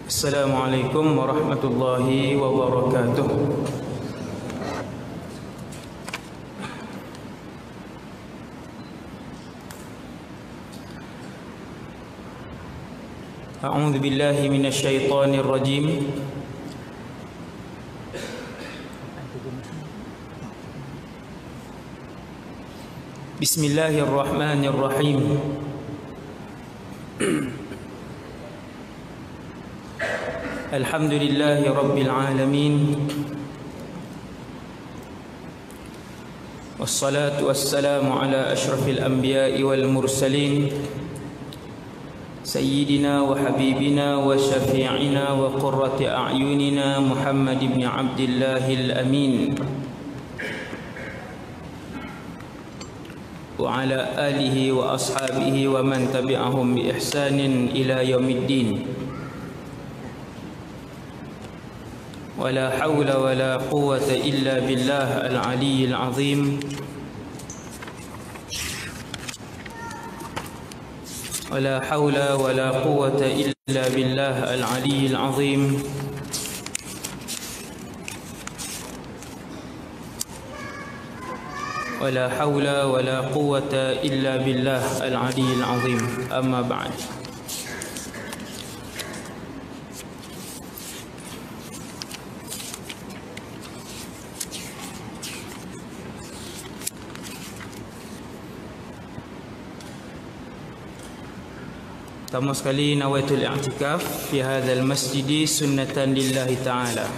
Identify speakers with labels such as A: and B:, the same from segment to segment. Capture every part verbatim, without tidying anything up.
A: Assalamualaikum warahmatullahi wabarakatuh. A'udzu billahi minasy syaithanir rajim. Bismillahirrahmanirrahim. Alhamdulillahi rabbil alamin. Wassalatu wassalamu ala asyrafil anbiya'i wal mursalin Sayyidina wa habibina wa syafi'ina wa qurrati a'yunina Muhammad ibn Abdillahil amin wa ala alihi wa ashabihi wa man tabi'ahum bi ihsanin ila yaumiddin. Wala hawla wala quwwata illa billah al-aliyyil azim. Wala hawla wala quwwata illa billah al-aliyyil azim. Wala hawla wala quwwata illa billah al-aliyyil azim. Amma ba'd. Pertama sekali, nawaitul i'tikaf fi hadzal masjid sunnatan lillahi ta'ala.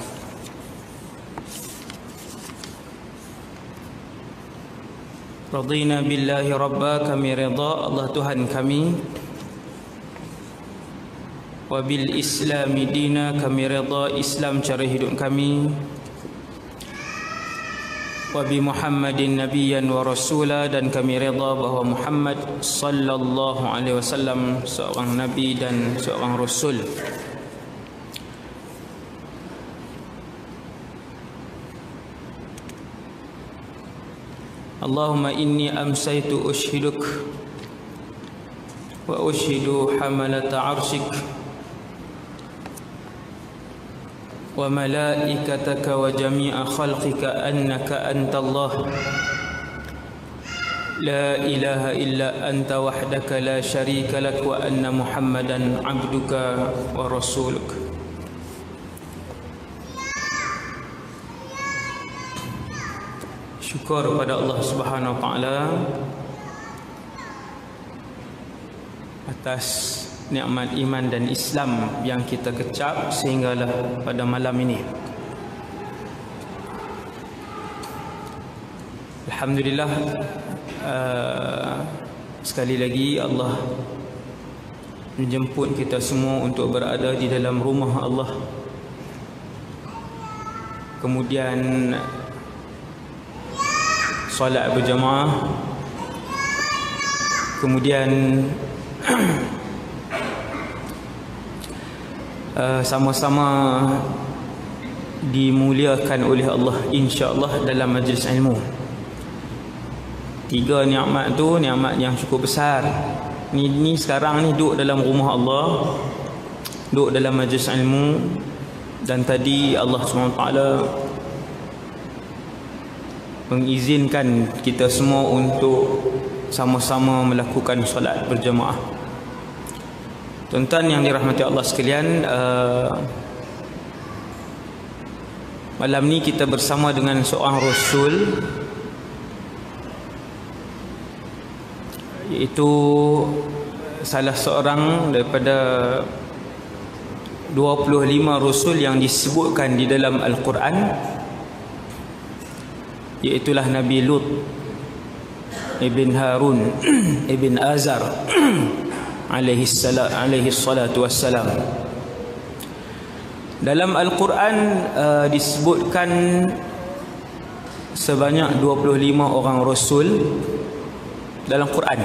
A: Radina billahi rabba, kami rida Allah Tuhan kami. Wa bil islami dina, kami rida Islam cara hidup kami. Wa bi Muhammadin nabiyyan wa rasula, dan kami reda bahawa Muhammad sallallahu alaihi wasallam seorang nabi dan seorang rasul. Allahumma inni amsaytu ushhiduk wa ushhidu hamalata arshik wa malaikataka wa jami'a khalqika annaka antallah la ilaha illa anta wahdaka la syarika lak wa anna Muhammadan abduka wa rasuluk. Syukur kepada Allah Subhanahu wa taala atas nikmat iman dan Islam yang kita kecap sehinggalah pada malam ini. Alhamdulillah, uh, sekali lagi Allah menjemput kita semua untuk berada di dalam rumah Allah. Kemudian solat berjamaah. Kemudian Uh, sama-sama dimuliakan oleh Allah insya-Allah dalam majlis ilmu. Tiga nikmat tu nikmat yang cukup besar. Ni ni sekarang ni duduk dalam rumah Allah, duduk dalam majlis ilmu, dan tadi Allah subhanahu wa taala mengizinkan kita semua untuk sama-sama melakukan solat berjamaah. Tuan-tuan yang dirahmati Allah sekalian, uh, malam ni kita bersama dengan seorang rasul, iaitu salah seorang daripada dua puluh lima rasul yang disebutkan di dalam Al-Quran, iaitulah Nabi Lut ibn Harun ibn Azar alaihi salam alaihi salatu wassalam. Dalam Al-Quran uh, disebutkan sebanyak dua puluh lima orang rasul dalam Quran.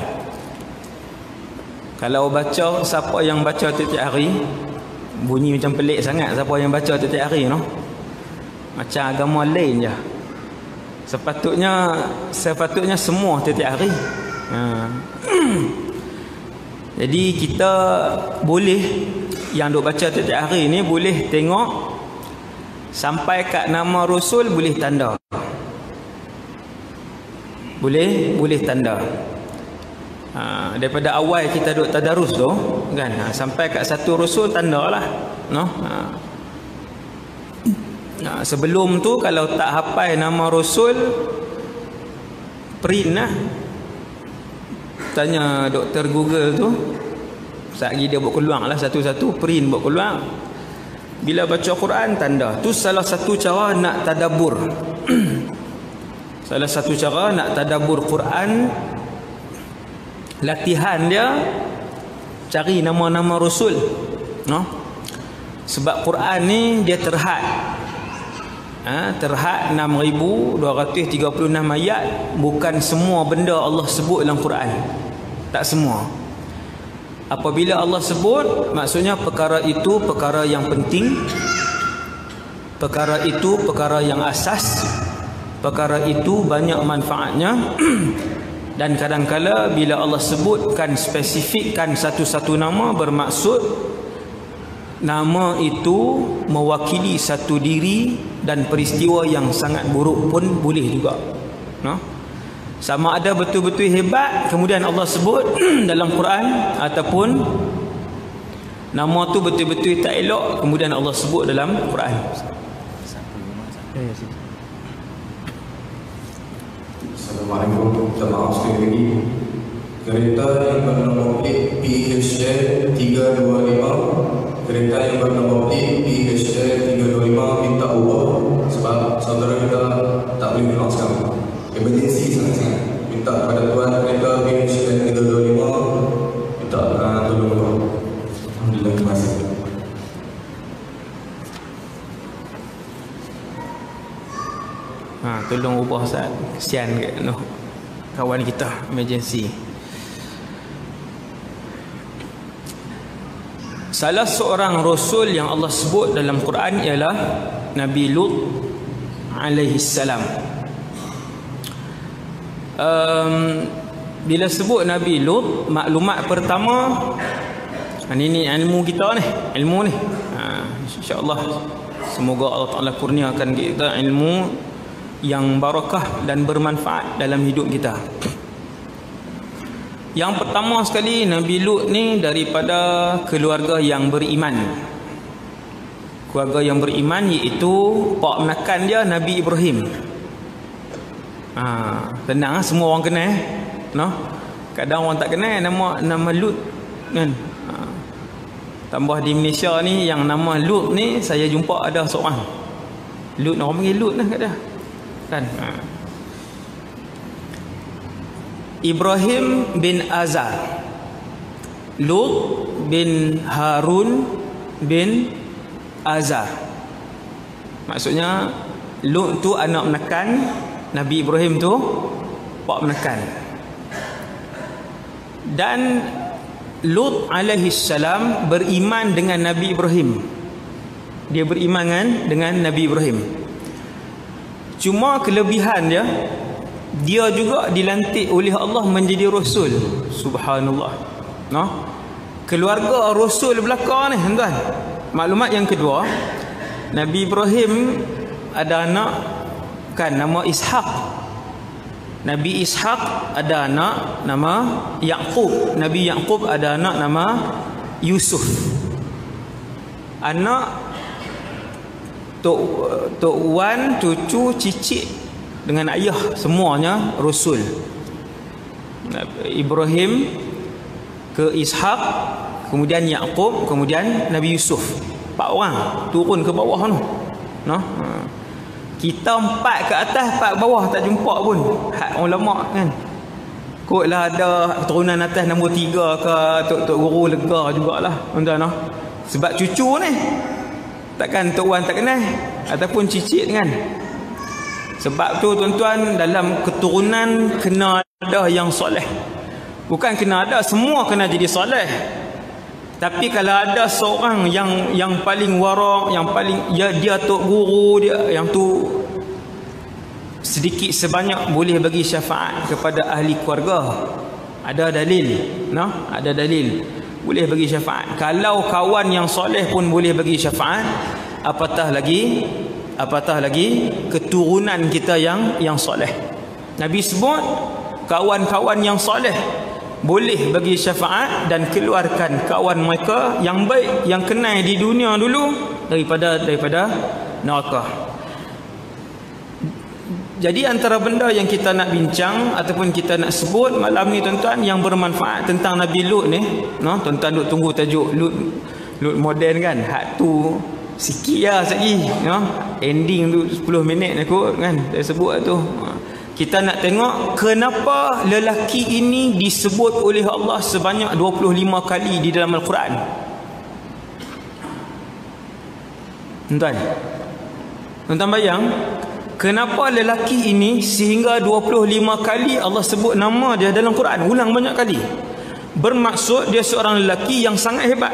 A: Kalau baca, siapa yang baca tiap hari, bunyi macam pelik sangat siapa yang baca tiap hari, no? Macam agama lain je. Sepatutnya sepatutnya semua tiap hari. Ha. Jadi kita boleh yang duk baca tiap hari ni boleh tengok sampai kat nama Rasul boleh tanda. Boleh boleh tanda. Ha, daripada awal kita duk tadarus tu kan, ha, sampai kat satu Rasul tandalah, no? Ha. Ha, sebelum tu kalau tak hafal nama Rasul, print lah. Tanya doktor Google tu, sekali dia buat keluar lah satu-satu, print buat keluar. Bila baca Quran tanda. Tu salah satu cara nak tadabbur. Salah satu cara nak tadabbur Quran, latihan dia cari nama-nama Rasul, no? Sebab Quran ni dia terhad, ha, terhad enam ribu dua ratus tiga puluh enam ayat. Bukan semua benda Allah sebut dalam Quran, tak semua. Apabila Allah sebut, maksudnya perkara itu perkara yang penting, perkara itu perkara yang asas, perkara itu banyak manfaatnya. Dan kadang-kala bila Allah sebutkan, spesifikkan satu-satu nama, bermaksud nama itu mewakili satu diri dan peristiwa yang sangat buruk pun boleh juga, no? Sama ada betul-betul hebat kemudian Allah sebut dalam Quran, ataupun nama tu betul-betul tak elok kemudian Allah sebut dalam Quran.
B: Assalamualaikum, minta maaf sekali lagi. Kereta yang bernomor plate P H L tiga dua lima, kereta yang bernomor plate P H L tiga dua lima minta ubah sebab saudara kita tak boleh keluar sekarang. Emergency sangat-sangat. Minta kepada tuan kereta P H L tiga dua lima minta uh, tolong ubah. Alhamdulillah, terima kasih.
A: Ha, tolong ubah Ustaz. Kesian ke no, kawan kita emergency. Salah seorang Rasul yang Allah sebut dalam Quran ialah Nabi Lut alaihi salam. Um, bila sebut Nabi Lut, maklumat pertama, ini, ini ilmu kita ni, ilmu ni. Ha, InsyaAllah semoga Allah Ta'ala kurniakan kita ilmu yang barakah dan bermanfaat dalam hidup kita. Yang pertama sekali, Nabi Lut ni daripada keluarga yang beriman. Keluarga yang beriman iaitu pak menakan dia Nabi Ibrahim. Ha, tenang, semua orang kenal, no? Kadang orang tak kenal nama nama Lut kan. Ha, tambah di Malaysia ni yang nama Lut ni saya jumpa ada seorang. Lut, orang panggil Lut lah kat dia. Kan? Ha. Ibrahim bin Azar, Lut bin Harun bin Azar. Maksudnya Lut tu anak menakan, Nabi Ibrahim tu pak menakan. Dan Lut alaihi salam beriman dengan Nabi Ibrahim. Dia beriman dengan Nabi Ibrahim. Cuma kelebihan dia, dia juga dilantik oleh Allah menjadi Rasul. Subhanallah, no? Keluarga Rasul belakang ni, tuan. Maklumat yang kedua, Nabi Ibrahim ada anak kan nama Ishaq. Nabi Ishaq ada anak nama Yaqub. Nabi Yaqub ada anak nama Yusuf. Anak tok tok wan, cucu, cicit dengan ayah semuanya Rasul. Ibrahim ke Ishaq, kemudian Yaqub, kemudian Nabi Yusuf. Empat orang turun ke bawah tu, no? Kita empat ke atas, empat bawah tak jumpa pun. Hak ulama kan. Kotlah ada keturunan atas nombor tiga ke, tok-tok guru lega jugalah, tuan-tuan, no? Sebab cucu ni takkan tok wan tak kenal, ataupun cicit kan. Sebab tu tuan-tuan, dalam keturunan kena ada yang soleh. Bukan kena ada, semua kena jadi soleh. Tapi kalau ada seorang yang yang paling warak, yang paling ya, dia tok guru dia, yang tu sedikit sebanyak boleh bagi syafaat kepada ahli keluarga. Ada dalil, no? Ada dalil. boleh bagi syafaat. Kalau kawan yang soleh pun boleh bagi syafaat, apatah lagi apatah lagi keturunan kita yang yang soleh. Nabi sebut kawan-kawan yang soleh boleh bagi syafaat dan keluarkan kawan mereka yang baik yang kenal di dunia dulu daripada daripada neraka. Jadi antara benda yang kita nak bincang ataupun kita nak sebut malam ni tuan-tuan yang bermanfaat tentang Nabi Lut ni, no, tuan-tuan duk tunggu tajuk Lut Lut moden kan. Hak tu sikit lah lagi, no. Ending tu sepuluh minit aku kan saya sebut tu. Kita nak tengok kenapa lelaki ini disebut oleh Allah sebanyak dua puluh lima kali di dalam Al-Quran. Tuan-tuan, tuan-tuan bayang kenapa lelaki ini sehingga dua puluh lima kali Allah sebut nama dia dalam Quran, ulang banyak kali. Bermaksud dia seorang lelaki yang sangat hebat.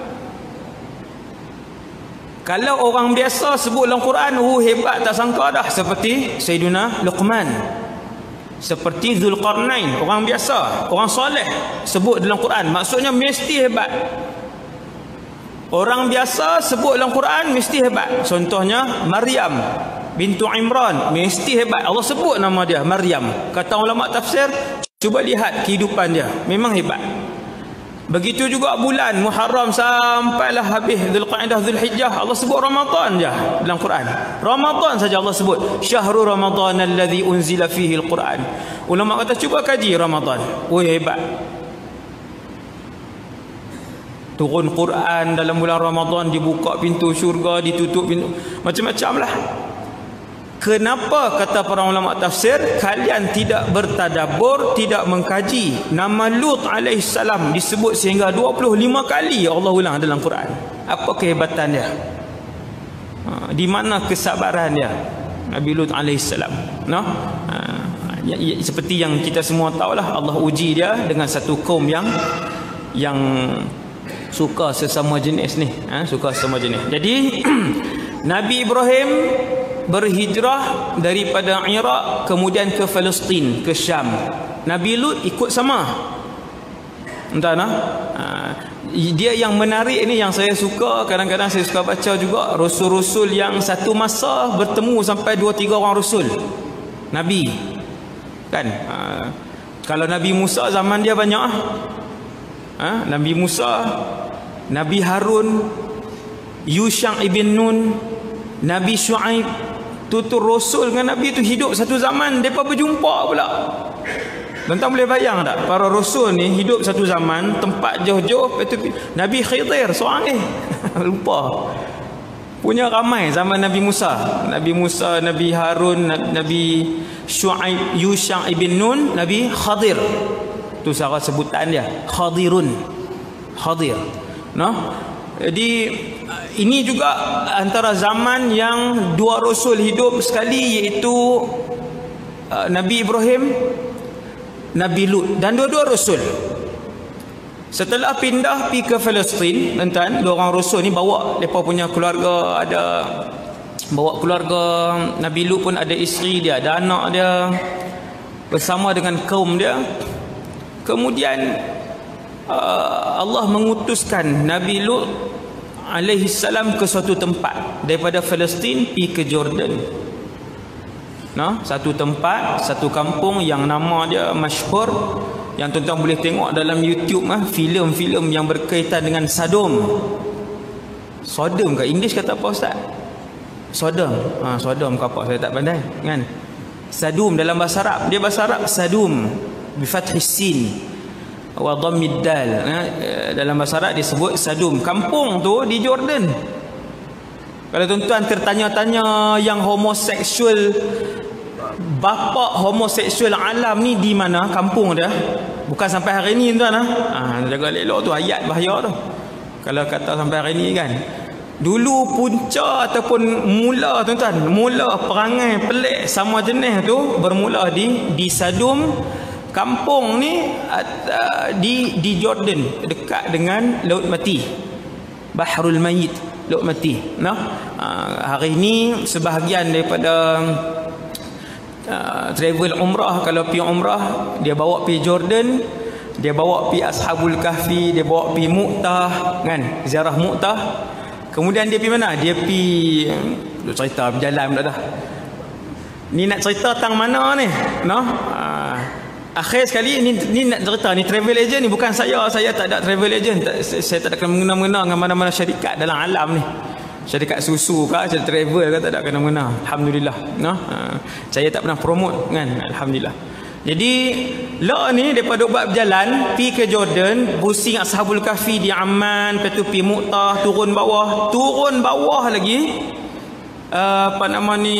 A: Kalau orang biasa sebut dalam Quran, oh hebat tak sangka dah, seperti Sayyidina Luqman, seperti Zulqarnain, orang biasa, orang soleh sebut dalam Quran, maksudnya mesti hebat. Orang biasa sebut dalam Quran mesti hebat. Contohnya Maryam bintu Imran, mesti hebat. Allah sebut nama dia Maryam. Kata ulama tafsir, cuba lihat kehidupan dia, memang hebat. Begitu juga bulan Muharram sampailah habis Dzulqa'dah Dzulhijjah, Allah sebut Ramadan je dalam Quran. Ramadan saja Allah sebut, Syahrul Ramadan alladzi unzila fihi al-Quran. Ulama kata cuba kaji Ramadan. Oh hebat. Turun Quran dalam bulan Ramadan, dibuka pintu syurga, ditutup pintu, macam-macam lah. Kenapa kata para ulama tafsir kalian tidak bertadabbur, tidak mengkaji nama Lut alaihissalam disebut sehingga dua puluh lima kali Allah ulang dalam Quran? Apa kehebatan dia? Ha, di mana kesabaran dia Nabi Lut alaihissalam? No? Ha, ya, ya, seperti yang kita semua tahulah, Allah uji dia dengan satu kaum yang yang suka sesama jenis ni, ha, suka sesama jenis. Jadi Nabi Ibrahim berhijrah daripada Iraq kemudian ke Palestin, ke Syam. Nabi Lut ikut sama. Entah nah. Dia yang menarik ini yang saya suka, kadang-kadang saya suka baca juga, rasul-rasul yang satu masa bertemu sampai dua tiga orang rasul. Nabi. Kan? Ha, kalau Nabi Musa zaman dia banyak. Ha, Nabi Musa, Nabi Harun, Yusha ibn Nun, Nabi Shu'aib. Tutur Rasul dengan Nabi itu hidup satu zaman, mereka berjumpa pula. Tuan-tuan boleh bayang tak? Para Rasul ni hidup satu zaman, tempat jauh-jauh. Nabi Khidir seorang eh lupa. Punya ramai zaman Nabi Musa. Nabi Musa, Nabi Harun, Nabi Shu'aib, Yusha ibn Nun, Nabi Khadir. Itu cara sebutan dia, Khadirun. Khadir. No? Jadi ini juga antara zaman yang dua rasul hidup sekali, iaitu uh, Nabi Ibrahim, Nabi Lut, dan dua-dua rasul. Setelah pindah pergi ke Palestin, tuan-tuan, dua orang rasul ni bawa mereka punya keluarga, ada bawa keluarga. Nabi Lut pun ada isteri dia, ada anak dia, bersama dengan kaum dia. Kemudian uh, Allah mengutuskan Nabi Lut alaihi salam ke suatu tempat, daripada Palestin pergi ke Jordan. Nah, satu tempat, satu kampung yang nama dia masyhur, yang tuan-tuan boleh tengok dalam YouTube ah, filem-filem yang berkaitan dengan Sodom. Sodom ke English kata apa ustaz? Sodom. Ha, Sodom ke apa saya tak pandai kan. Sadum dalam bahasa Arab, dia bahasa Arab Sadum bi fathis sin wa dhammid dal. Dalam bahasa Arab disebut Sadum. Kampung tu di Jordan. Kalau tuan-tuan tertanya-tanya yang homoseksual, bapa homoseksual alam ni di mana kampung dia? Bukan sampai hari ni tuan ah. Ha, jaga elok tu ayat bahaya tu. Kalau kata sampai hari ni kan. Dulu punca ataupun mula tuan-tuan, mula perangai pelik sama jenis tu bermula di di Sadum. Kampung ni uh, di di Jordan, dekat dengan Laut Mati, Bahrul Mayit, Laut Mati. Nah, uh, hari ini sebahagian daripada uh, travel umrah, kalau pergi umrah dia bawa pergi Jordan, Dia bawa pi Ashabul Kahfi, dia bawa pi Mu'tah kan, ziarah Mu'tah. Kemudian dia pi mana? Dia pi cerita berjalan dah dah. Ni nak cerita tentang mana ni? No? Uh, akhir sekali ni ni nak cerita ni travel agent ni bukan saya. Saya tak ada travel agent. Tak, saya tak ada kena-mengena dengan mana-mana syarikat dalam alam ni. Syarikat susu ke, syarikat travel ke, tak ada kena-mengena. Alhamdulillah. No? Uh, saya tak pernah promote kan. Alhamdulillah. Jadi lah ni daripada buat berjalan pi ke Jordan, pusing Ashabul Kahfi di Amman, lepas tu pi Mu'tah, turun bawah, turun bawah lagi uh, apa nama ni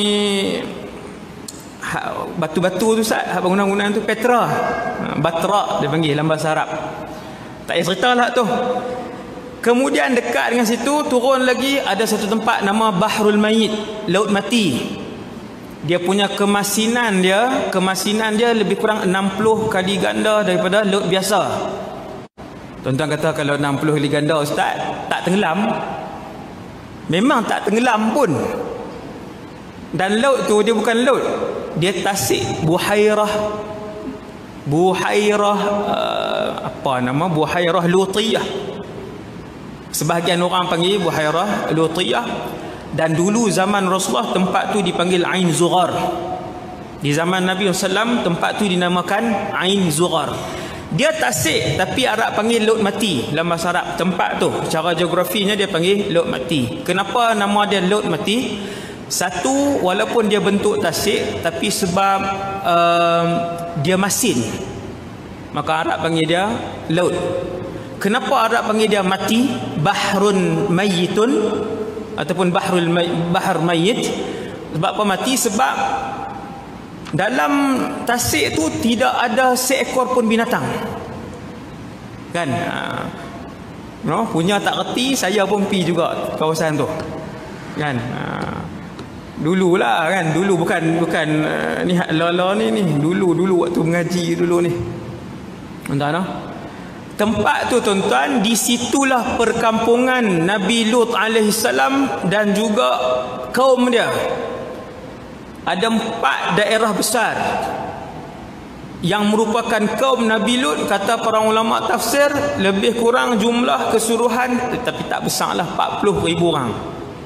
A: ha, batu-batu tu Ustaz, hak bangunan-bangunan tu Petra, ha, Batra dia panggil dalam bahasa Arab. Tak payah ceritalah tu. Kemudian dekat dengan situ turun lagi ada satu tempat nama Bahrul Mayyit, laut mati. Dia punya kemasinan dia, kemasinan dia lebih kurang enam puluh kali ganda daripada laut biasa. Tuan-tuan kata kalau enam puluh kali ganda Ustaz, tak tenggelam. Memang tak tenggelam pun. Dan laut tu dia bukan laut. Dia tasik buhairah. Buhairah uh, apa nama? Buhairah Lutiyah. Sebahagian orang panggil buhairah Lutiyah. Dan dulu zaman Rasulullah tempat tu dipanggil Ain Zughar. Di zaman Nabi sallallahu alaihi wasallam tempat tu dinamakan Ain Zughar. Dia tasik tapi Arab panggil laut mati dalam bahasa Arab. Tempat tu cara geografinya dia panggil laut mati. Kenapa nama dia laut mati? Satu, walaupun dia bentuk tasik tapi sebab uh, dia masin, maka Arab panggil dia laut. Kenapa Arab panggil dia mati? Bahrun mayyitun ataupun bahrul may, bahr mayyit. Sebab apa mati? Sebab dalam tasik tu tidak ada seekor pun binatang. Kan? No, punya tak reti, saya pun pi juga kawasan tu. Kan? Dululah kan, dulu bukan bukan uh, ni lala ni ni, dulu dulu waktu mengaji dulu ni. Entah noh. Tempat tu tuan-tuan, di situlah perkampungan Nabi Lut alaihi salam dan juga kaum dia. Ada empat daerah besar yang merupakan kaum Nabi Lut. Kata para ulama tafsir lebih kurang jumlah keseluruhan, tetapi tak besarlah, empat puluh ribu orang.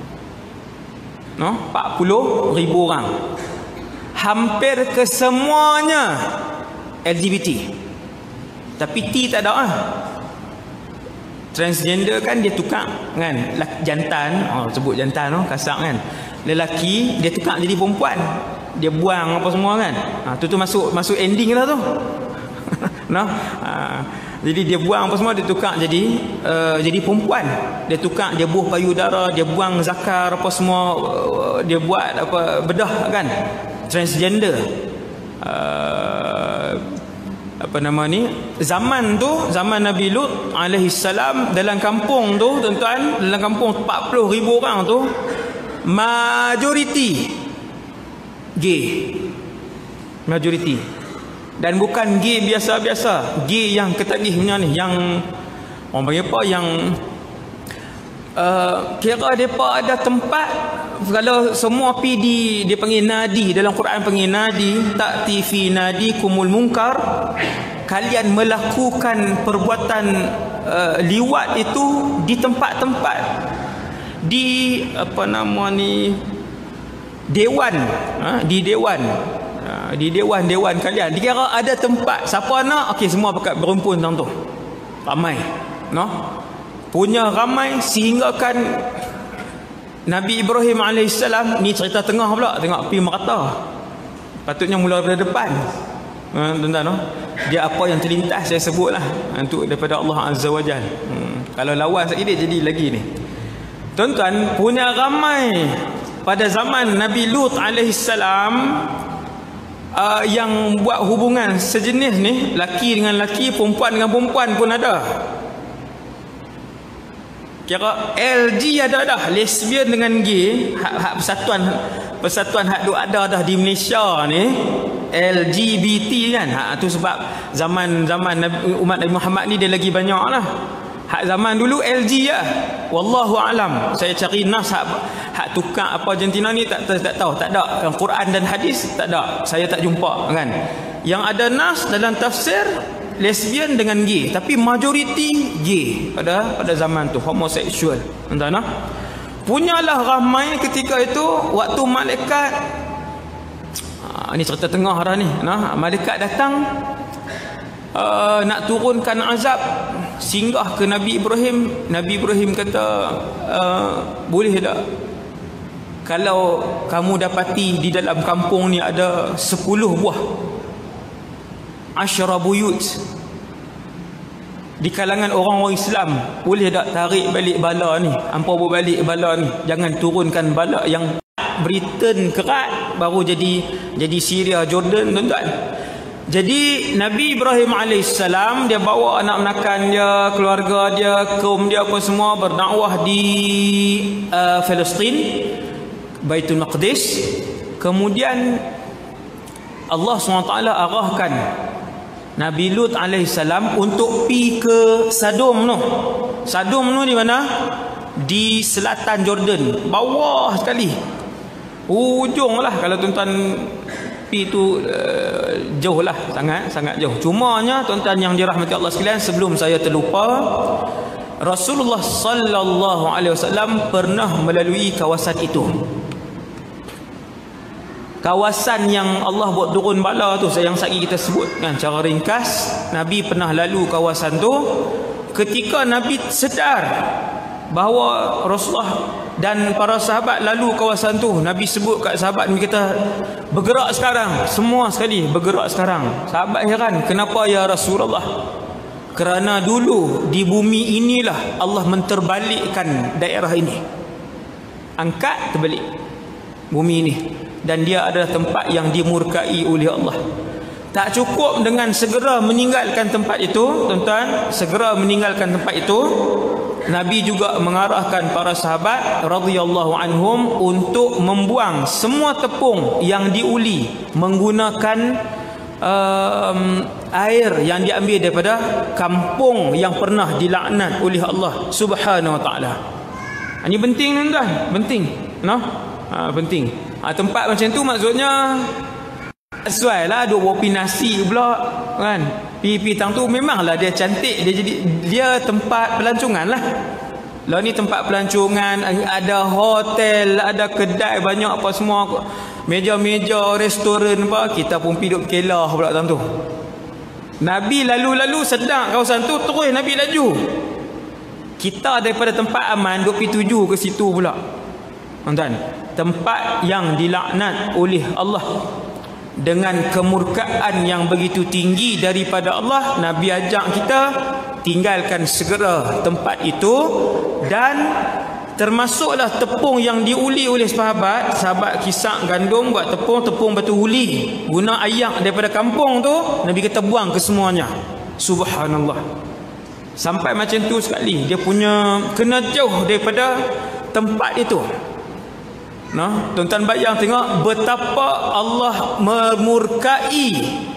A: No, empat puluh ribu orang. Hampir kesemuanya L G B T. Tapi T tak ada ah. Transgender kan dia tukar kan, jantan, oh sebut jantan oh kasar kan. Lelaki dia tukar jadi perempuan. Dia buang apa semua kan. Ha, tu tu masuk masuk ending lah tu. Nah, ha, jadi dia buang apa semua, dia tukar jadi uh, jadi perempuan. Dia tukar, dia buh payudara, dia buang zakar apa semua, uh, dia buat apa bedah kan. Transgender. Uh, apa nama ni, zaman tu zaman Nabi Lut alaihi salam, dalam kampung tu tuan-tuan, dalam kampung empat puluh ribu orang tu majoriti gay, majoriti. Dan bukan gay biasa-biasa, gay yang ketagihnya ni, yang orang panggil apa, yang uh, kira depa ada tempat. Kalau semua pi di, dia panggil nadi, dalam Quran panggil nadi, ta'ti fi nadi kumul munkar, kalian melakukan perbuatan uh, liwat itu di tempat-tempat, di apa nama ni, dewan, ha? di dewan, ha? di dewan-dewan kalian. Dikira ada tempat, siapa nak, okey semua pakat berumpun tang tu, ramai, no, punya ramai sehingga kan Nabi Ibrahim alaihissalam, ni cerita tengah pula, tengok pi merata. Patutnya mula daripada depan. Ha, tuan-tuan, no? Dia apa yang terlintas saya sebutlah untuk daripada Allah Azza wa Jalla. Hmm. Kalau lawan sekali dia jadi lagi ni. Tuan-tuan, punya ramai pada zaman Nabi Lut alaihissalam uh, yang buat hubungan sejenis ni, laki dengan laki, perempuan dengan perempuan pun ada. Kira L G ada dah, lesbian dengan gay, hak-hak persatuan persatuan hak duk ada dah di Malaysia ni, L G B T kan. Hak tu sebab zaman-zaman umat Nabi Muhammad ni dia lagi banyak lah. Hak zaman dulu L G ya. Wallahu alam. Saya cari nas hak, hak tukar apa Argentina ni tak, tak, tak tahu, tak ada. Quran dan hadis tak ada. Saya tak jumpa kan. Yang ada nas dalam tafsir lesbian dengan gay, tapi majoriti gay pada pada zaman tu, homoseksual. Tuan-tuan, punyalah ramai ketika itu waktu malaikat, ha, ni cerita tengah dah ni, nah, malaikat datang uh, nak turunkan azab, singgah ke Nabi Ibrahim. Nabi Ibrahim kata, uh, boleh tak kalau kamu dapati di dalam kampung ni ada sepuluh buah asyara buyut di kalangan orang-orang Islam, boleh tak tarik balik bala ni, hampa bawa balik bala ni, jangan turunkan bala yang Britain kerat baru jadi jadi Syria, Jordan, tuan-tuan. Jadi Nabi Ibrahim alaihissalam dia bawa anak menakan dia, keluarga dia, kaum dia apa semua berdakwah di uh, Palestin, Baitul Maqdis. Kemudian Allah subhanahu wa taala arahkan Nabi Lut alaihissalam untuk pi ke Sodom tu. Sodom tu di mana? Di selatan Jordan, bawah sekali. Ujung lah, kalau tuan-tuan pi tu uh, jauh lah, sangat sangat jauh. Cumanya tuan-tuan yang dirahmati Allah sekalian, sebelum saya terlupa, Rasulullah sallallahu alaihi wasallam pernah melalui kawasan itu. Kawasan yang Allah buat turun bala tu, yang sagi kita sebut kan cara ringkas, Nabi pernah lalu kawasan tu. Ketika Nabi sedar bahawa Rasulullah dan para sahabat lalu kawasan tu, Nabi sebut kat sahabat ni, kata bergerak sekarang, semua sekali bergerak sekarang. Sahabat heran, kenapa ya Rasulullah? Kerana dulu di bumi inilah Allah menterbalikkan daerah ini, angkat terbalik bumi ini, dan dia adalah tempat yang dimurkai oleh Allah. Tak cukup dengan segera meninggalkan tempat itu, tuan-tuan, segera meninggalkan tempat itu, Nabi juga mengarahkan para sahabat radhiyallahu anhum untuk membuang semua tepung yang diuli menggunakan um, air yang diambil daripada kampung yang pernah dilaknat oleh Allah Subhanahu wa taala. Ini penting, tuan-tuan, penting, no? Ha, penting. Ha, tempat macam tu maksudnya sesuai lah, duk bawa pi nasi pula kan. Pi-pi tang tu memanglah dia cantik, dia jadi dia tempat pelancongan lah. Lah ni tempat pelancongan, ada hotel, ada kedai banyak apa semua, meja-meja, restoran apa, kita pun pi duk kelah pula tang tu. Nabi lalu-lalu sedang kawasan tu, terus Nabi laju. Kita daripada tempat aman duk pi tuju ke situ pula. Tuan-tuan, tempat yang dilaknat oleh Allah dengan kemurkaan yang begitu tinggi daripada Allah, Nabi ajak kita tinggalkan segera tempat itu. Dan termasuklah tepung yang diuli oleh sahabat. Sahabat kisah gandum buat tepung, tepung batu uli, guna ayak daripada kampung tu, Nabi kata buang ke semuanya. Subhanallah. Sampai macam tu sekali, dia punya kena jauh daripada tempat itu. Nah, tuan-tuan bayang tengok betapa Allah memurkai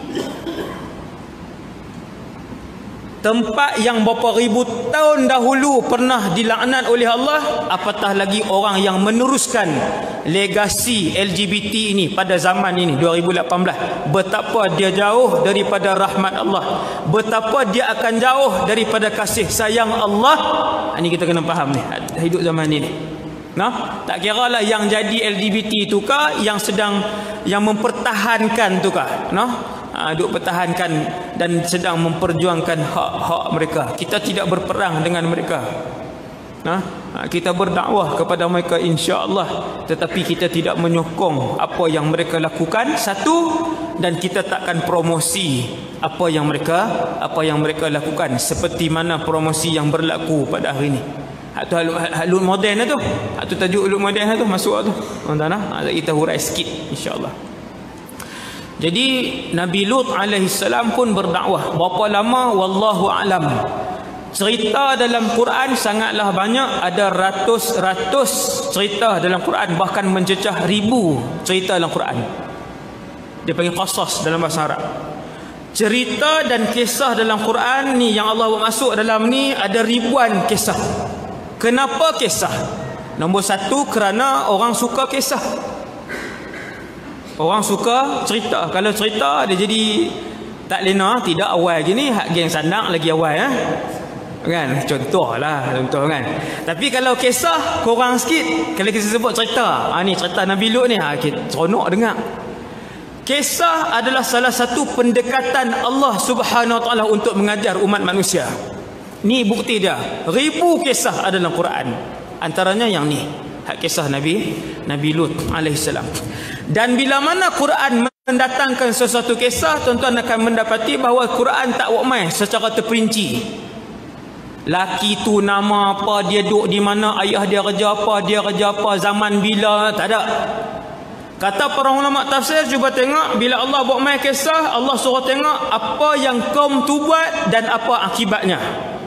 A: tempat yang berapa ribu tahun dahulu pernah dilaknat oleh Allah, apatah lagi orang yang meneruskan legasi L G B T ini pada zaman ini dua ribu lapan belas. Betapa dia jauh daripada rahmat Allah, betapa dia akan jauh daripada kasih sayang Allah. Ini kita kena faham ni, hidup zaman ini. Nah, tak kira lah yang jadi L G B T tu kah, yang sedang yang mempertahankan tu kah, nah, ha, duk pertahankan dan sedang memperjuangkan hak-hak mereka. Kita tidak berperang dengan mereka. Nah, ha, kita berdakwah kepada mereka insya-Allah, tetapi kita tidak menyokong apa yang mereka lakukan, satu, dan kita takkan promosi apa yang mereka apa yang mereka lakukan seperti mana promosi yang berlaku pada hari ini. Hak tu halul moden tu. Hak tu tajuk halul moden tu masuk tu. Tuan-tuan ah, kita hurai sikit insya-Allah. Jadi Nabi Lut alaihi salam pun berdakwah. Berapa lama wallahu alam. Cerita dalam Quran sangatlah banyak, ada ratus-ratus cerita dalam Quran, bahkan mencecah ribu cerita dalam Quran. Dia panggil qasas dalam bahasa Arab. Cerita dan kisah dalam Quran ni yang Allah buat masuk dalam ni ada ribuan kisah. Kenapa kisah? Nombor satu, kerana orang suka kisah. Orang suka cerita. Kalau cerita dia jadi Tak lena, tidak awal gini, hak geng sandang lagi awal ya. Kan? Contohlah, contoh kan. Tapi kalau kisah kurang sikit, kalau kita sebut cerita, ha, ni cerita Nabi Lut ni, ha, kita seronok dengar. Kisah adalah salah satu pendekatan Allah Subhanahu Wa Taala untuk mengajar umat manusia. Ni bukti dia. Ribu kisah ada dalam Quran. Antaranya yang ni, hak kisah Nabi Nabi Lut alaihissalam. Dan bila mana Quran mendatangkan sesuatu kisah, tuan-tuan akan mendapati bahawa Quran tak buat main secara terperinci. Laki tu nama apa, dia duduk di mana, ayah dia kerja apa, dia kerja apa, zaman bila, tak ada. Kata para ulama tafsir, cuba tengok bila Allah buat main kisah, Allah suruh tengok apa yang kaum tu buat dan apa akibatnya.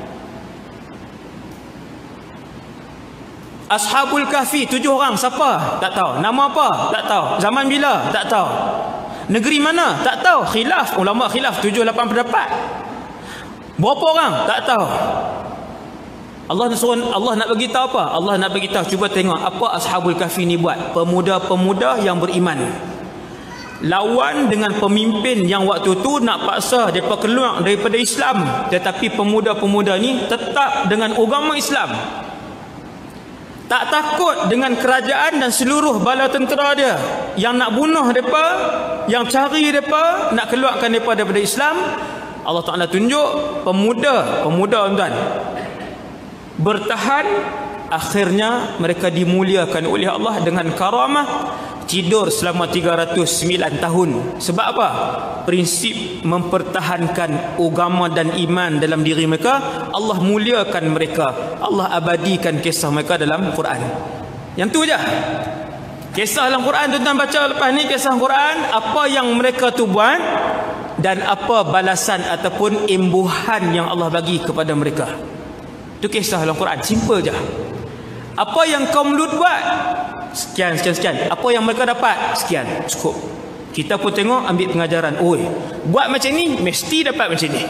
A: Ashabul Kahfi tujuh orang, siapa? Tak tahu. Nama apa? Tak tahu. Zaman bila? Tak tahu. Negeri mana? Tak tahu. Khilaf, ulama khilaf, tujuh lapan pendapat. Berapa orang? Tak tahu. Allah nak suruh, Allah nak bagi tahu apa? Allah nak bagi tahu, cuba tengok apa Ashabul Kahfi ni buat. Pemuda-pemuda yang beriman lawan dengan pemimpin yang waktu tu nak paksa mereka keluar daripada Islam, tetapi pemuda-pemuda ni tetap dengan agama Islam. Tak takut dengan kerajaan dan seluruh bala tentera dia yang nak bunuh mereka, yang cari mereka, nak keluarkan mereka daripada Islam. Allah Ta'ala tunjuk pemuda, pemuda tuan, bertahan. Akhirnya mereka dimuliakan oleh Allah dengan karamah, tidur selama tiga ratus sembilan tahun. Sebab apa? Prinsip mempertahankan agama dan iman dalam diri mereka. Allah muliakan mereka, Allah abadikan kisah mereka dalam Quran. Yang tu je kisah dalam Quran. Tuan-tuan baca lepas ni kisah Quran, apa yang mereka tu buat dan apa balasan ataupun imbuhan yang Allah bagi kepada mereka. Itu kisah dalam Quran, simple je. Apa yang kaum Lut buat, sekian, sekian, sekian. Apa yang mereka dapat, sekian, cukup. Kita pun tengok, ambil pengajaran. Oi, buat macam ni, mesti dapat macam ni.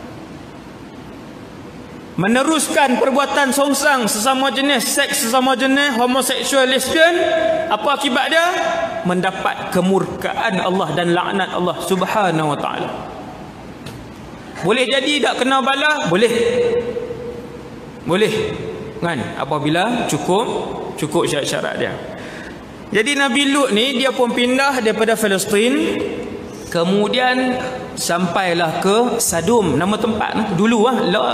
A: Meneruskan perbuatan songsang sesama jenis, seks sesama jenis, homoseksual, lesbian, apa akibat dia? Mendapat kemurkaan Allah dan laknat Allah Subhanahu Wa Taala. Boleh jadi tak kena bala? Boleh. Boleh. Kan? Apabila cukup cukup syarat-syarat dia. Jadi Nabi Lut ni dia pun pindah daripada Palestin, kemudian sampailah ke Sadum. Nama tempat dulu ah la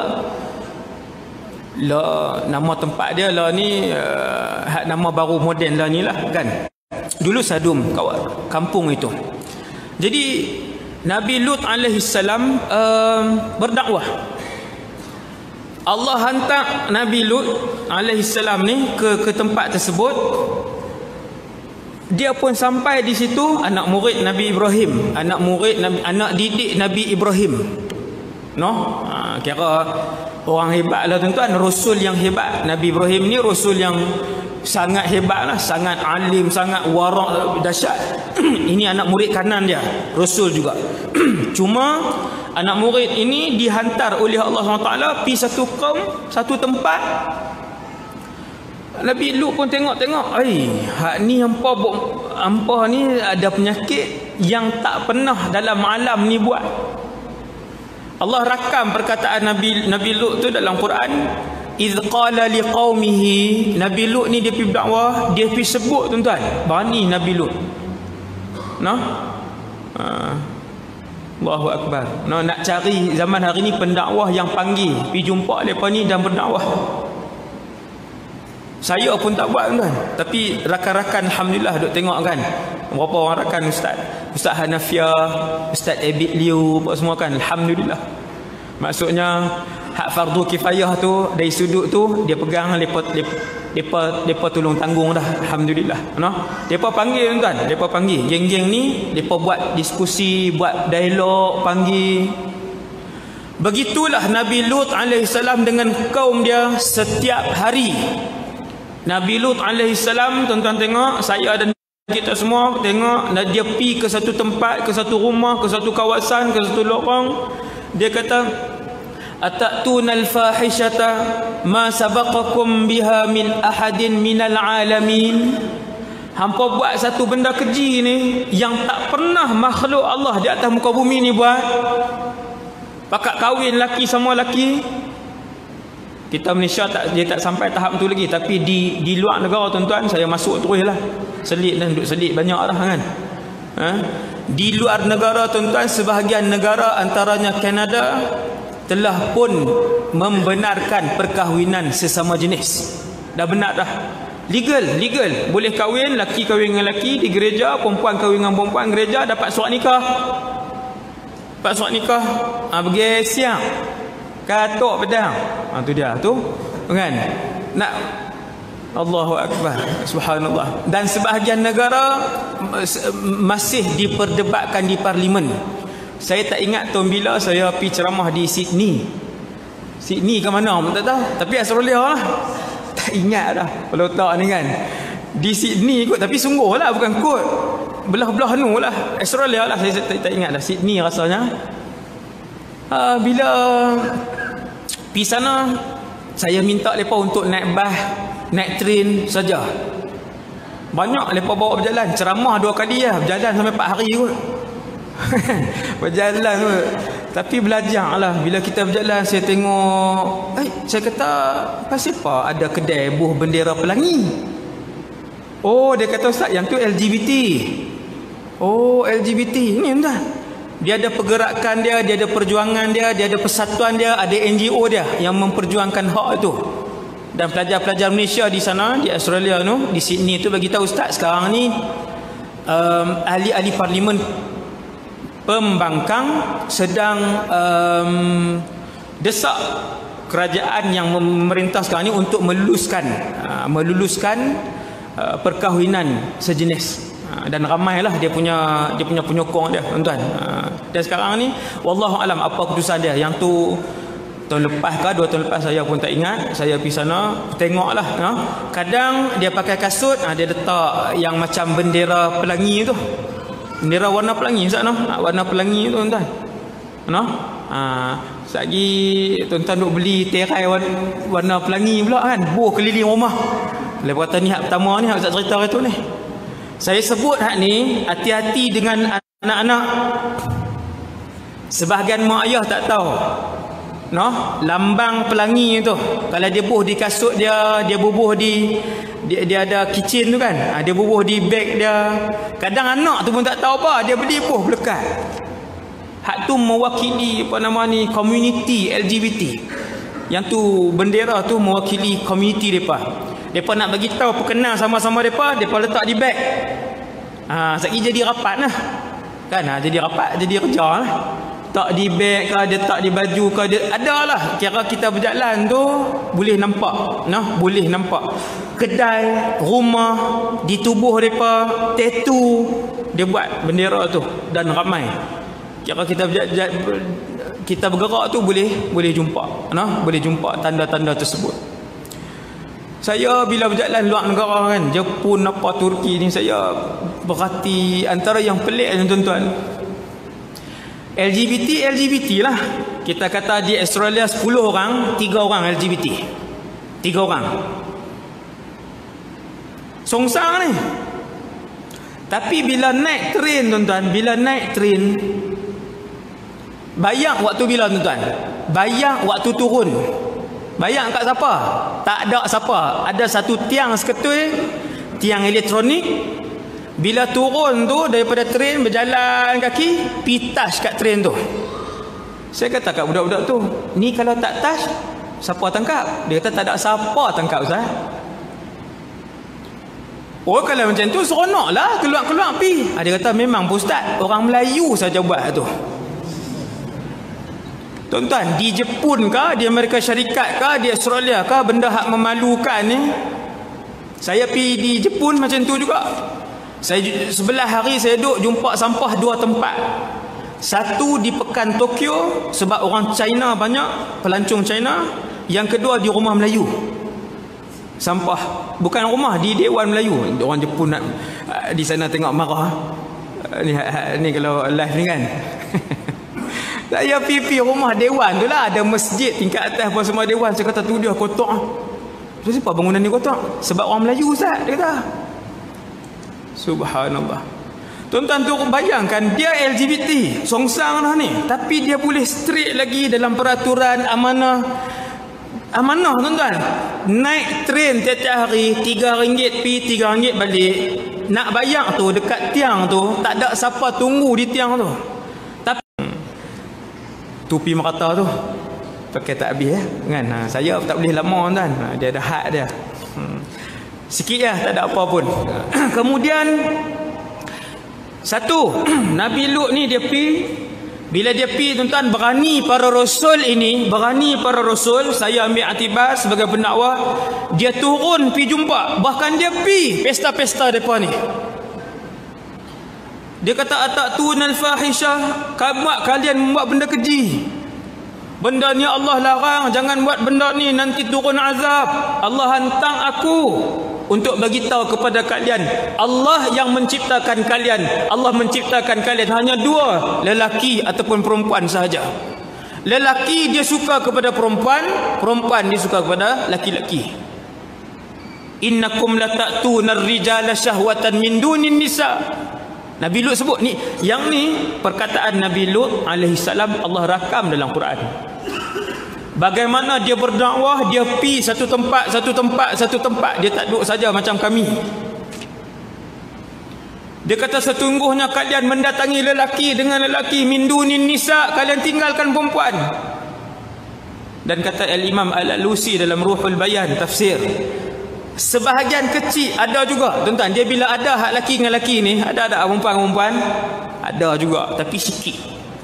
A: la nama tempat dia lah ni uh, nama baru moden lah ni lah kan. Dulu Sadum, kampung itu. Jadi Nabi Lut alaihi salam uh, berdakwah. Allah hantar Nabi Lut alaihi salam ni ke ke tempat tersebut. Dia pun sampai di situ, anak murid Nabi Ibrahim, anak murid Nabi, anak didik Nabi Ibrahim. No, ha, kira orang hebat lah tuan-tuan, rasul yang hebat. Nabi Ibrahim ni rasul yang sangat hebat lah, sangat alim, sangat warak, dahsyat. Ini anak murid kanan dia, rasul juga. Cuma anak murid ini dihantar oleh Allah subhanahu wa taala pergi satu kaum, satu tempat. Nabi Lut pun tengok-tengok, ai, hak ni hampa hampa ni ada penyakit yang tak pernah dalam alam ni buat. Allah rakam perkataan Nabi Nabi Lut tu dalam Quran. Idz qala liqaumihi, Nabi Lut ni dia pergi berdakwah, dia pergi sebut tuan-tuan, bani Nabi Lut. Nah. Ha. Allahu Akbar. No, nak cari zaman hari ni pendakwah yang panggil, pergi jumpa mereka ni dan berdakwah. Saya pun tak buat tuan, tapi rakan-rakan alhamdulillah duk tengok kan. Berapa orang rakan ustaz? Ustaz Hanafia, Ustaz Abid Liu, apa semua kan, alhamdulillah. Maksudnya hak fardu kifayah tu dari sudut tu dia pegang, depa depa depa tolong tanggung dah, alhamdulillah. No? Depa panggil tuan, depa panggil geng-geng ni, depa buat diskusi, buat dialog, panggil. Begitulah Nabi Lut alaihi salam dengan kaum dia setiap hari. Nabi Lut alaihi salam, tuan-tuan tengok, saya dan kita semua tengok, dia pergi ke satu tempat, ke satu rumah, ke satu kawasan, ke satu lorong. Dia kata, atatuna al-fahishata ma sabaqakum biha min ahadin minal alamin. Hampa buat satu benda keji ni yang tak pernah makhluk Allah di atas muka bumi ni buat. Pakat kahwin laki sama laki. Kita Malaysia tak, dia tak sampai tahap tu lagi. Tapi di di luar negara tuan-tuan, saya masuk terus lah. Selit dan duduk selit banyak lah kan. Ha? Di luar negara tuan-tuan, sebahagian negara antaranya Kanada telah pun membenarkan perkahwinan sesama jenis. Dah benar dah. Legal, legal. Boleh kahwin, laki kahwin dengan laki di gereja, perempuan kahwin dengan perempuan gereja, dapat surat nikah. Dapat surat nikah. Ha, pergi siang. Katok pedang. Ha, tu dia tu. Kan? Nak Allahu Akbar. Subhanallah. Dan sebahagian negara masih diperdebatkan di parlimen. Saya tak ingat tahun bila saya pergi ceramah di Sydney. Sydney ke mana? Tak tahu. Tapi Australia lah. Tak ingat dah. Kalau tak ni kan. Di Sydney kot. Tapi sungguh lah. Bukan kot. Belah-belah nu lah. Australia lah. Saya tak, tak ingat dah. Sydney rasanya. Uh, bila pergi sana, saya minta mereka untuk naik bas, naik train saja. Banyak mereka bawa berjalan. Ceramah dua kali lah. Berjalan sampai empat hari kot. Berjalan kot. Tapi belajar lah. Bila kita berjalan, saya tengok, eh, saya kata, pasal apa ada kedai buah bendera pelangi? Oh, dia kata, Ustaz, yang tu L G B T. Oh, L G B T. Ini entah. Dia ada pergerakan dia, dia ada perjuangan dia, dia ada persatuan dia, ada N G O dia yang memperjuangkan hak itu. Dan pelajar-pelajar Malaysia di sana, di Australia tu, di Sydney tu bagi tahu, Ustaz, sekarang ni um, ahli-ahli parlimen pembangkang sedang um, desak kerajaan yang memerintah sekarang ni untuk meluluskan uh, meluluskan uh, perkahwinan sejenis. Dan ramailah dia punya dia punya penyokong dia, tuan-tuan. Dan sekarang ni wallahu alam apa keputusan dia. Yang tu tahun lepas ke dua tahun lepas saya pun tak ingat. Saya pergi sana tengoklah, ha? Kadang dia pakai kasut, ha, dia letak yang macam bendera pelangi tu. Bendera warna pelangi, Ustaz, no? Warna pelangi tu, tuan-tuan. No? Ha, lagi tuan-tuan duk beli terai warna, warna pelangi pula kan. Buh keliling rumah. Lepas kata ni hak pertama ni, hak Ustaz cerita itu ni. Saya sebut hak ni, hati-hati dengan anak-anak. Sebahagian mak ayah tak tahu. No, lambang pelangi tu. Kalau dia bubuh di kasut dia, dia bubuh di dia, dia ada kitchen tu kan. Ha, dia bubuh di beg dia. Kadang anak tu pun tak tahu apa, dia beli buh melekat. Hak tu mewakili apa nama ni, community L G B T. Yang tu bendera tu mewakili community depa. Depa nak bagi tahu perkenal sama-sama depa, depa letak di beg. Ha, sekali jadi rapat lah. Kan, ha, jadi rapat, jadi kerja lah. Tak di beg ke, dia tak di baju ke, dia ada lah. Kira kita berjalan tu boleh nampak, nah, boleh nampak kedai, rumah, di tubuh depa, tattoo dia buat bendera tu dan ramai. Kira kita berjalan, kita bergerak tu boleh boleh jumpa, nah, boleh jumpa tanda-tanda tersebut. Saya bila berjalan luar negara kan, Jepun apa Turki ni, saya berhati antara yang pelik ni, tuan-tuan. L G B T L G B T lah. Kita kata di Australia sepuluh orang, tiga orang L G B T. tiga orang. Songsang ni. Tapi bila naik train, tuan-tuan, bila naik train, bayang waktu bila, tuan-tuan? Bayang waktu turun. Bayang kat siapa? Tak ada siapa. Ada satu tiang seketul, tiang elektronik. Bila turun tu daripada train, berjalan kaki, pi touch kat train tu. Saya kata kat budak-budak tu, ni kalau tak touch, siapa tangkap? Dia kata tak ada siapa tangkap, Ustaz. Oh, kalau macam tu seronok lah, keluar-keluar pi. Ha, dia kata memang Ustaz, orang Melayu saja buat tu. Tuan-tuan, di Jepun ke, di Amerika Syarikat ke, di Australia ke, benda hak memalukan ni. Saya pergi di Jepun macam tu juga. Saya sebelah hari saya duduk jumpa sampah dua tempat. Satu di pekan Tokyo sebab orang China banyak, pelancong China. Yang kedua di rumah Melayu. Sampah bukan rumah, di Dewan Melayu. Orang Jepun nak di sana tengok marah. Ni ni kalau live ni kan. Saya pergi rumah dewan tu lah, ada masjid tingkat atas pun semua dewan. Saya kata tu dia kotak. Kenapa bangunan ni kotak? Sebab orang Melayu, Ustaz, dia kata. Subhanallah. Tuan-tuan tu bayangkan, dia L G B T, songsang dah ni, tapi dia boleh straight lagi dalam peraturan amanah. Amanah tuan-tuan. Naik train tiap-tiap hari tiga ringgit pi, tiga ringgit balik. Nak bayar tu dekat tiang tu tak ada siapa tunggu di tiang tu. Tapi tupi merata tu pakai tak habis ya, kan? Ha, saya tak boleh lama tuan. Ha, dia ada had dia. Hmm. Sikit lah, tak ada apa pun. Kemudian satu, Nabi Lut ni dia pi, bila dia pi tuan-tuan, berani para rasul ini, berani para rasul, saya ambil iktibar sebagai pendakwah, dia turun pi jumpa, bahkan dia pi pesta-pesta depa ni. Dia kata atatuna al-fahisyah, kamu kalian membuat benda keji. Benda ni Allah larang, jangan buat benda ni, nanti turun azab. Allah hantar aku untuk bagi tahu kepada kalian, Allah yang menciptakan kalian. Allah menciptakan kalian hanya dua, lelaki ataupun perempuan sahaja. Lelaki dia suka kepada perempuan, perempuan dia suka kepada laki-laki. Innakum lata'tuna ar-rijala syahwatan min dunin nisa. Nabi Lut sebut ni, yang ni perkataan Nabi Lut alaihi salam Allah rakam dalam Quran. Bagaimana dia berdakwah, dia pi satu tempat, satu tempat, satu tempat. Dia tak duduk saja macam kami. Dia kata sesungguhnya kalian mendatangi lelaki dengan lelaki, min dunin nisa, kalian tinggalkan perempuan. Dan kata Al-Imam Al-Alusi dalam Ruhul Bayan tafsir, sebahagian kecil ada juga tuan-tuan, dia bila ada hak laki dengan laki ni, ada ada perempuan-perempuan, ada juga, tapi sikit.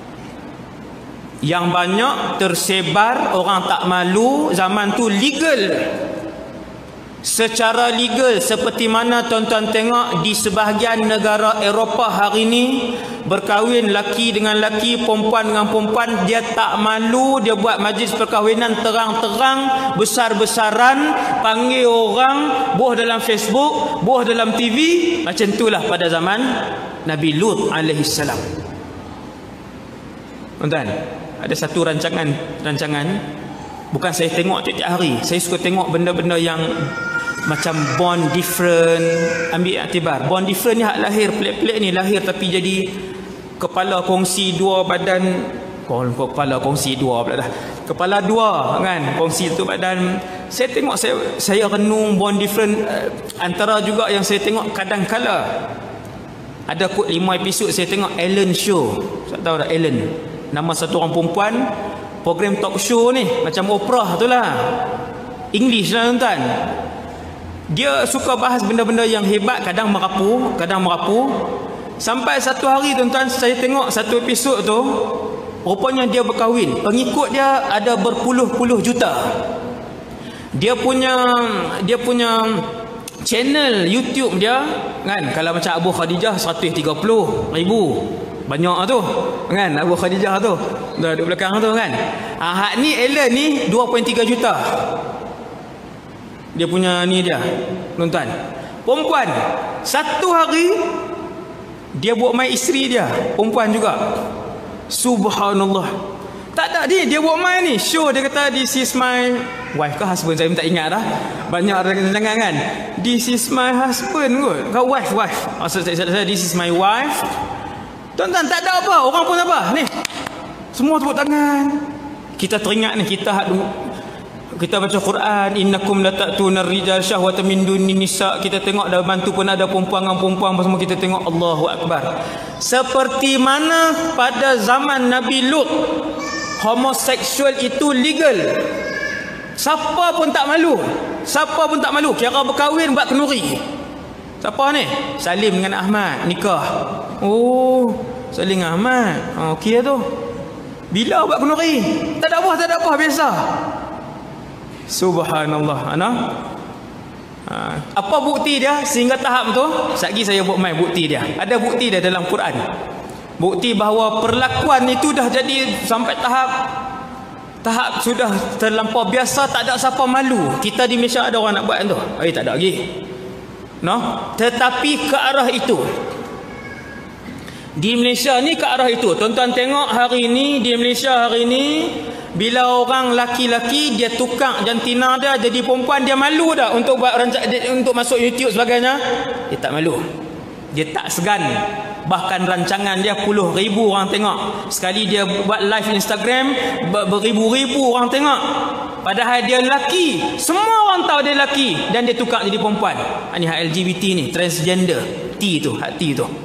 A: Yang banyak tersebar, orang tak malu, zaman tu legal. Secara legal, seperti mana tuan-tuan tengok di sebahagian negara Eropah hari ini, berkahwin laki dengan laki, perempuan dengan perempuan, dia tak malu, dia buat majlis perkahwinan terang-terang, besar-besaran, panggil orang, buah dalam Facebook, buah dalam T V. Macam itulah pada zaman Nabi Lut alaihi salam. Tuan-tuan, ada satu rancangan rancangan bukan saya tengok tiap-tiap hari, saya suka tengok benda-benda yang macam born different. Ambil iktibar, born different ni hak lahir pelik-pelik ni, lahir tapi jadi kepala kongsi dua badan. Oh, kepala kongsi dua pula dah, kepala dua kan, kongsi tu badan. Saya tengok, saya saya renung born different. Antara juga yang saya tengok kadang-kala ada kot lima episod saya tengok Ellen Show. Tak tahu tak Ellen, nama satu orang perempuan, program talk show ni macam Oprah tu lah, English lah tuan-tuan. Dia suka bahas benda-benda yang hebat, kadang merapu, kadang merapu. Sampai satu hari tuan-tuan, saya tengok satu episod tu, rupanya dia berkahwin, pengikut dia ada berpuluh-puluh juta. Dia punya dia punya channel YouTube dia kan, kalau macam Abu Khadijah seratus tiga puluh ribu, banyak tu kan, Abu Khadijah tu dah duduk belakang tu kan. Ha, hak ni Ellen ni dua perpuluhan tiga juta. Dia punya ni dia tuan-tuan, perempuan. Satu hari dia buat main isteri dia, perempuan juga. Subhanallah. Tak ada dia, dia buat main ni show, dia kata this is my wife ke husband, saya tak ingat dah. Banyak rancangan kan, this is my husband kot, kau wife wife. Maksud saya, saya this is my wife. Tuan-tuan, tak ada apa, orang pun apa ni, semua tepuk tangan. Kita teringat ni, kita kita baca Quran, innakum lata'tuna ar-rijal syahwatan min dunin nisa. Kita tengok dah bantu pun ada perempuan dengan perempuan semua, kita tengok Allahu Akbar. Seperti mana pada zaman Nabi Lut, homoseksual itu legal. Siapa pun tak malu, siapa pun tak malu. Kira berkahwin buat kenduri. Siapa ni? Salim dengan Ahmad nikah. Oh, Salim dengan Ahmad. Oh, okey tu. Bila buat kenduri? Tak ada apa, tak ada apa, biasa. Subhanallah. Ana. Ha. Apa bukti dia sehingga tahap tu? Sekali saya buat main bukti dia. Ada bukti dia dalam Quran. Bukti bahawa perlakuan itu dah jadi sampai tahap tahap sudah terlampau biasa, tak ada siapa malu. Kita di Malaysia ada orang nak buat tu. Eh, tak ada lagi. No? Tetapi ke arah itu. Di Malaysia ni ke arah itu. Tuan-tuan tengok hari ni di Malaysia hari ni, bila orang laki-laki dia tukar jantina dia jadi perempuan, dia malu dah untuk buat rancak, untuk masuk YouTube sebagainya. Dia tak malu. Dia tak segan. Bahkan rancangan dia puluh ribu orang tengok. Sekali dia buat live Instagram, beribu-ribu orang tengok. Padahal dia lelaki. Semua orang tahu dia lelaki. Dan dia tukar jadi perempuan. Ini hak L G B T ni, transgender. T tu, hak T tu.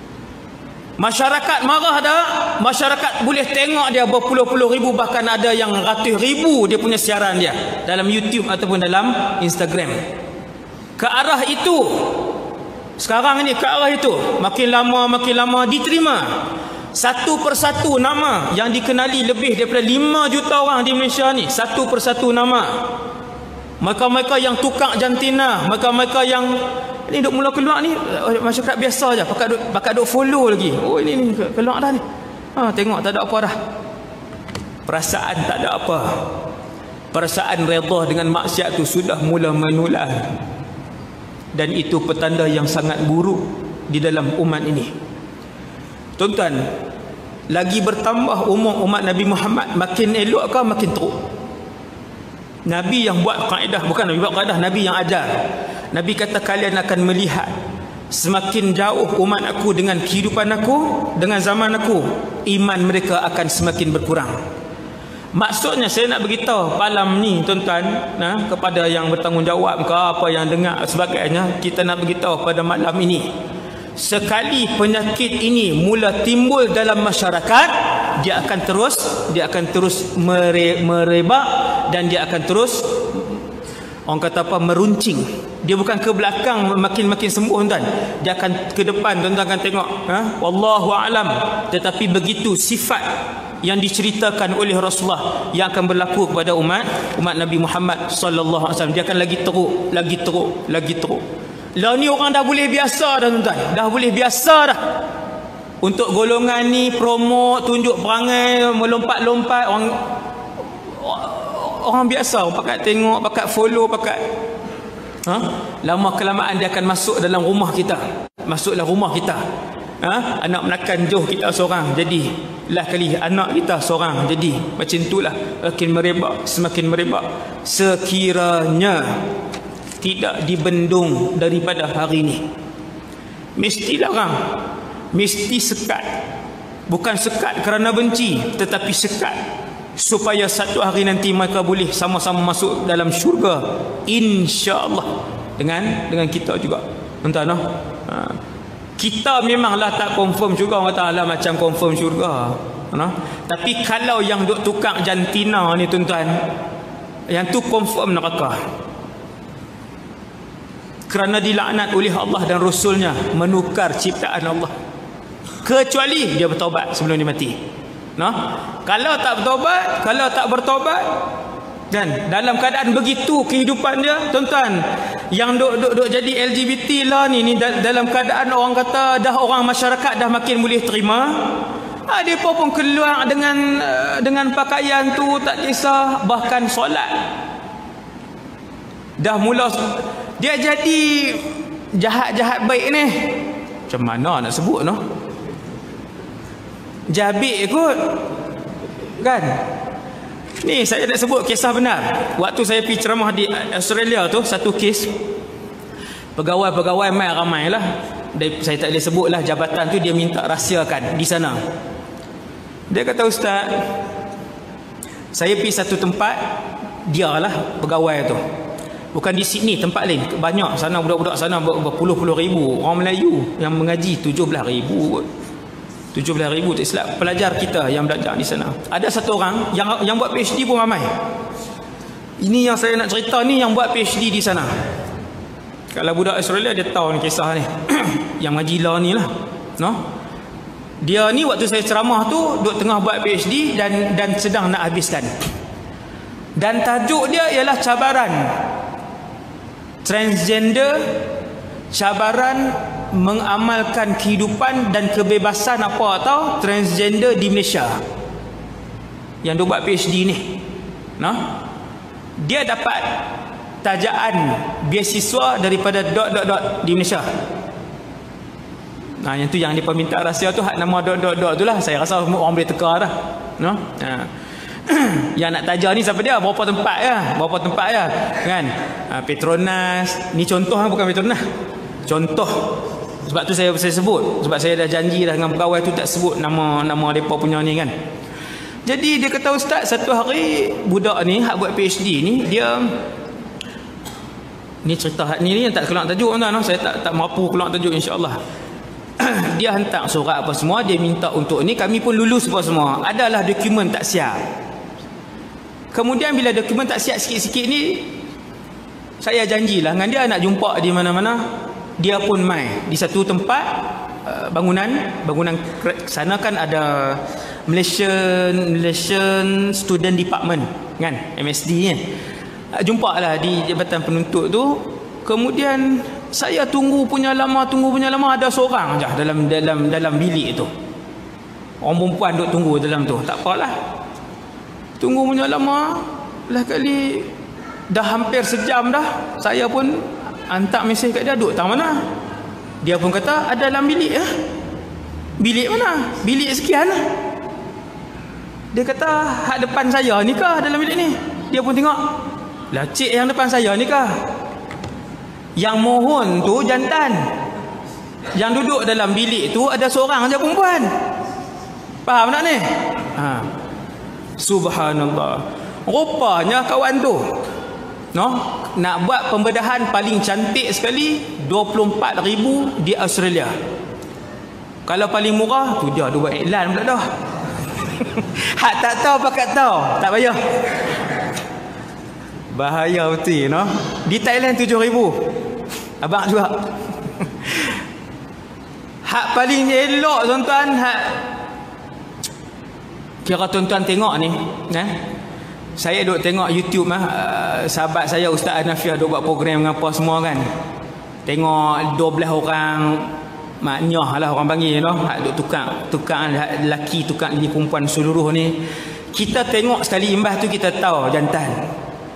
A: Masyarakat marah dah. Masyarakat boleh tengok dia berpuluh-puluh ribu. Bahkan ada yang ratus ribu dia punya siaran dia. Dalam YouTube ataupun dalam Instagram. Ke arah itu. Sekarang ni ke arah itu. Makin lama makin lama diterima. Satu persatu nama yang dikenali lebih daripada lima juta orang di Malaysia ni. Satu persatu nama. Mereka-mereka yang tukar jantina, mereka-mereka yang ni duk mula keluar ni masyarakat biasa je, pakat duk pakat duk follow lagi. Oh ini ni keluar dah ni. Ha, tengok tak ada apa dah. Perasaan tak ada apa. Perasaan redha dengan maksiat tu sudah mula menular. Dan itu petanda yang sangat buruk di dalam umat ini. Tuan-tuan, lagi bertambah umur umat Nabi Muhammad, makin elok ke makin teruk? Nabi yang buat kaedah, bukan Nabi buat kaedah, Nabi yang ajar. Nabi kata kalian akan melihat semakin jauh umat aku dengan kehidupan aku, dengan zaman aku, iman mereka akan semakin berkurang. Maksudnya saya nak beritahu malam ni tuan-tuan, nah, kepada yang bertanggungjawab ke apa yang dengar sebagainya, kita nak beritahu pada malam ini, sekali penyakit ini mula timbul dalam masyarakat, dia akan terus dia akan terus mere, merebak dan dia akan terus, orang kata apa, meruncing. Dia bukan ke belakang makin-makin sembuh tuan, dia akan ke depan. Tuan-tuan akan tengok, ha? Wallahu a'lam. Tetapi begitu sifat yang diceritakan oleh Rasulullah yang akan berlaku kepada umat umat Nabi Muhammad sallallahu alaihi wasallam. Dia akan lagi teruk, lagi teruk, lagi teruk. Lah ni orang dah boleh biasa dah tuan-tuan. Dah boleh biasa dah. Untuk golongan ni promo, tunjuk perangai, melompat-lompat, orang orang biasa, pakat tengok, pakat follow, pakat ha? Lama kelamaan dia akan masuk dalam rumah kita. Masuk dalam rumah kita. Ha? Anak menakan jauh kita seorang, jadi lah kali anak kita seorang, jadi macam itulah, makin merebak, semakin merebak. Sekiranya tidak dibendung daripada hari ini, mesti larang, mesti sekat. Bukan sekat kerana benci, tetapi sekat supaya satu hari nanti mereka boleh sama-sama masuk dalam syurga, insya-Allah, dengan dengan kita juga. Entah noh. Ha. Kita memanglah tak confirm syurga, orang kata lah macam confirm syurga. Nah, tapi kalau yang duk tukar jantina ni tuan-tuan, yang tu confirm neraka. Kerana dilaknat oleh Allah dan Rasulnya, menukar ciptaan Allah. Kecuali dia bertaubat sebelum dia mati. Nah, kalau tak bertaubat, kalau tak bertaubat, dan dalam keadaan begitu kehidupan dia, tuan-tuan, yang duk, duk, duk jadi L G B T lah ni, ni dalam keadaan orang kata dah orang masyarakat dah makin boleh terima, ha, dia pun keluar dengan dengan pakaian tu tak kisah, bahkan solat dah mula dia jadi jahat-jahat baik ni. Macam mana nak sebut noh? Jabik kot kan. Ni saya nak sebut kisah benar. Waktu saya pergi ceramah di Australia tu, satu kes pegawai-pegawai mai ramai lah. Saya tak boleh sebut lah jabatan tu, dia minta rahsiakan di sana. Dia kata, Ustaz, saya pergi satu tempat, dia lah pegawai tu, bukan di Sydney, tempat lain, banyak sana budak-budak sana berpuluh-puluh ribu orang Melayu yang mengaji, tujuh belas ribu tujuh belas ribu tak silap pelajar kita yang belajar di sana. Ada satu orang yang yang buat PhD pun ramai. Ini yang saya nak cerita ni, yang buat PhD di sana. Kalau budak Australia dia tahu ni kisah ni. Yang mengaji law ni lah, no? Dia ni waktu saya ceramah tu duk tengah buat PhD dan dan sedang nak habiskan. Dan tajuk dia ialah cabaran transgender, cabaran mengamalkan kehidupan dan kebebasan apa atau transgender di Malaysia. Yang dia buat PhD ni, nah, dia dapat tajaan beasiswa daripada dot dot dot di Malaysia. Nah, yang tu yang dia minta rahsia tu, hak nama dot dot dot tu lah. Saya rasa orang boleh teka dah, no? Ha. Yang nak taja ni siapa dia? Berapa tempat ya? Berapa tempat ya? Kan? Ha, Petronas. Ni contoh, bukan Petronas. Contoh. Sebab tu saya saya sebut. Sebab saya dah janji dah dengan pegawai tu tak sebut nama nama mereka punya ni kan. Jadi dia kata, ustaz, satu hari budak ni hak buat PhD ni, dia ni cerita hak ni ni tak keluar tajuk tuan-tuan. Saya tak tak mampu keluar tajuk insya-Allah. Dia hantar surat apa semua, dia minta untuk ni, kami pun lulus apa semua. Adalah dokumen tak siap. Kemudian bila dokumen tak siap sikit-sikit ni, saya janjilah dengan dia nak jumpa di mana-mana. Dia pun mai di satu tempat uh, bangunan bangunan sana kan ada Malaysian Malaysian Student Department kan, M S D kan. Uh, jumpa lah di Jabatan Penuntut tu. Kemudian saya tunggu punya lama tunggu punya lama ada seorang aja dalam dalam dalam bilik tu. Orang perempuan duk tunggu dalam tu. Tak apalah. Tunggu punya lama, lah kali dah hampir sejam dah. Saya pun hantar mesej kat dia, duduk tang mana? Dia pun kata ada dalam bilik ya. Bilik mana? Bilik sekian lah. Dia kata hak depan saya ni kah dalam bilik ni? Dia pun tengok. Lah cik yang depan saya ni kah? Yang mohon tu jantan. Yang duduk dalam bilik tu ada seorang aja perempuan. Faham tak ni? Ha. Subhanallah. Rupanya kawan tu, no, nak buat pembedahan paling cantik sekali dua puluh empat ribu di Australia. Kalau paling murah tu dia ada buat iklan pula dah. Hak tak tahu pakat tahu, tak payah. Bahaya betul, no. Di Thailand tujuh ribu. Abang juga. Hak paling elok tuan-tuan, hak kira tuan-tuan tengok ni, eh? Saya duk tengok YouTube mah, uh, sahabat saya Ustaz Anafiah duk buat program dengan apa semua kan. Tengok dua belas orang maknyah lah orang panggil, no? Hak duk tukar, tukar lelaki, tukar jadi perempuan seluruh ni. Kita tengok sekali imbas tu kita tahu jantan.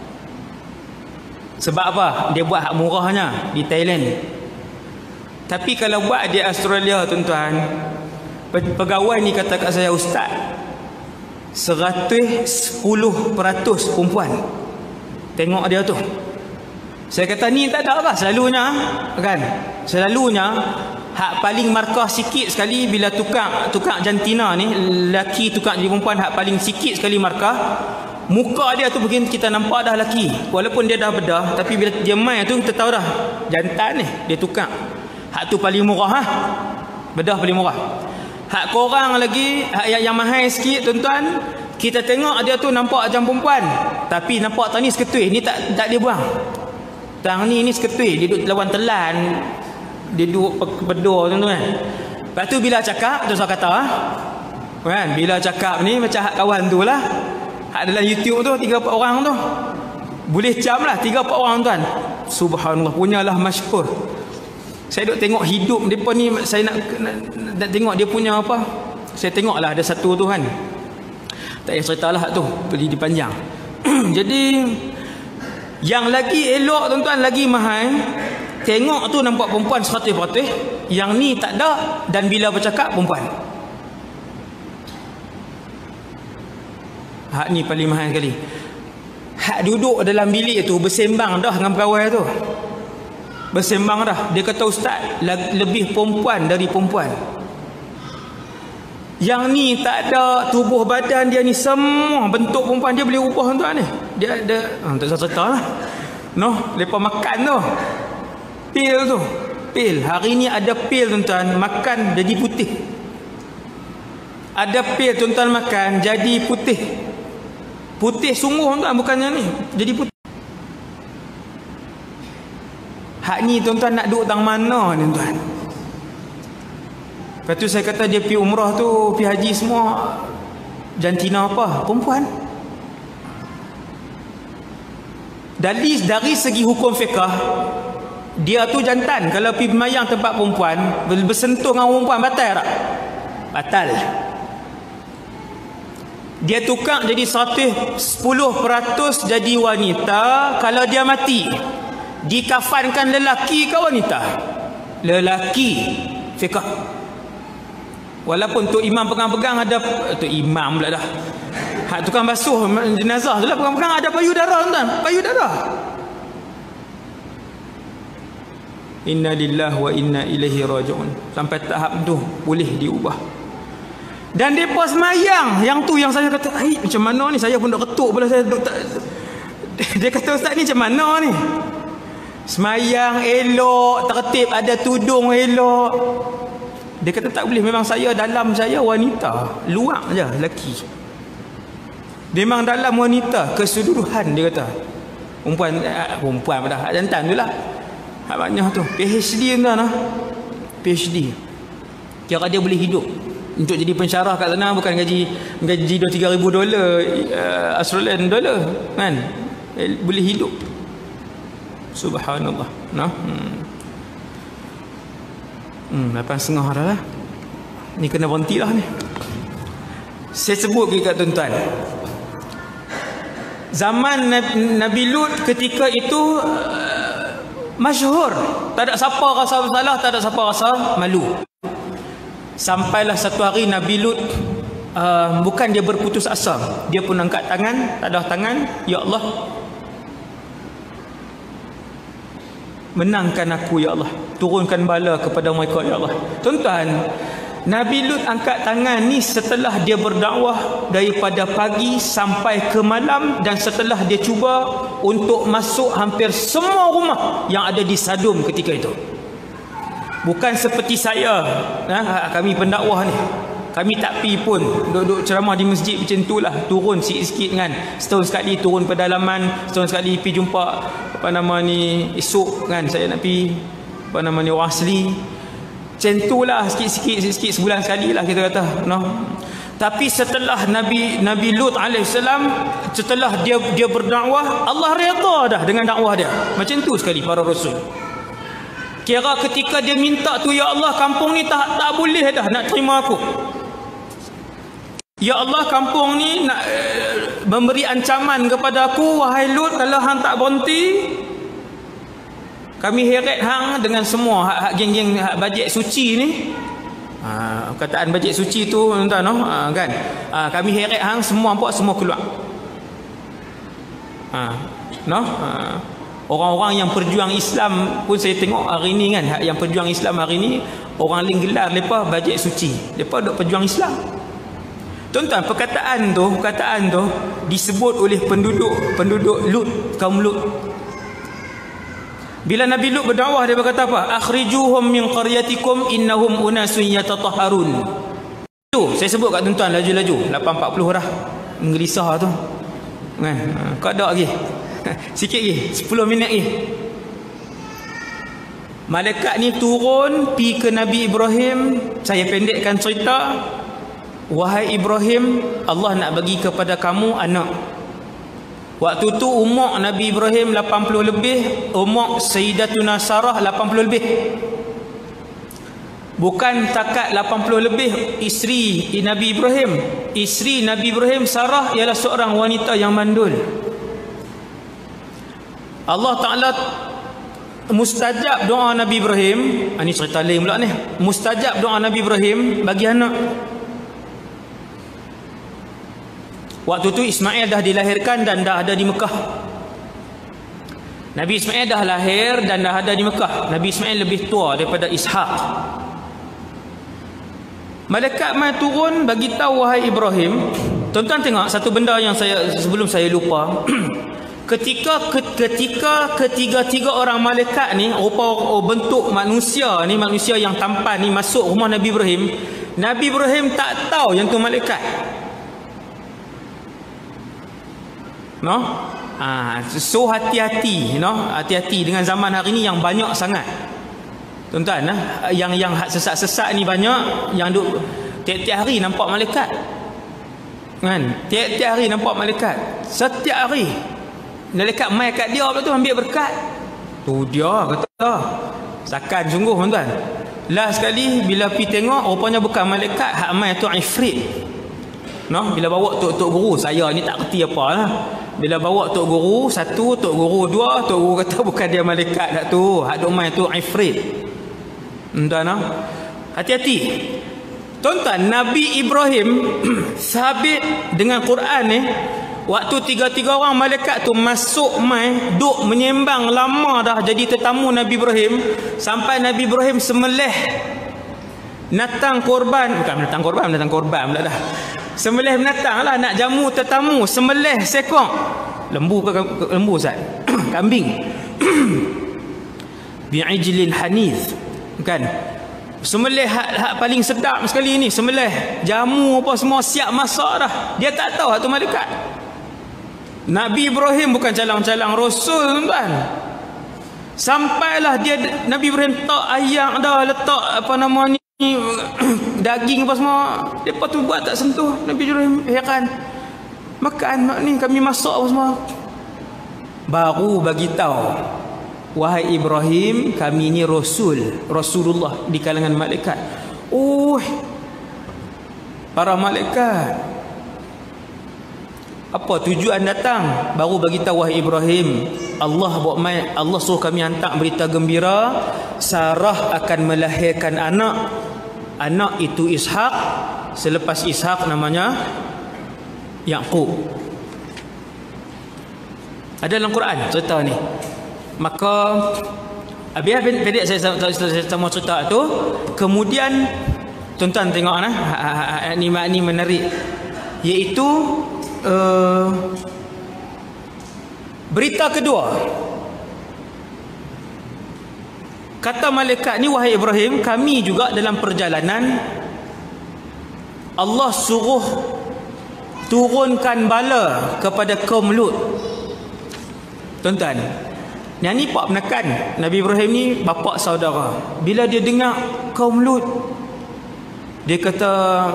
A: Sebab apa? Dia buat hak murahnya di Thailand. Tapi kalau buat di Australia tuan-tuan, pegawai ni kata kat saya, ustaz, seratus sepuluh peratus perempuan. Tengok dia tu. Saya kata ni tak ada apa, selalunya kan. Selalunya hak paling markah sikit sekali bila tukar tukar jantina ni, lelaki tukar jadi perempuan, hak paling sikit sekali markah. Muka dia tu mungkin kita nampak dah lelaki, walaupun dia dah bedah, tapi bila dia main tu kita tahu dah jantan ni, dia tukar. Hak tu paling murah ha. Bedah paling murah. Hak korang lagi, hak yang, yang mahal sikit tuan-tuan, kita tengok dia tu nampak macam perempuan, tapi nampak tang ni seketui, ni tak tak dia buang. Tang ni ni seketui, dia duduk lawan telan, dia duduk pedor tuan-tuan. Lepas tu bila cakap, tu saya kata ha? Kan, bila cakap ni macam hak kawan tu lah. Hak dalam YouTube tu tiga empat orang tu. Boleh jam lah tiga empat orang tuan. Subhanallah, punyalah masyhur. Saya duk tengok hidup depa ni, saya nak, nak, nak tengok dia punya apa. Saya tengoklah ada satu tu kan. Tak payah ceritalah tu, beli dipanjang. Jadi yang lagi elok tuan-tuan, lagi mahal, tengok tu nampak perempuan seratus peratus, yang ni tak ada, dan bila bercakap perempuan. Hak ni paling mahal sekali. Hak duduk dalam bilik tu bersembang dah dengan pegawai tu. Bersembang dah. Dia kata, ustaz, lebih perempuan dari perempuan. Yang ni tak ada tubuh badan dia ni, semua bentuk perempuan dia boleh ubah tuan ni. Dia ada, ah, tak usah cerita lah. No, lepas makan tu. Pil tu. Pil. Hari ni ada pil tuan-tuan, makan jadi putih. Ada pil tuan-tuan makan jadi putih. Putih sungguh tuan, bukannya ni. Jadi putih. Hak ni tuan-tuan nak duduk tang mana ni tuan? Lepas tu saya kata dia pergi umrah tu, pergi haji semua, jantina apa? Perempuan. Dari, dari segi hukum fiqah, dia tu jantan. Kalau pergi bermayang tempat perempuan, bersentuh dengan perempuan, batal tak? Batal. Dia tukar jadi seratus sepuluh peratus jadi wanita kalau dia mati. Dikafankan lelaki ke wanita? Lelaki. Fiqah. Walaupun tu imam pegang-pegang ada, tu imam pula dah. Hak tukang basuh jenazah tu lah pegang-pegang ada payudara tuan, payudara. Inna lillahi wa inna ilaihi raji'un. Sampai tahap tu boleh diubah. Dan depa semayang, yang tu yang saya kata, "Ai, macam mana ni? Saya pun dak ketuk pula saya duk tak." Dia kata, "Ustaz ni macam mana ni?" Semayang elok, tertib, ada tudung elok. Dia kata tak boleh, memang saya dalam saya wanita, luar je lelaki. Memang dalam wanita keseluruhan, dia kata. Perempuan eh, perempuan dah jantan tu lah. Hak banyak tu. PhD tuan lah. PhD. Kira dia boleh hidup. Untuk jadi pensyarah kat sana bukan gaji gaji dua tiga ribu dolar uh, Australian dolar kan. Eh, boleh hidup. Subhanallah. Nah. Hmm. Hmm, lapan setengah dah lah. Ni kena berhenti lah ni. Saya sebut ke kat tuan-tuan. Zaman Nabi, Nabi Lut ketika itu uh, masyhur. Tak ada siapa rasa bersalah, tak ada siapa rasa malu. Sampailah satu hari Nabi Lut uh, bukan dia berputus asa. Dia pun angkat tangan, tadah tangan, "Ya Allah, menangkan aku ya Allah. Turunkan bala kepada mereka ya Allah." Tuan-tuan, Nabi Lut angkat tangan ni setelah dia berdakwah daripada pagi sampai ke malam, dan setelah dia cuba untuk masuk hampir semua rumah yang ada di Sadum ketika itu. Bukan seperti saya, ha, kami pendakwah ni, kami tak pi pun duduk ceramah di masjid macam tu lah, turun sikit-sikit kan, setahun sekali turun pedalaman, setahun sekali pi jumpa apa nama ni, esok kan saya nak pi apa nama ni, orang asli macam tu lah, sikit-sikit sikit sebulan sekali lah kita kata, no. Tapi setelah Nabi Nabi Lut alaihissalam, setelah dia dia berdakwah, Allah redha dah dengan dakwah dia. Macam tu sekali para rasul. Kira ketika dia minta tu, "Ya Allah, kampung ni tak tak boleh dah nak terima aku. Ya Allah, kampung ni nak uh, memberi ancaman kepada aku. Wahai Lut, kalau hang tak berhenti, kami heret hang dengan semua hak-hak geng-geng hak bajet suci ni." Ha, kataan bajet suci tu tuan-tuan, no? Ha, kan? Ha, kami heret hang semua, nampak semua keluar. Ha, no? Ha. Orang-orang yang perjuang Islam pun saya tengok hari ni kan, yang perjuang Islam hari ni, orang lain gelar mereka bajet suci. Mereka duk perjuang Islam. Tuan-tuan, perkataan tu, perkataan tu disebut oleh penduduk penduduk Lut, kaum Lut. Bila Nabi Lut berdakwah, dia berkata apa? "Akhrijuhum min qaryatikum innahum unasun yatatahharun." Tu saya sebut kat tuan-tuan laju-laju, lapan empat puluh dah. Menggelisah tu. Kan? Kau ada lagi. Sikit lagi, sepuluh minit lagi. Malaikat ni turun pi ke Nabi Ibrahim. Saya pendekkan cerita. "Wahai Ibrahim, Allah nak bagi kepada kamu anak." Waktu tu umur Nabi Ibrahim lapan puluh lebih, umur Sayyidatuna Sarah lapan puluh lebih. Bukan takat lapan puluh lebih isteri Nabi Ibrahim. Isteri Nabi Ibrahim, Sarah, ialah seorang wanita yang mandul. Allah Ta'ala mustajab doa Nabi Ibrahim. Ini cerita lain pula ni. Mustajab doa Nabi Ibrahim bagi anak. Waktu tu Ismail dah dilahirkan dan dah ada di Mekah. Nabi Ismail dah lahir dan dah ada di Mekah. Nabi Ismail lebih tua daripada Ishaq. Malaikat mai turun bagi tahu, "Wahai Ibrahim." Tuan-tuan tengok satu benda yang saya sebelum saya lupa. Ketika ketika ketiga-tiga orang malaikat ni, rupa oh, bentuk manusia ni, manusia yang tampan ni masuk rumah Nabi Ibrahim, Nabi Ibrahim tak tahu yang tu malaikat. No? Ah, so hati-hati, no? Hati-hati dengan zaman hari ni yang banyak sangat. Tuan-tuan, nah, yang yang sesat-sesat ni banyak, yang duk tiap-tiap hari nampak malaikat. Kan? Tiap-tiap hari nampak malaikat. Setiap hari malaikat mai kat dia pula tu ambil berkat. Tu dia kata, sakan sungguh tuan-tuan. Last sekali bila pi tengok, rupanya bukan malaikat, hak mai tu ifrit. No, bila bawa tok-tok guru, saya ni tak kerti apa lah. Bila bawa tok guru satu, tok guru dua, tok guru kata bukan dia malaikat dak tu, hak duk mai tu ifrit. Tuan-tuan, no? Hati-hati. Tuan-tuan, Nabi Ibrahim sabit dengan Quran ni. Waktu tiga-tiga orang malaikat tu masuk mai, duk menyembang lama dah jadi tetamu Nabi Ibrahim, sampai Nabi Ibrahim sembelih natang korban, bukan natang korban, natang korban pula dah. Sembelih binatang lah nak jamu tetamu, sembelih sekong. Lembu ke lembu Ustaz? Kambing. Bi'ijlin hanith. Kan? Sembelih hak, hak paling sedap sekali ni, sembelih jamu apa semua siap masak dah. Dia tak tahu tu malaikat. Nabi Ibrahim bukan calang-calang rasul tuan. Sampailah dia Nabi Ibrahim tak ayam dah, letak apa nama ni daging apa semua, depa tu buat tak sentuh. Nabi Ibrahim heran, makan mak ni kami masak apa semua. Baru bagi tahu, wahai Ibrahim, kami ni rasul, Rasulullah di kalangan malaikat. Oh, para malaikat, apa tujuan datang? Baru bagi tahu, wahai Ibrahim, Allah buat mai, Allah suruh kami hantar berita gembira, Sarah akan melahirkan anak. Anak itu Ishak, selepas Ishak namanya Yaqub. Ada dalam Quran cerita ni. Maka habis pendek saya saya mau cerita tu. Kemudian tuan-tuan tengok nah, ni ni menarik, iaitu uh, berita kedua. Kata malaikat ni, wahai Ibrahim, kami juga dalam perjalanan Allah suruh turunkan bala kepada kaum Lut. Tuan-tuan, yang ni pak menekan Nabi Ibrahim ni bapa saudara. Bila dia dengar kaum Lut, dia kata,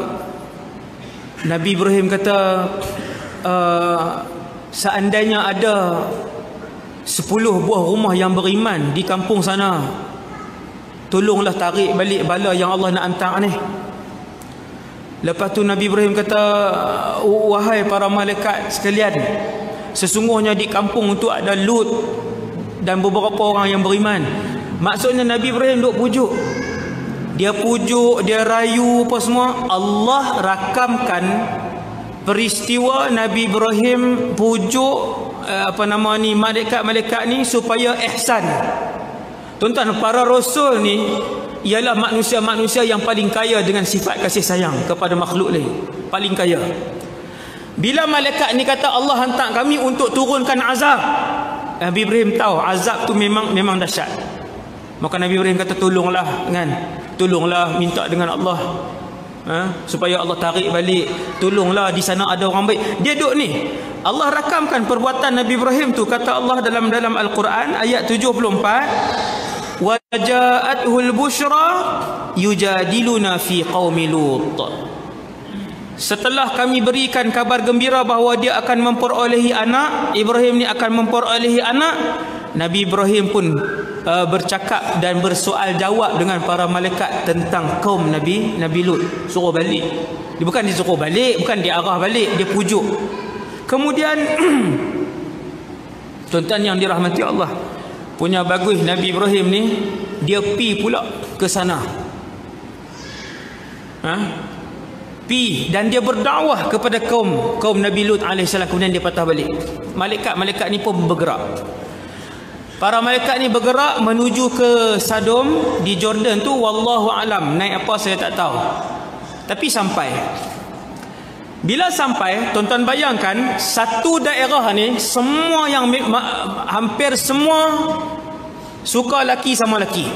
A: Nabi Ibrahim kata, uh, seandainya ada sepuluh buah rumah yang beriman di kampung sana, tolonglah tarik balik bala yang Allah nak hantar ni. Lepas tu Nabi Ibrahim kata, wahai para malaikat sekalian, sesungguhnya di kampung tu ada Lut dan beberapa orang yang beriman. Maksudnya Nabi Ibrahim duk pujuk, dia pujuk, dia rayu apa semua. Allah rakamkan peristiwa Nabi Ibrahim pujuk apa nama ni malaikat-malaikat ni supaya ihsan. Tuan-tuan, para rasul ni ialah manusia-manusia yang paling kaya dengan sifat kasih sayang kepada makhluk lain, paling kaya. Bila malaikat ni kata Allah hantar kami untuk turunkan azab, Nabi Ibrahim tahu azab tu memang memang dahsyat. Maka Nabi Ibrahim kata, tolonglah kan, tolonglah minta dengan Allah, ha? supaya Allah tarik balik. Tolonglah, di sana ada orang baik. Dia duduk ni, Allah rakamkan perbuatan Nabi Ibrahim tu. Kata Allah dalam dalam Al-Quran ayat tujuh puluh empat, wa ja'athul busyra yujadiluna fi qaumi Lut. Setelah kami berikan kabar gembira bahawa dia akan memperolehi anak, Ibrahim ni akan memperolehi anak, Nabi Ibrahim pun uh, bercakap dan bersoal jawab dengan para malaikat tentang kaum Nabi Nabi Lut. Suruh balik. Dia bukan disuruh balik, bukan diarah balik, dia pujuk. Kemudian tuan-tuan yang dirahmati Allah, punya bagus Nabi Ibrahim ni, dia pi pula ke sana. Ha? Pi dan dia berdakwah kepada kaum kaum Nabi Lut alaihissalam. Kemudian dia patah balik. Malaikat-malaikat ni pun bergerak. Para malaikat ni bergerak menuju ke Sodom di Jordan tu, wallahu alam naik apa saya tak tahu. Tapi sampai. Bila sampai, tuan-tuan bayangkan satu daerah ni semua yang hampir semua suka laki sama laki.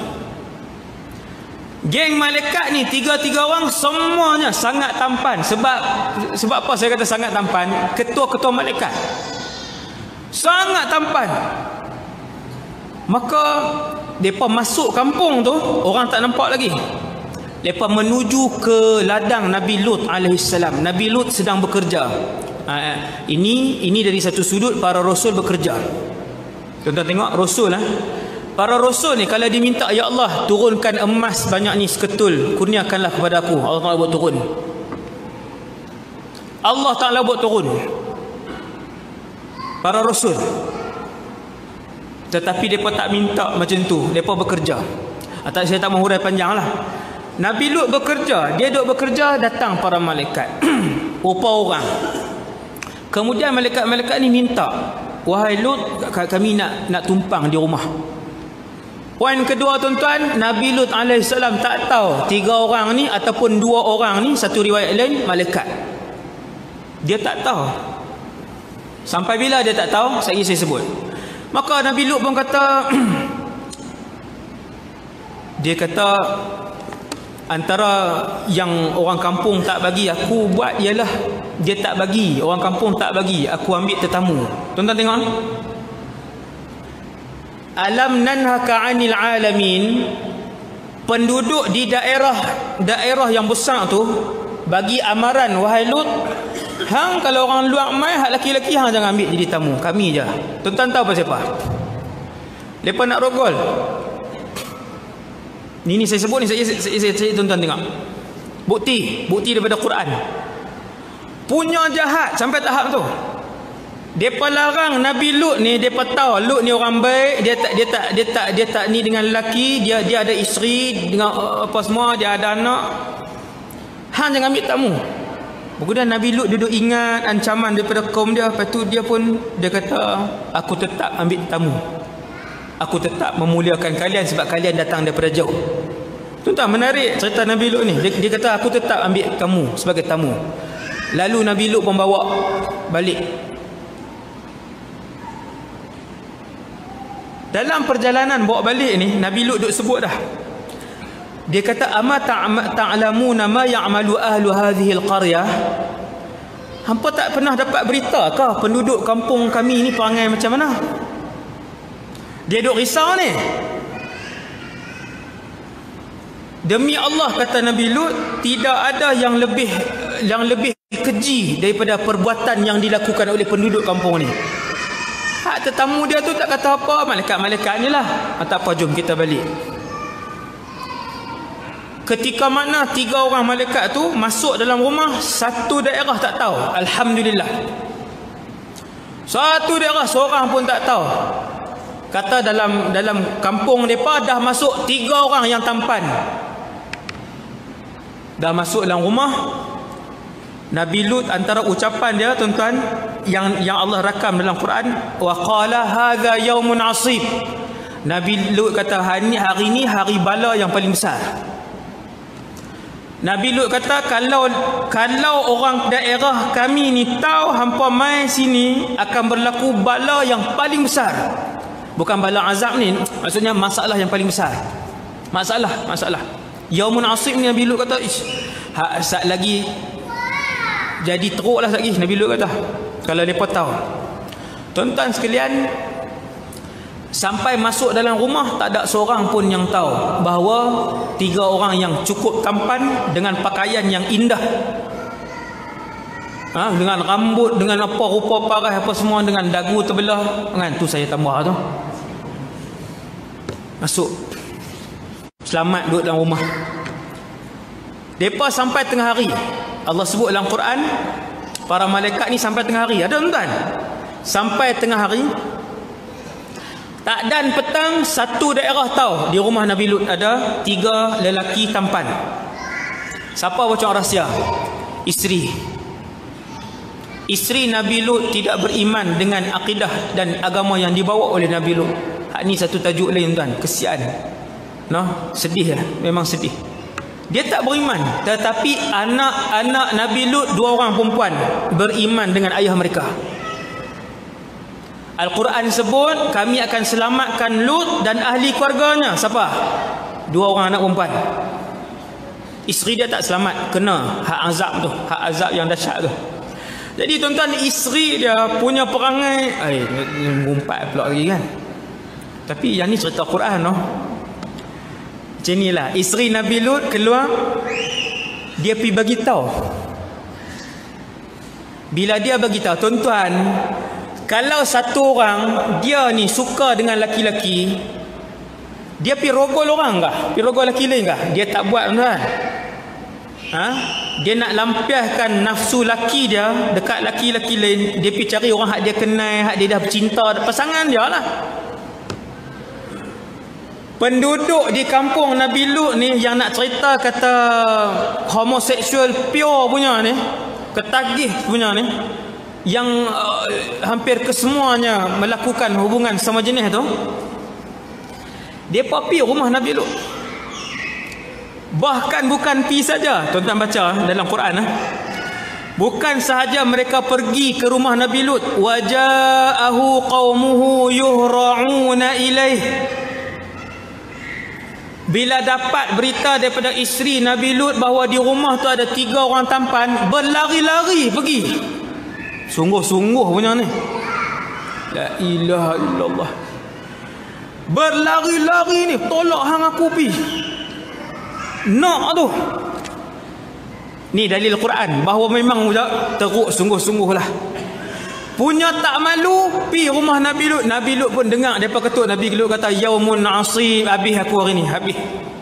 A: Geng malaikat ni tiga-tiga orang semuanya sangat tampan. Sebab sebab apa saya kata sangat tampan? Ketua-ketua malaikat sangat tampan. Maka depa masuk kampung tu, orang tak nampak lagi. Depa menuju ke ladang Nabi Lut alaihissalam. Nabi Lut sedang bekerja. Ha, ini ini dari satu sudut para rasul bekerja. Tuan-tuan tengok rasul lah. Para rasul ni kalau diminta, ya Allah turunkan emas banyak ni seketul, kurniakanlah kepada aku. Allah Taala buat turun. Allah Taala buat turun. Para rasul. Tetapi mereka tak minta macam tu, mereka bekerja. Atau saya tak mahu hurai panjang lah. Nabi Lut bekerja, dia duduk bekerja, datang para malaikat. Rupa orang. Kemudian malaikat-malaikat ni minta, wahai Lut, kami nak nak tumpang di rumah. Poin kedua tuan-tuan, Nabi Lut alaihissalam tak tahu tiga orang ni ataupun dua orang ni, satu riwayat lain malaikat. Dia tak tahu. Sampai bila dia tak tahu? Saya saya sebut. Maka Nabi Lut pun kata dia kata antara yang orang kampung tak bagi aku buat ialah dia tak bagi, orang kampung tak bagi aku ambil tetamu. Tuan-tuan tengok ni. Alam nanhaka 'anil alamin, penduduk di daerah daerah yang besar tu bagi amaran, wahai Lut, hang kalau orang luar mai, hak laki-laki hang jangan ambil jadi tamu, kami je. Tuan-tuan tahu apa siapa? Lepas nak rogol. Ni ni saya sebut ni, saya saya, saya, saya tuan-tuan tengok. Bukti, bukti daripada Quran. Punya jahat sampai tahap tu. Depa larang Nabi Lut ni, depa tahu Lut ni orang baik, dia tak dia tak dia tak dia tak ni dengan lelaki, dia dia ada isteri dengan apa semua, dia ada anak. Hang jangan ambil tamu. Kemudian Nabi Lut duduk ingat ancaman daripada kaum dia, lepas tu dia pun dia kata, aku tetap ambil tamu. Aku tetap memuliakan kalian sebab kalian datang daripada jauh. Tuan-tuan, menarik cerita Nabi Lut ni. Dia, dia kata aku tetap ambil kamu sebagai tamu. Lalu Nabi Lut pun bawa balik. Dalam perjalanan bawa balik ni, Nabi Lut duk sebut dah. Dia kata, ama ta'lamuna ma ya'malu ahlu hadhihi al-qaryah? Hampa tak pernah dapat berita ke penduduk kampung kami ni perangai macam mana? Dia duk risau ni. Demi Allah, kata Nabi Lut, tidak ada yang lebih yang lebih keji daripada perbuatan yang dilakukan oleh penduduk kampung ni. Hak tetamu dia tu tak kata apa, malaikat-malaikatnya lah. Tak apa, jom kita balik. Ketika mana tiga orang malaikat tu masuk dalam rumah, satu daerah tak tahu. Alhamdulillah. Satu daerah seorang pun tak tahu. Kata dalam dalam kampung mereka dah masuk tiga orang yang tampan. Dah masuk dalam rumah. Nabi Lut antara ucapan dia tuan-tuan yang yang Allah rakam dalam Quran, wa qala hadza yaumun asib. Nabi Lut kata hari ni hari ni hari bala yang paling besar. Nabi Lut kata kalau kalau orang daerah kami ni tahu hampa mai sini akan berlaku bala yang paling besar. Bukan bala azab ni, maksudnya masalah yang paling besar. Masalah, masalah. Yaumun asib ni Nabi Lut kata, ish, ha, sat lagi jadi teruk lah lagi, Nabi Lut kata, kalau mereka tahu. Tuan-tuan sekalian, sampai masuk dalam rumah tak ada seorang pun yang tahu bahawa tiga orang yang cukup tampan dengan pakaian yang indah, ha, dengan rambut, dengan apa rupa parah apa semua, dengan dagu terbelah, kan tu saya tambah tu, masuk selamat duduk dalam rumah. Mereka sampai tengah hari. Allah sebut dalam Quran, para malaikat ni sampai tengah hari. Ada tuan-tuan? Sampai tengah hari. Tak dan petang, satu daerah tahu di rumah Nabi Lut ada tiga lelaki tampan. Siapa bocor rahsia? Isteri. Isteri Nabi Lut tidak beriman dengan akidah dan agama yang dibawa oleh Nabi Lut. Hak ni satu tajuk lain tuan, kesian. Noh, sedih lah, memang sedih. Dia tak beriman, tetapi anak-anak Nabi Lut dua orang perempuan beriman dengan ayah mereka. Al-Quran sebut kami akan selamatkan Lut dan ahli keluarganya. Siapa? Dua orang anak perempuan. Isteri dia tak selamat, kena hak azab tu, hak azab yang dahsyat tu. Jadi tuan-tuan, isteri dia punya perangai, ai ngumpat pula lagi kan. Tapi yang ni cerita Quran noh. Macam inilah, isteri Nabi Lut keluar, dia pergi bagi tahu. Bila dia bagi tahu, tuan-tuan, kalau satu orang dia ni suka dengan laki-laki, dia pergi rogol orang kah? Pergi rogol laki lain kah? Dia tak buat, tuan-tuan. Ha? Dia nak lampiaskan nafsu laki dia dekat laki-laki lain, dia pergi cari orang hak dia kenal, hak dia dah bercinta, pasangan dia lah. Penduduk di kampung Nabi Lut ni yang nak cerita kata homoseksual pure punya ni, ketagih punya ni, yang uh, hampir kesemuanya melakukan hubungan sama jenis tu, depa pi rumah Nabi Lut. Bahkan bukan pi saja, tuan-tuan baca dalam Quran, eh? bukan sahaja mereka pergi ke rumah Nabi Lut, waja'ahu qaumuhu yuhra'una ilaih. Bila dapat berita daripada isteri Nabi Lut bahawa di rumah tu ada tiga orang tampan, berlari-lari pergi. Sungguh-sungguh punya ni. La ilaha illallah. Berlari-lari ni, tolak hang aku pi. Nak tu. Ni dalil Quran bahawa memang teruk sungguh-sungguh lah. Punya tak malu pi rumah Nabi Lut. Nabi Lut pun dengar depa ketuk. Nabi Lut kata yaumun asib, habis aku hari ni, habis.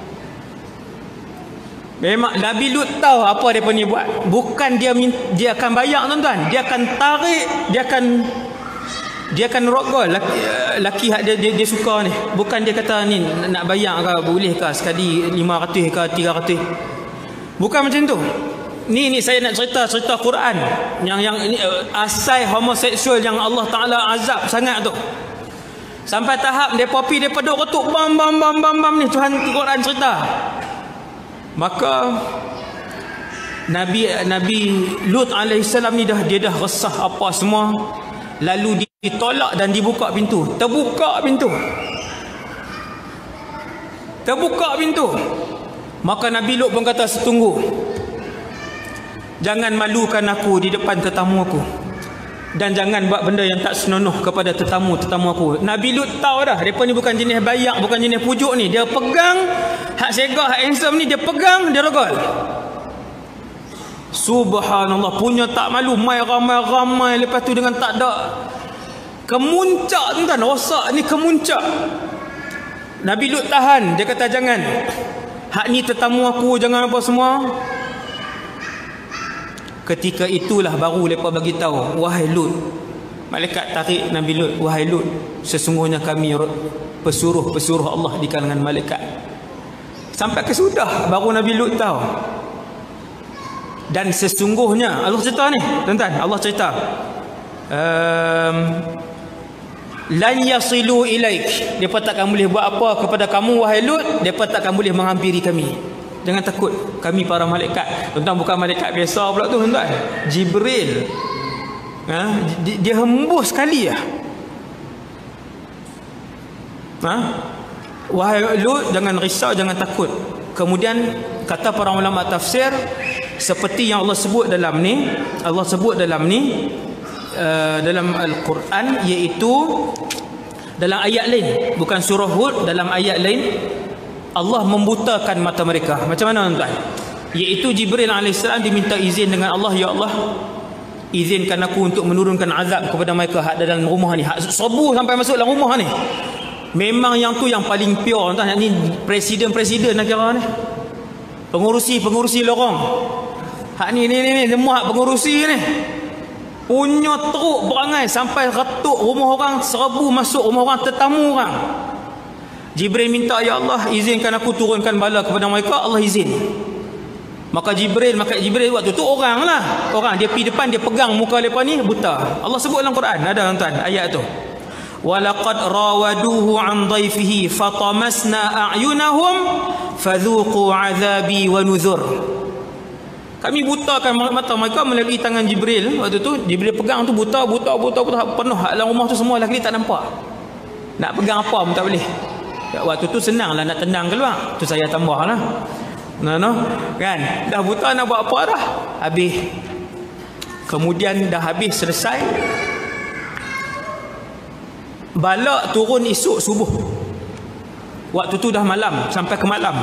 A: Memang Nabi Lut tahu apa depa ni buat. Bukan dia dia akan bayar, tuan-tuan. Dia akan tarik, dia akan dia akan rogol laki, laki dia, dia dia suka ni. Bukan dia kata ni nak bayar ke, boleh ke sekali lima ratus ke tiga ratus. Bukan macam tu. Ni ni saya nak cerita cerita Quran yang yang ini asal homoseksual yang Allah Taala azab sangat tu. Sampai tahap depa pi depa duk ketuk bam bam bam bam bam ni, Tuhan Quran cerita. Maka Nabi Nabi Lut alaihissalam ni dah dia dah resah apa semua, lalu ditolak dan dibuka pintu. Terbuka pintu. Terbuka pintu. Maka Nabi Lut pun kata, setunggu. Jangan malukan aku di depan tetamu aku. Dan jangan buat benda yang tak senonoh kepada tetamu-tetamu aku. Nabi Lut tahu dah, mereka ni bukan jenis bayak, bukan jenis pujuk ni. Dia pegang, hak segak, hak handsome ni, dia pegang, dia rogol. Subhanallah, punya tak malu. Mai ramai-ramai, lepas tu dengan tak ada kemuncak, tuan-tuan. Rosak ni kemuncak. Nabi Lut tahan, dia kata jangan. Hak ni tetamu aku, jangan apa semua. Ketika itulah baru mereka bagi tahu, wahai Lut. Malaikat tarik Nabi Lut, wahai Lut, sesungguhnya kami pesuruh-pesuruh Allah di kalangan malaikat. Sampai ke sudah baru Nabi Lut tahu. Dan sesungguhnya Allah cerita ni, tuan-tuan, Allah cerita um, lan yasilu ilaik, depa takkan boleh buat apa kepada kamu wahai Lut, depa takkan boleh menghampiri kami. Jangan takut, kami para malaikat. Tuan-tuan, bukan malaikat biasa pula tu, tuan-tuan. Jibril. Ha? Dia, dia hembus sekali lah. Ha? Wahai Lut, jangan risau, jangan takut. Kemudian kata para ulama tafsir, seperti yang Allah sebut dalam ni, Allah sebut dalam ni uh, dalam Al-Quran, iaitu dalam ayat lain, bukan surah Hud, dalam ayat lain Allah membutakan mata mereka. Macam mana, tuan-tuan? Iaitu Jibril alaihissalam diminta izin dengan Allah, ya Allah, izinkan aku untuk menurunkan azab kepada mereka hak dalam rumah ni. Hak serbu sampai masuk dalam rumah ni. Memang yang tu yang paling pure, tuan-tuan. Ni presiden-presiden nak kira ni. Pengurusi-pengurusi lorong. Hak ni ni ni, ni semua hak pengurusi ni. Punya teruk berangai sampai retuk rumah orang, serbu masuk rumah orang, tetamu orang. Jibril minta, ya Allah, izinkan aku turunkan bala kepada mereka. Allah izin. Maka Jibril, maka Jibril waktu tu orang lah. Orang, dia pergi depan, dia pegang muka mereka ni, buta. Allah sebut dalam Quran, ada, tuan-tuan, ayat tu. Walaqad rawaduhu an dhaifihi fatamasna a'yunahum fadhuqu azabi wa nuzur. Kami butakan mata mereka melalui tangan Jibril. Waktu tu Jibril pegang tu, buta, buta, buta, buta, penuh dalam rumah tu semua lagi tak nampak. Nak pegang apa pun tak boleh. Waktu tu senanglah nak tendang keluar. Tu saya tambah lah. Nah, no, kan? Dah buta nak buat apa dah? Habis. Kemudian dah habis, selesai. Balak turun esok subuh. Waktu tu dah malam, sampai ke malam.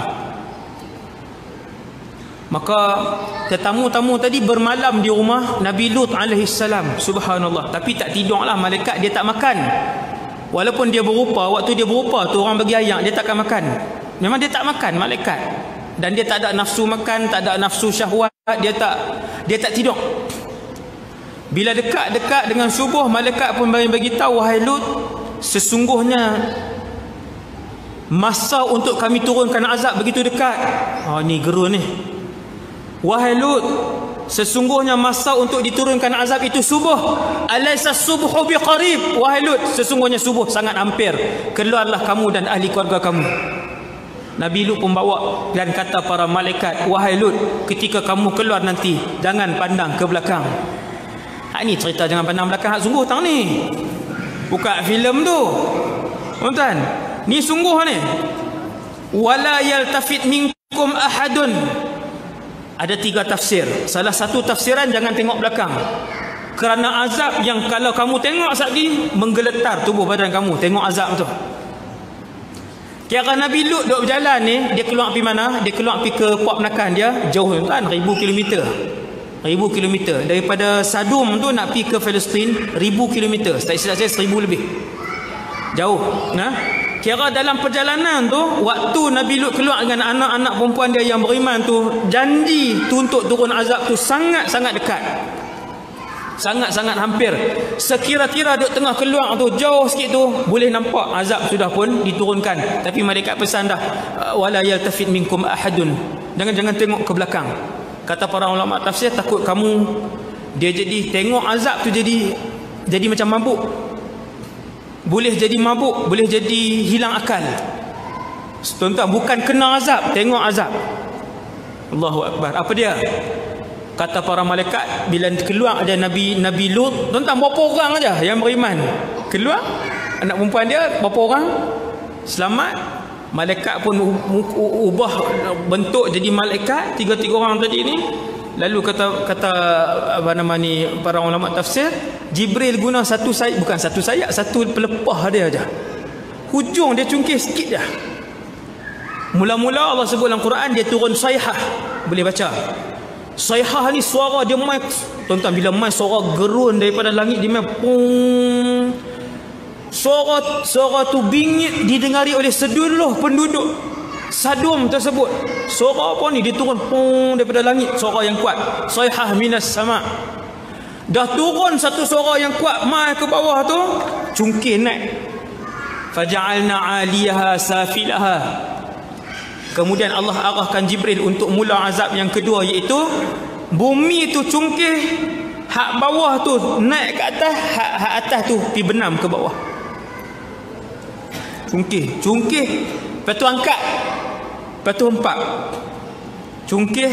A: Maka tetamu-tamu tadi bermalam di rumah Nabi Lut alaihissalam. Subhanallah. Tapi tak tidurlah malaikat, dia tak makan. Walaupun dia berupa, waktu dia berupa tu orang bagi ayak, dia takkan makan. Memang dia tak makan, malaikat. Dan dia tak ada nafsu makan, tak ada nafsu syahwat, dia tak dia tak tidur. Bila dekat-dekat dengan subuh, malaikat pun bagi tahu, wahai Lut, sesungguhnya masa untuk kami turunkan azab begitu dekat. Oh, ni gerun ni. Wahai Lut, sesungguhnya masa untuk diturunkan azab itu subuh. Alaysa subuhu biqarib, wahai Lut, sesungguhnya subuh sangat hampir. Keluarlah kamu dan ahli keluarga kamu. Nabi Lut pun bawa dan kata para malaikat, wahai Lut, ketika kamu keluar nanti jangan pandang ke belakang. Ha, ni cerita jangan pandang belakang, hak sungguh tang ni. Bukan filem tu. Tuan-tuan, ni sungguh ni. Wala yaltafit minkum ahadun. Ada tiga tafsir. Salah satu tafsiran, jangan tengok belakang. Kerana azab yang kalau kamu tengok sekali menggeletar tubuh badan kamu. Tengok azab tu. Kira Nabi Lut duk berjalan ni, dia keluar pergi mana? Dia keluar pergi ke port penakan dia, jauh kan, ribu kilometer. Ribu kilometer. Daripada Sadum tu nak pergi ke Palestin, ribu kilometer. Tak silap saya, seribu lebih. Jauh. Nah. Kira dalam perjalanan tu, waktu Nabi Lut keluar dengan anak-anak perempuan dia yang beriman tu, janji tu untuk turun azab tu sangat-sangat dekat. Sangat-sangat hampir. Sekira-kira duk tengah keluar tu, jauh sikit tu, boleh nampak azab sudah pun diturunkan. Tapi malaikat pesan dah, wala yaltafit minkum ahadun. Jangan-jangan tengok ke belakang. Kata para ulama tafsir, takut kamu dia jadi tengok azab tu jadi jadi macam mabuk. Boleh jadi mabuk, boleh jadi hilang akal. Tuan-tuan, bukan kena azab, tengok azab. Allahu Akbar. Apa dia? Kata para malaikat, bila keluar ada Nabi Nabi Lut, tuan-tuan, berapa orang aja yang beriman keluar, anak perempuan dia berapa orang selamat. Malaikat pun ubah bentuk jadi malaikat, tiga-tiga orang tadi ni. Lalu kata kata apa nama ni para ulama tafsir, Jibril guna satu sayap, bukan satu sayap, satu pelepah dia aja. Hujung dia cungkih sikit dah. Mula-mula Allah sebut dalam Quran dia turun sayhah. Boleh baca. Sayhah ni suara dia mai, tuan-tuan, bila mai suara gerun daripada langit, dia mai pung. Suara suara tu bingit didengari oleh seluruh penduduk Sadum tersebut. Suara apa ni? Dia turun pung daripada langit, suara yang kuat. Sayhah minas sama. Dah turun satu suara yang kuat mai ke bawah tu, cungkih naik. Faja'alna 'aliyaha safilaha. Kemudian Allah arahkan Jibril untuk mula azab yang kedua, iaitu bumi tu cungkih, hak bawah tu naik ke atas, hak, hak atas tu pi benam ke bawah. Cungkih, cungkih, lepas tu angkat, lepas tu hempak. Cungkih,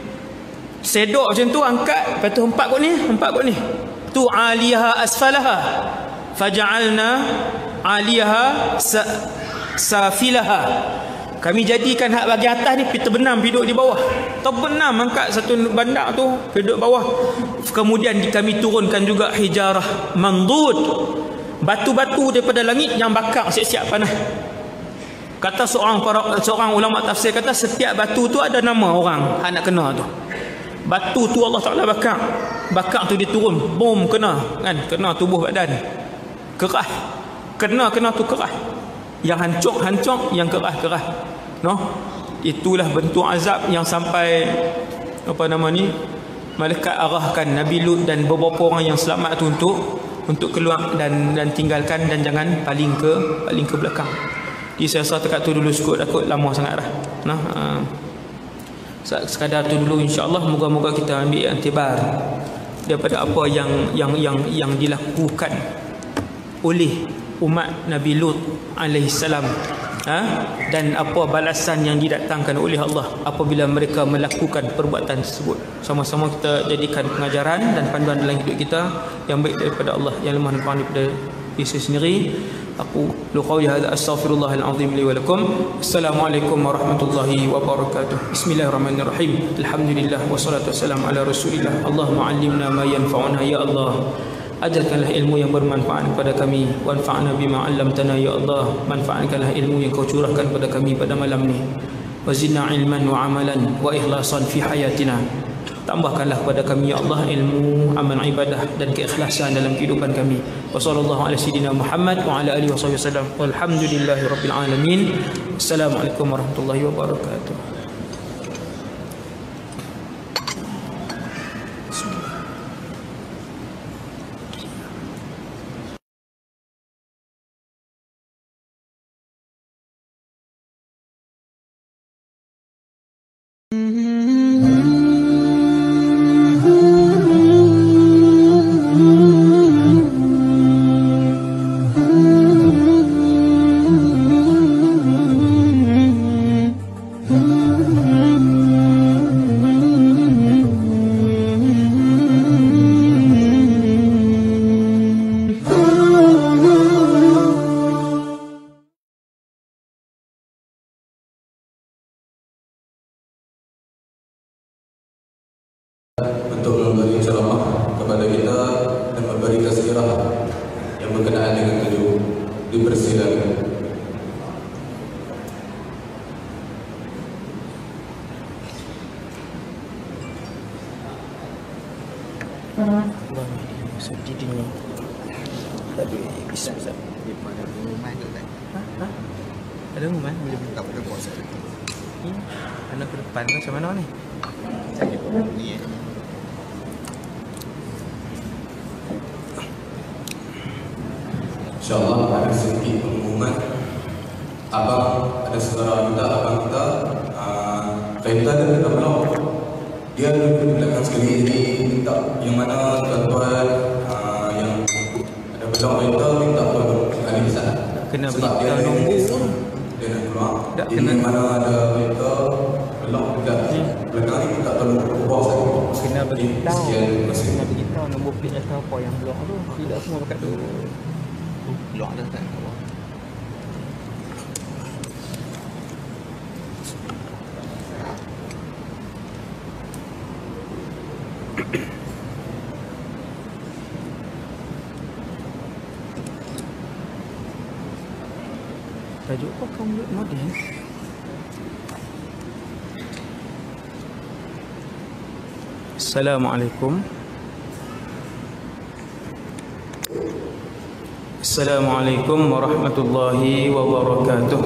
A: sedok macam tu, angkat, lepas tu hempak kot ni, hempak kot ni. Tu 'aliyaha asfalaha. Faja'alna 'aliyaha sa safilaha. Kami jadikan hak bagi atas ni terbenam duduk di bawah. Terbenam, angkat satu bandar tu duduk bawah. Kemudian kami turunkan juga hijarah mandud, batu-batu daripada langit yang bakar siap-siap panas. Kata seorang para, seorang ulama tafsir, kata setiap batu tu ada nama orang hak nak kena tu. Batu tu Allah Taala bakar. Bakar tu dia turun, bom kena, kan? Kena tubuh badan. Kerah. Kena-kena tu kerah. Yang hancur-hancur, yang kerah-kerah. No? Itulah bentuk azab yang sampai apa nama ni? Malaikat arahkan Nabi Lut dan beberapa orang yang selamat tu untuk untuk keluar dan dan tinggalkan dan jangan paling ke paling ke belakang. Jadi saya rasa dekat tu dulu cukup, takut lama sangat dah. Nah, uh, sekadar tu dulu, insya-Allah. Moga-moga kita ambil iktibar daripada apa yang yang yang yang dilakukan oleh umat Nabi Lut alaihi salam, ha? Dan apa balasan yang didatangkan oleh Allah apabila mereka melakukan perbuatan tersebut. Sama-sama kita jadikan pengajaran dan panduan dalam hidup kita yang baik daripada Allah, yang lemah dan kurang daripada diri sendiri. Aku lu qauli hadza astaghfirullahal azim li wa lakum. Assalamualaikum warahmatullahi wabarakatuh. Bismillahirrahmanirrahim. Alhamdulillah wassalatu wassalamu ala Rasulillah. Allahumma 'allimna ma yanfa'una ya Allah. Ajarkanlah ilmu yang bermanfaat kepada kami. Wanfa'na bima 'allamtana ya Allah. Manfaatkanlah ilmu yang kau curahkan kepada kami pada malam ni. Wazidna ilman wa amalan wa ikhlasan fi hayatina. Tambahkanlah kepada kami ya Allah ilmu, amal ibadah dan keikhlasan dalam kehidupan kami. Wa sallallahu ala sayidina Muhammad wa ala alihi wasallam. Walhamdulillahirabbil alamin. Assalamualaikum warahmatullahi wabarakatuh.
B: untuk memberi ceramah kepada kita dan memberi tazkirah yang berkenaan dengan tajuk. Dipersilakan.
A: Sedihnya. Tadi bisa bisa.
C: Ada pengumuman tu kan?
A: Ha? Ada pengumuman boleh
C: Tak boleh buat satu.
A: ni. Anak ke depan macam mana ni?
C: Saya ni eh.
B: InsyaAllah ada sedikit pengumuman. Abang, ada saudara kita, abang kita uh, kaitan dengan blog. Dia duduk di belakang sekali, jadi minta yang mana tuan-tuan uh, yang ada blog kita minta tolong sekali bisa.
A: Kena
B: Sebab dia
A: beritahu nombor.
B: dia nak keluar.
A: Tak
B: Jadi
A: kena-
B: yang mana ada kita blog dekat belakang ni minta tolong ubah sekali.
A: Kena beritahu.
B: Sekian, terima kasih.
A: Kena beritahu nombor plate atau apa yang blok tu. Tidak semua pakai tu.
C: Luar dah kan bawah.
A: Tajuk apa kamu model? Assalamualaikum. Assalamualaikum warahmatullahi wabarakatuh.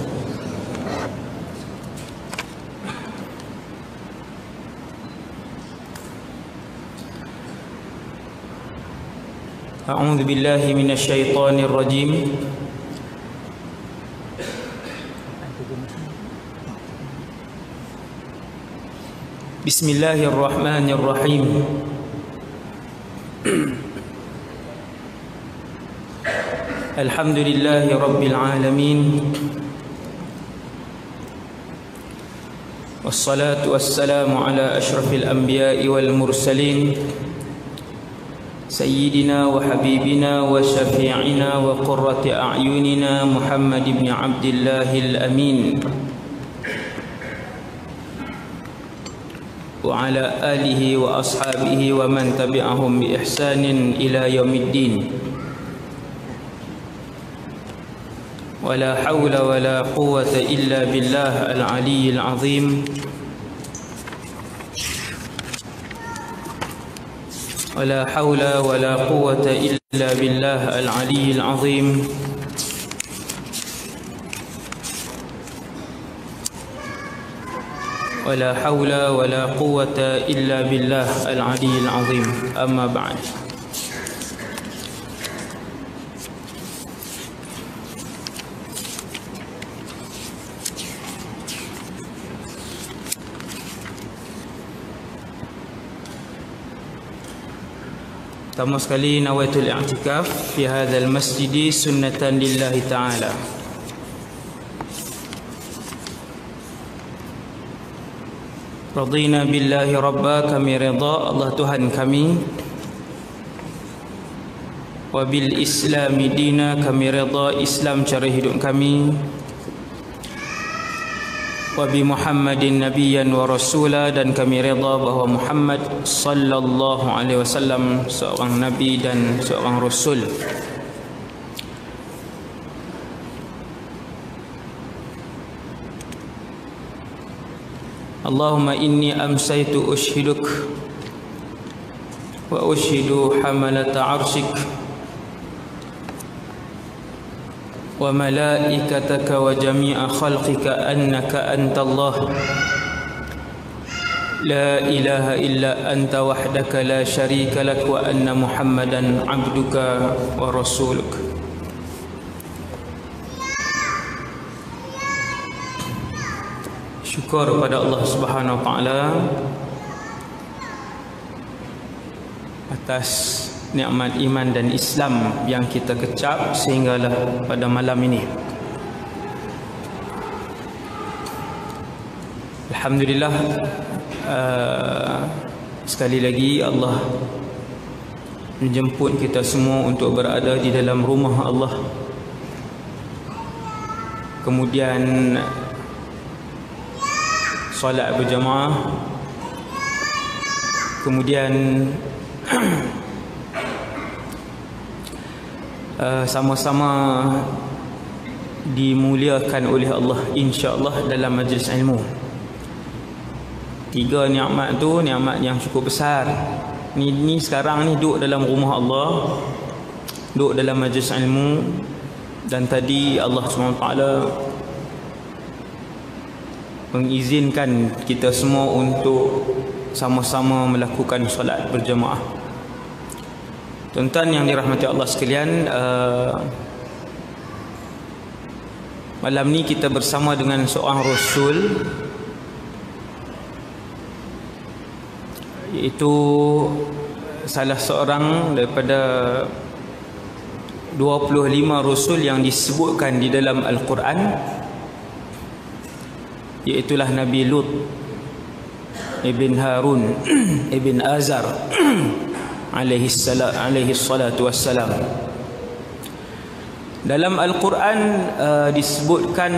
A: A'udzu billahi minasy syaithanir rajim. Bismillahirrahmanirrahim. Alhamdulillahi rabbil alamin. Wassalatu wassalamu ala asyrafil anbiya'i wal mursalin Sayyidina wa habibina wa syafi'ina wa qurrati a'yunina Muhammad ibn Abdillahil amin wa ala alihi wa ashabihi wa man tabi'ahum bi ihsanin ila yaumiddin. Wala hawla wala quwwata illa billah al-aliyyil azim. Wala hawla wala quwwata illa billah al-aliyyil azim. ولا حول ولا قوة إلا بالله العلي العظيم أما بعد. Pertama sekali nawaitul i'tikaf fi hadzal masjid sunnatan lillahi ta'ala. Radina billahi rabba, kami rida Allah Tuhan kami. Wa bil islami dina, kami rida Islam cara hidup kami. Wa bi Muhammadin nabiyyan wa rasula, dan kami rida bahawa Muhammad sallallahu alaihi wasallam seorang nabi dan seorang rasul. Allahumma inni amsaytu ushhiduk wa ushhidu hamalata arshik wa malaikataka wa jami'a khalqika annaka antallah la ilaha illa anta wahdaka la syarika lak wa anna Muhammadan abduka wa rasuluk. Syukur kepada Allah Subhanahu wa taala atas nikmat iman dan Islam yang kita kecap sehinggalah pada malam ini. Alhamdulillah, uh, sekali lagi Allah menjemput kita semua untuk berada di dalam rumah Allah. Kemudian solat berjamaah kemudian uh, sama-sama dimuliakan oleh Allah insya-Allah dalam majlis ilmu. Tiga nikmat tu nikmat yang cukup besar. Ni ni sekarang ni duduk dalam rumah Allah, duduk dalam majlis ilmu, dan tadi Allah subhanahu wa taala mengizinkan kita semua untuk sama-sama melakukan solat berjemaah. Tuan-tuan yang dirahmati Allah sekalian, uh, malam ni kita bersama dengan seorang Rasul, iaitu salah seorang daripada dua puluh lima Rasul yang disebutkan di dalam Al-Quran, iaitulah Nabi Lut Ibn Harun Ibn Azar alaihi salam, alaihi salatu wassalam. Dalam Al-Quran uh, disebutkan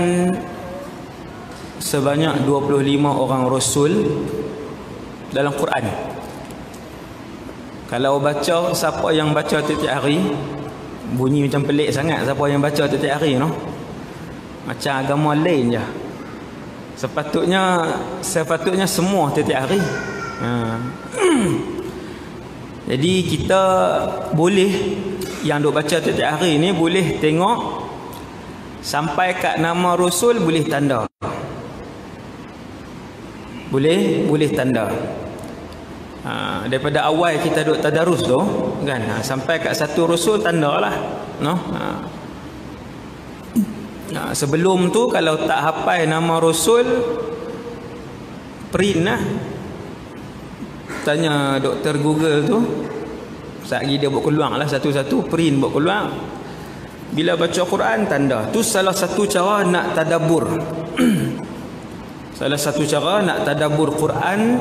A: sebanyak dua puluh lima orang Rasul dalam Quran. Kalau baca, siapa yang baca tiap hari, bunyi macam pelik sangat siapa yang baca tiap hari, no? Macam agama lain je. Sepatutnya sepatutnya semua tiap hari. Ha. Jadi kita boleh yang duk baca tiap hari ni boleh tengok sampai kat nama Rasul, boleh tanda. Boleh boleh tanda. Ha, daripada awal kita duk tadarus tu kan, ha, sampai kat satu Rasul tandalah, no? Ha. Nah, sebelum tu kalau tak hafal nama Rasul, print lah. Tanya doktor Google tu, sekali dia buat keluar lah satu-satu, print buat keluar. Bila baca Quran, tanda. Tu salah satu cara nak tadabbur. Salah satu cara nak tadabbur Quran,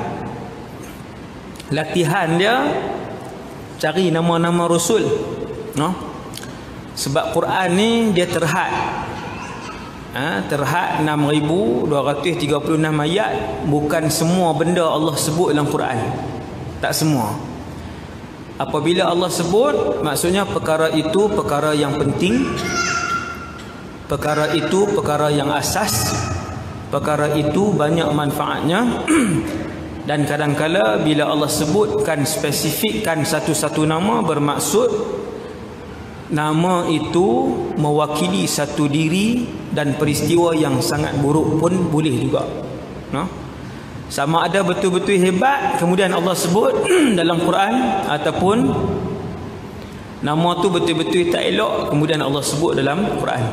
A: latihan dia cari nama-nama Rasul, no? Sebab Quran ni dia terhad, ha, terhad enam ribu dua ratus tiga puluh enam ayat. Bukan semua benda Allah sebut dalam Quran, tak semua. Apabila Allah sebut, maksudnya perkara itu perkara yang penting, perkara itu perkara yang asas, perkara itu banyak manfaatnya. Dan kadang-kala bila Allah sebutkan, spesifikkan satu-satu nama, bermaksud nama itu mewakili satu diri dan peristiwa yang sangat buruk pun boleh juga, no? Sama ada betul-betul hebat kemudian Allah sebut dalam Quran, ataupun nama tu betul-betul tak elok kemudian Allah sebut dalam Quran.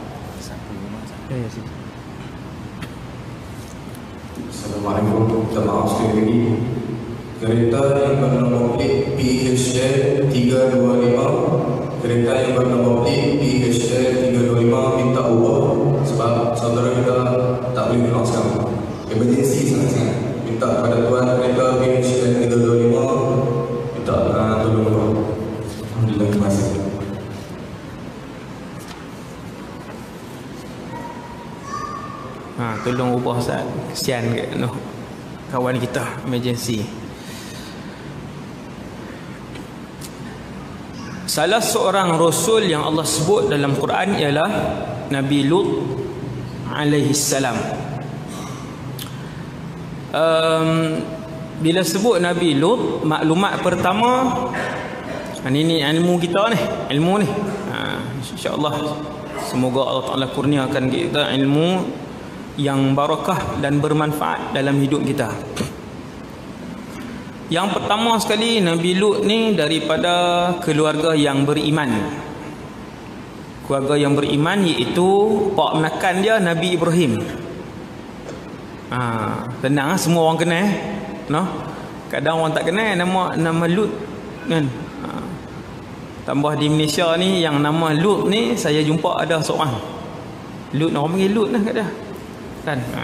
B: Assalamualaikum, minta maaf sekali lagi. Kereta yang bernombor plit P H L tiga dua lima, kereta yang bernombor plit P H L tiga dua lima minta ubah sebab saudara kita tak boleh keluar sekarang. Emergency sangat-sangat. Minta kepada tuan kereta P H L tiga dua lima minta uh, tolong ubah. Alhamdulillah, terima kasih.
A: Ha, tolong ubah Ustaz. Kesian ke, no, kawan kita emergency. Salah seorang Rasul yang Allah sebut dalam Quran ialah Nabi Lut alaihi salam. Um, bila sebut Nabi Lut, maklumat pertama, ini, ini ilmu kita ni, ilmu ni. Ha, InsyaAllah semoga Allah Ta'ala kurniakan kita ilmu yang barakah dan bermanfaat dalam hidup kita. Yang pertama sekali, Nabi Lut ni daripada keluarga yang beriman. Keluarga yang beriman iaitu pak menakan dia Nabi Ibrahim. Ha, tenang, semua orang kenal, no? Kadang orang tak kenal nama nama Lut kan. Ha. Tambah di Malaysia ni yang nama Lut ni saya jumpa ada seorang. Lut, orang panggil Lut lah kat dia. Kan? Ha.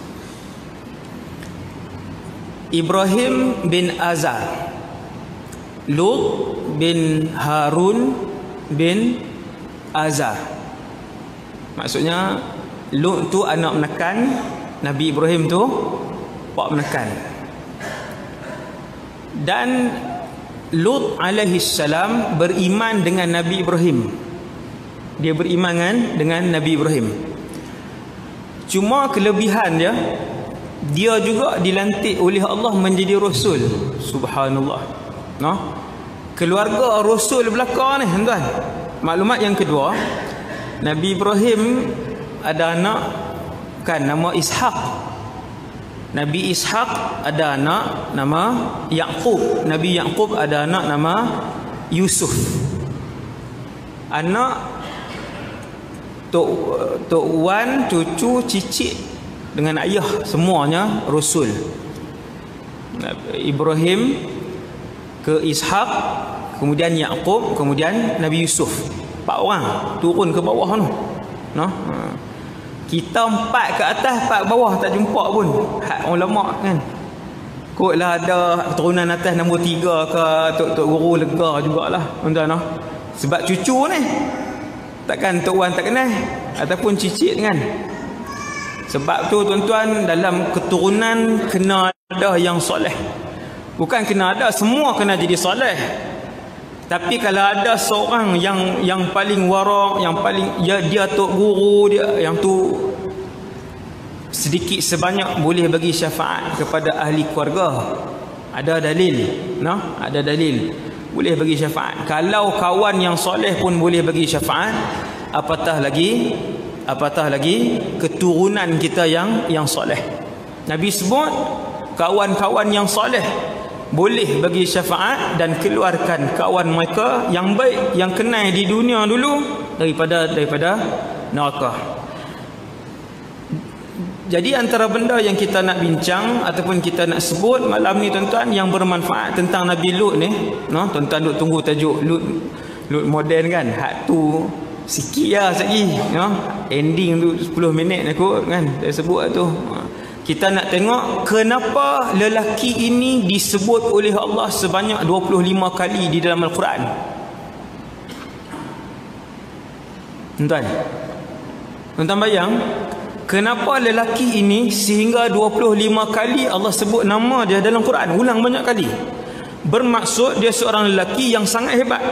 A: Ibrahim bin Azar, Lut bin Harun bin Azar. Maksudnya Lut tu anak menekan, Nabi Ibrahim tu pak menekan. Dan Lut alaihi salam beriman dengan Nabi Ibrahim. Dia beriman dengan Nabi Ibrahim. Cuma kelebihan dia, dia juga dilantik oleh Allah menjadi rasul. Subhanallah. Noh. Keluarga rasul belakang ni, tuan. Maklumat yang kedua, Nabi Ibrahim ada anak kan nama Ishaq. Nabi Ishaq ada anak nama Yaqub. Nabi Yaqub ada anak nama Yusuf. Anak tok tok wan, cucu, cicit dengan ayah semuanya rasul. Ibrahim ke Ishaq, kemudian Yaqub, kemudian Nabi Yusuf. Empat orang turun ke bawah tu. Noh. Kita empat ke atas, empat bawah tak jumpa pun. Hak ulama kan. Kotlah ada keturunan atas nombor tiga ke tok tok guru lega jugalah. Tuan-tuan. Sebab cucu ni takkan tok wan tak kenal ataupun cicit kan. Sebab tu tuan-tuan, dalam keturunan kena ada yang soleh. Bukan kena ada, semua kena jadi soleh. Tapi kalau ada seorang yang yang paling warak, yang paling ya, dia tok guru dia, yang tu sedikit sebanyak boleh bagi syafaat kepada ahli keluarga. Ada dalil, no? Ada dalil boleh bagi syafaat. Kalau kawan yang soleh pun boleh bagi syafaat, apatah lagi apatah lagi keturunan kita yang yang soleh. Nabi sebut kawan-kawan yang soleh boleh bagi syafaat dan keluarkan kawan mereka yang baik, yang kenal di dunia dulu daripada daripada neraka. Jadi antara benda yang kita nak bincang ataupun kita nak sebut malam ni tuan-tuan, yang bermanfaat tentang Nabi Lut ni, no, tuan-tuan duk tunggu tajuk Lut Lut moden kan. Hak tu sikit lah lagi, no. Ending tu sepuluh minit aku kan saya sebut tu. Kita nak tengok kenapa lelaki ini disebut oleh Allah sebanyak dua puluh lima kali di dalam Al-Quran. Tuan-tuan, tuan-tuan bayang, kenapa lelaki ini sehingga dua puluh lima kali Allah sebut nama dia dalam Quran, ulang banyak kali. Bermaksud dia seorang lelaki yang sangat hebat.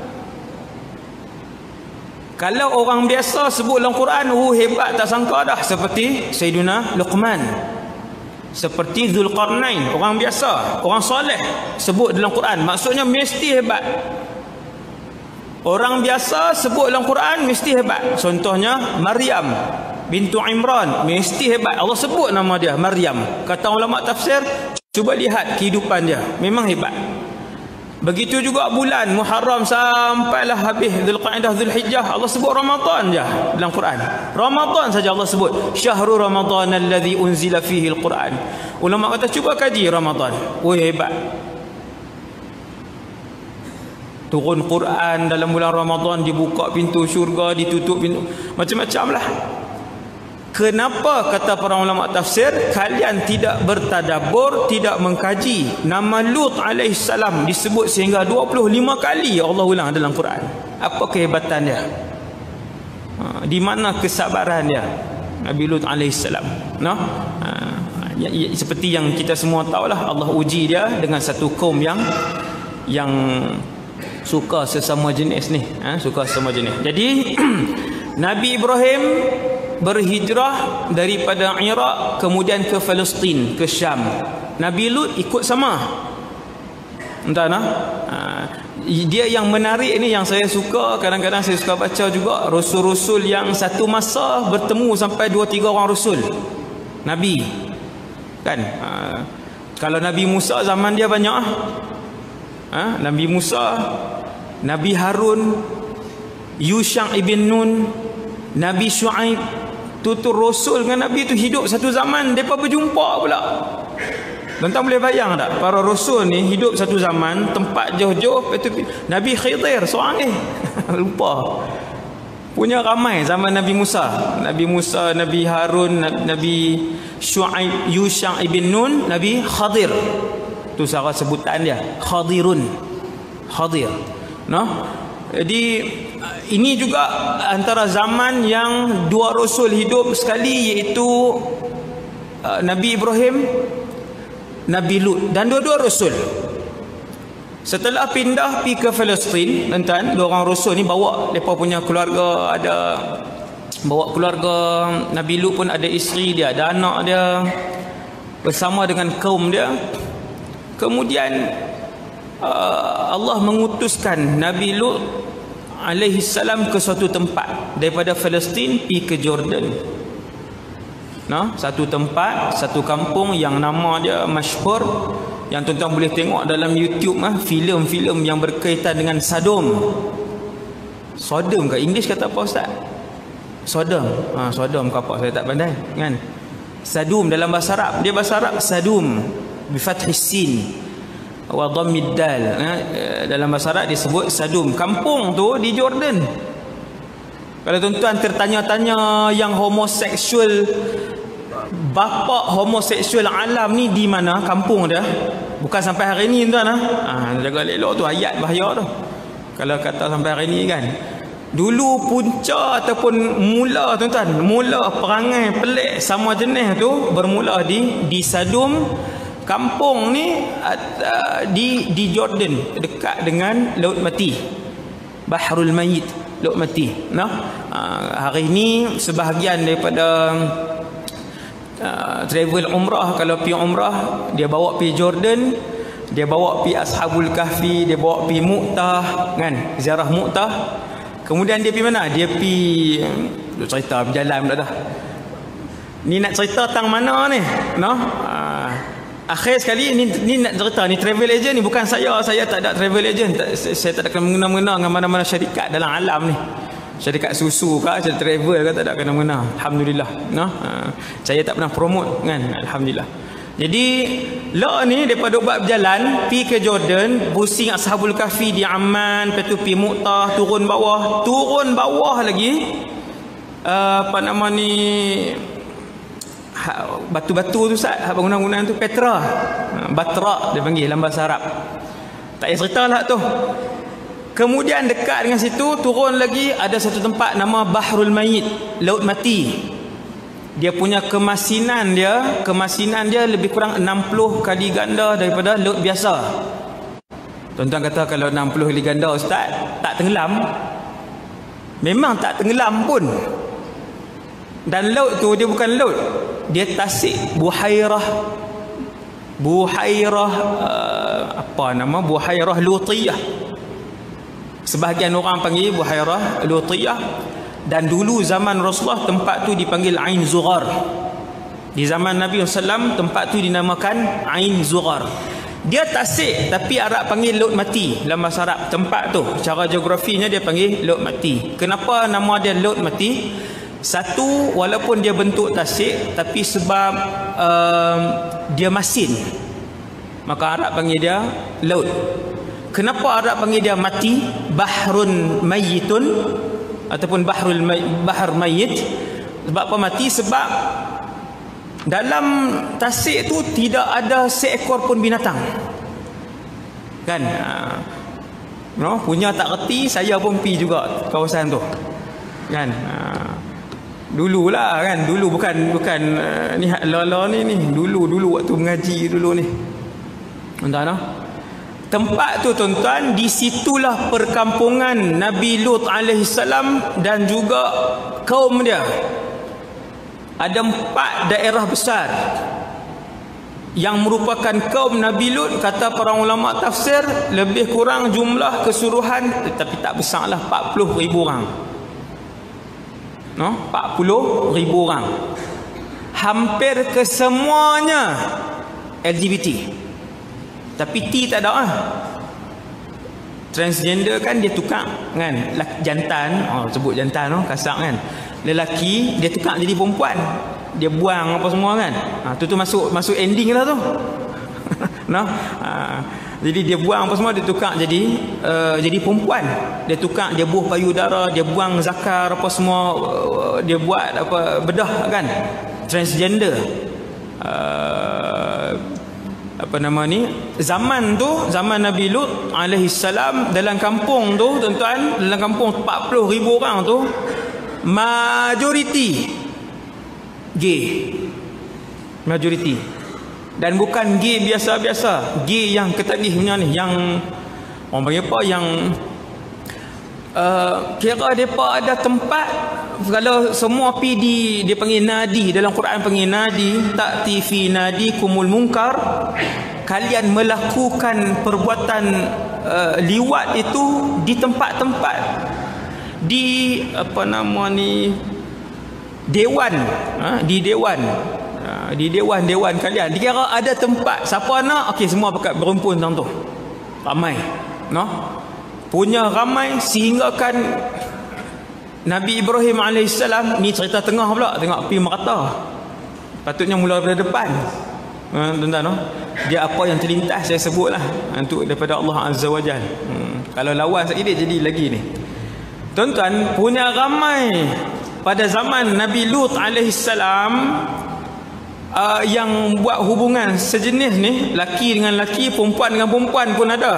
A: Kalau orang biasa sebut dalam Quran, oh hebat tak sangka dah, seperti Sayyidina Luqman, seperti Zulqarnain, orang biasa, orang soleh sebut dalam Quran, maksudnya mesti hebat. Orang biasa sebut dalam Quran mesti hebat. Contohnya Maryam bintu Imran, mesti hebat. Allah sebut nama dia Maryam. Kata ulama tafsir, cuba lihat kehidupan dia, memang hebat. Begitu juga bulan Muharram sampailah habis Zulqa'dah, Zulhijjah, Allah sebut Ramadan je dalam Quran. Ramadan saja Allah sebut, syahrul Ramadan alladhi unzila fihi al-Quran. Ulama kata cuba kaji Ramadan. Oh hebat. Turun Quran dalam bulan Ramadan, dibuka pintu syurga, ditutup pintu, macam-macam lah. Kenapa kata para ulama tafsir kalian tidak bertadabbur, tidak mengkaji nama Lut alaihi salam disebut sehingga dua puluh lima kali Allah ulang dalam Quran? Apa kehebatan dia? Ha, di mana kesabaran dia Nabi Lut alaihi salam? No? Ha, ya, ya, seperti yang kita semua tahulah, Allah uji dia dengan satu kaum yang yang suka sesama jenis ni, ha, suka sesama jenis. Jadi Nabi Ibrahim berhijrah daripada Iraq kemudian ke Palestin, ke Syam. Nabi Lut ikut sama. Entah nah. Ha, dia yang menarik ni, yang saya suka, kadang-kadang saya suka baca juga, rasul-rasul yang satu masa bertemu sampai dua tiga orang rasul Nabi. Kan? Ha, kalau Nabi Musa zaman dia banyak. Ha, Nabi Musa, Nabi Harun, Yusha ibn Nun, Nabi Shu'aib. Tu-tu Rasul dengan Nabi tu hidup satu zaman, mereka berjumpa pula. Tuan-tuan boleh bayang tak? Para Rasul ni hidup satu zaman, tempat jauh-jauh. Nabi Khidir seorang ni lupa. Punya ramai zaman Nabi Musa. Nabi Musa, Nabi Harun, Nabi Shu'aib, Yusha ibn Nun, Nabi Khadir. Tu cara sebutan dia, Khadirun. Khadir. No? Jadi ini juga antara zaman yang dua rasul hidup sekali, iaitu uh, Nabi Ibrahim, Nabi Lut, dan dua-dua rasul. Setelah pindah pergi ke Palestin, tuan-tuan, dua orang rasul ni bawa mereka punya keluarga, ada bawa keluarga Nabi Lut pun ada isteri dia, ada anak dia, bersama dengan kaum dia. Kemudian uh, Allah mengutuskan Nabi Lut alaihi salam ke suatu tempat, daripada Palestin pergi ke Jordan. Nah, satu tempat, satu kampung yang nama dia masyhur, yang tuan-tuan boleh tengok dalam YouTube ah, filem-filem yang berkaitan dengan Sodom. Sodom ke English kata apa ustaz? Sodom. Ha, Sodom ke apa saya tak pandai kan. Sadum dalam bahasa Arab, dia bahasa Arab Sadum bi fathis sin wa dhammid dal. Ha, dalam bahasa Arab disebut Sadum. Kampung tu di Jordan. Kalau tuan-tuan tertanya-tanya yang homoseksual, bapa homoseksual alam ni di mana kampung dia? Bukan sampai hari ni tuan-tuan ah. Ha, jaga elok tu ayat bahaya tu. Kalau kata sampai hari ni kan. Dulu punca ataupun mula tuan-tuan, mula perangai pelik sama jenis tu bermula di di Sadum. Kampung ni uh, di di Jordan, dekat dengan Laut Mati. Bahrul Mayyit, Laut Mati. Nah, uh, hari ni sebahagian daripada Uh, travel umrah, kalau pergi umrah dia bawa pergi Jordan, dia bawa pergi Ashabul Kahfi, dia bawa pergi Mu'tah kan, ziarah Mu'tah. Kemudian dia pergi mana? Dia pergi uh, cerita berjalan dah dah. Ni nak cerita tang mana ni? Noh. Uh, akhir sekali ni ni nak cerita ni travel agent ni, bukan saya, saya tak ada travel agent, tak, saya tak ada kena-mengena dengan mana-mana syarikat dalam alam ni. Syarikat susu ke, syarikat travel ke, tak ada kena-mengena. Alhamdulillah. Nah, ha, saya tak pernah promote kan. Alhamdulillah. Jadi lah ni daripada buat berjalan pergi ke Jordan, pusing Ashabul Kahfi di Amman, lepas tu pergi Mu'tah, turun bawah, turun bawah lagi uh, apa nama ni, ha, batu-batu tu Ustaz, bangunan-bangunan tu Petra, ha, Batra dia panggil dalam bahasa Arab. Tak payah ceritalah tu. Kemudian dekat dengan situ turun lagi ada satu tempat nama Bahrul Mayyit, Laut Mati. Dia punya kemasinan dia, kemasinan dia lebih kurang enam puluh kali ganda daripada laut biasa. Tuan-tuan kata kalau enam puluh kali ganda ustaz, tak tenggelam? Memang tak tenggelam pun. Dan laut tu dia bukan laut, dia tasik, buhairah. Buhairah uh, apa nama? Buhairah Lutiyah. Sebahagian orang panggil Buhairah Lutiyah. Dan dulu zaman Rasulullah tempat tu dipanggil Ain Zughar. Di zaman Nabi sallallahu alaihi wasallam tempat tu dinamakan Ain Zughar. Dia tasik tapi Arab panggil Laut Mati dalam bahasa Arab. Tempat tu secara geografinya dia panggil Laut Mati. Kenapa nama dia Laut Mati? Satu, walaupun dia bentuk tasik, tapi sebab uh, dia masin, maka Arab panggil dia laut. Kenapa Arab panggil dia mati? Bahrun mayyitun ataupun bahrul may, bahr mayyit. Sebab apa mati? Sebab dalam tasik tu tidak ada seekor pun binatang. Kan? No, punya tak reti, saya pun pi juga kawasan tu. Kan? Dululah kan, dulu bukan bukan uh, ni lala ni ni. Dulu dulu waktu mengaji dulu ni. Tuan-tuan ah. Tempat tu tuan-tuan, di situlah perkampungan Nabi Lut alaihi salam dan juga kaum dia. Ada empat daerah besar yang merupakan kaum Nabi Lut. Kata para ulama tafsir, lebih kurang jumlah keseluruhan, tetapi tak besarlah, empat puluh ribu orang. No, empat puluh ribu orang. Hampir kesemuanya L G B T. Tapi T tak ada ah. Transgender kan dia tukar kan, jantan, oh sebut jantan oh kasar kan. Lelaki dia tukar jadi perempuan. Dia buang apa semua kan. Ha, tu tu masuk masuk ending lah tu. Nah, ha, jadi dia buang apa semua, dia tukar jadi uh, jadi perempuan. Dia tukar, dia buh payudara, dia buang zakar apa semua, uh, dia buat apa bedah kan. Transgender. Uh, apa nama ni, zaman tu, zaman Nabi Lut alaihi salam, dalam kampung tu tuan-tuan, dalam kampung empat puluh ribu orang tu majoriti gay. Majoriti. Dan bukan gay biasa-biasa, gay yang ketagih punya ni, yang Orang panggil apa yang uh, kira mereka ada tempat. Kalau semua pi di dia panggil nadi, dalam Quran panggil nadi, ta'ti fi nadi kumul munkar, kalian melakukan perbuatan uh, liwat itu di tempat-tempat, di apa nama ni, dewan, ha? di dewan, ha? di dewan-dewan kalian. Dikira ada tempat, siapa nak, okey semua pakat berumpun tang tu, ramai, no? Punya ramai sehingga kan Nabi Ibrahim alaihissalam ni cerita tengah pula, tengok pi merata. Patutnya mula daripada depan. Ha, tuan-tuan, no? Dia apa yang terlintas saya sebutlah untuk daripada Allah Azza wa Jalla. Hmm. Kalau lawan sekali dia jadi lagi ni. Tuan-tuan, punya ramai pada zaman Nabi Lut alaihissalam uh, yang buat hubungan sejenis ni, laki dengan laki, perempuan dengan perempuan pun ada.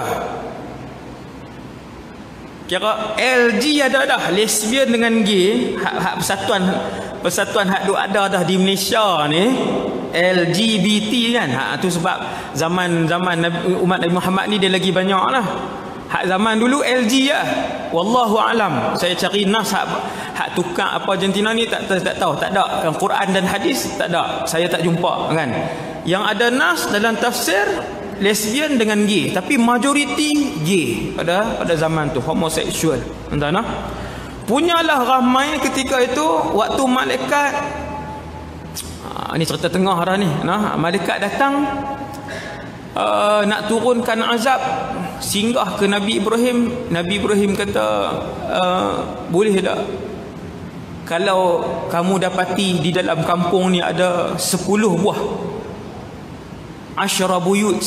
A: Kira L G ada dah, lesbian dengan gay, hak, hak persatuan persatuan hak duk ada dah di Malaysia ni, L G B T kan. Hak tu sebab zaman-zaman umat Nabi Muhammad ni dia lagi banyak lah. Hak zaman dulu L G ya. Wallahu alam. Saya cari nas hak, hak tukar apa Argentina ni tak, tak tak tahu, tak ada. Dalam Quran dan hadis tak ada. Saya tak jumpa kan. Yang ada nas dalam tafsir lesbian dengan gay, tapi majoriti gay pada pada zaman tu, homoseksual. Entah nah. Punyalah ramai ketika itu waktu malaikat, ha, ni cerita tengah dah ni, nah, malaikat datang uh, nak turunkan azab singgah ke Nabi Ibrahim. Nabi Ibrahim kata, uh, boleh tak kalau kamu dapati di dalam kampung ni ada sepuluh buah asyara buyut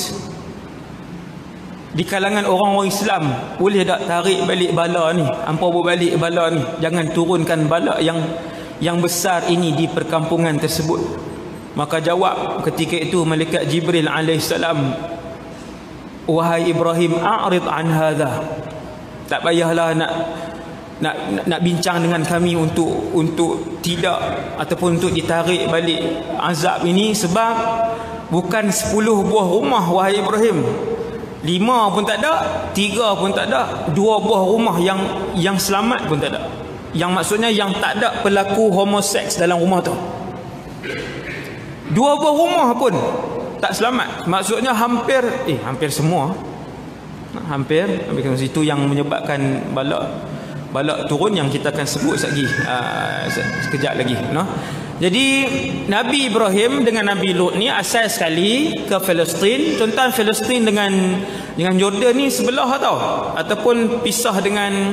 A: di kalangan orang-orang Islam, boleh tak tarik balik bala ni, hampa berbalik bala ni, jangan turunkan bala yang yang besar ini di perkampungan tersebut. Maka jawab ketika itu malaikat Jibril alaihissalam, wahai Ibrahim, a'rid an hadha, tak payahlah nak nak nak bincang dengan kami untuk untuk tidak ataupun untuk ditarik balik azab ini, sebab bukan sepuluh buah rumah wahai Ibrahim, lima pun tak ada, tiga pun tak ada, dua buah rumah yang yang selamat pun tak ada. Yang maksudnya yang tak ada pelaku homoseks dalam rumah tu. Dua buah rumah pun tak selamat. Maksudnya hampir eh hampir semua. Hampir hampir itu yang menyebabkan balak balak turun yang kita akan sebut lagi uh, sekejap lagi, no? Jadi Nabi Ibrahim dengan Nabi Lut ni asal sekali ke Palestin. Tuan-tuan, Palestin dengan dengan Jordan ni sebelah tau, ataupun pisah dengan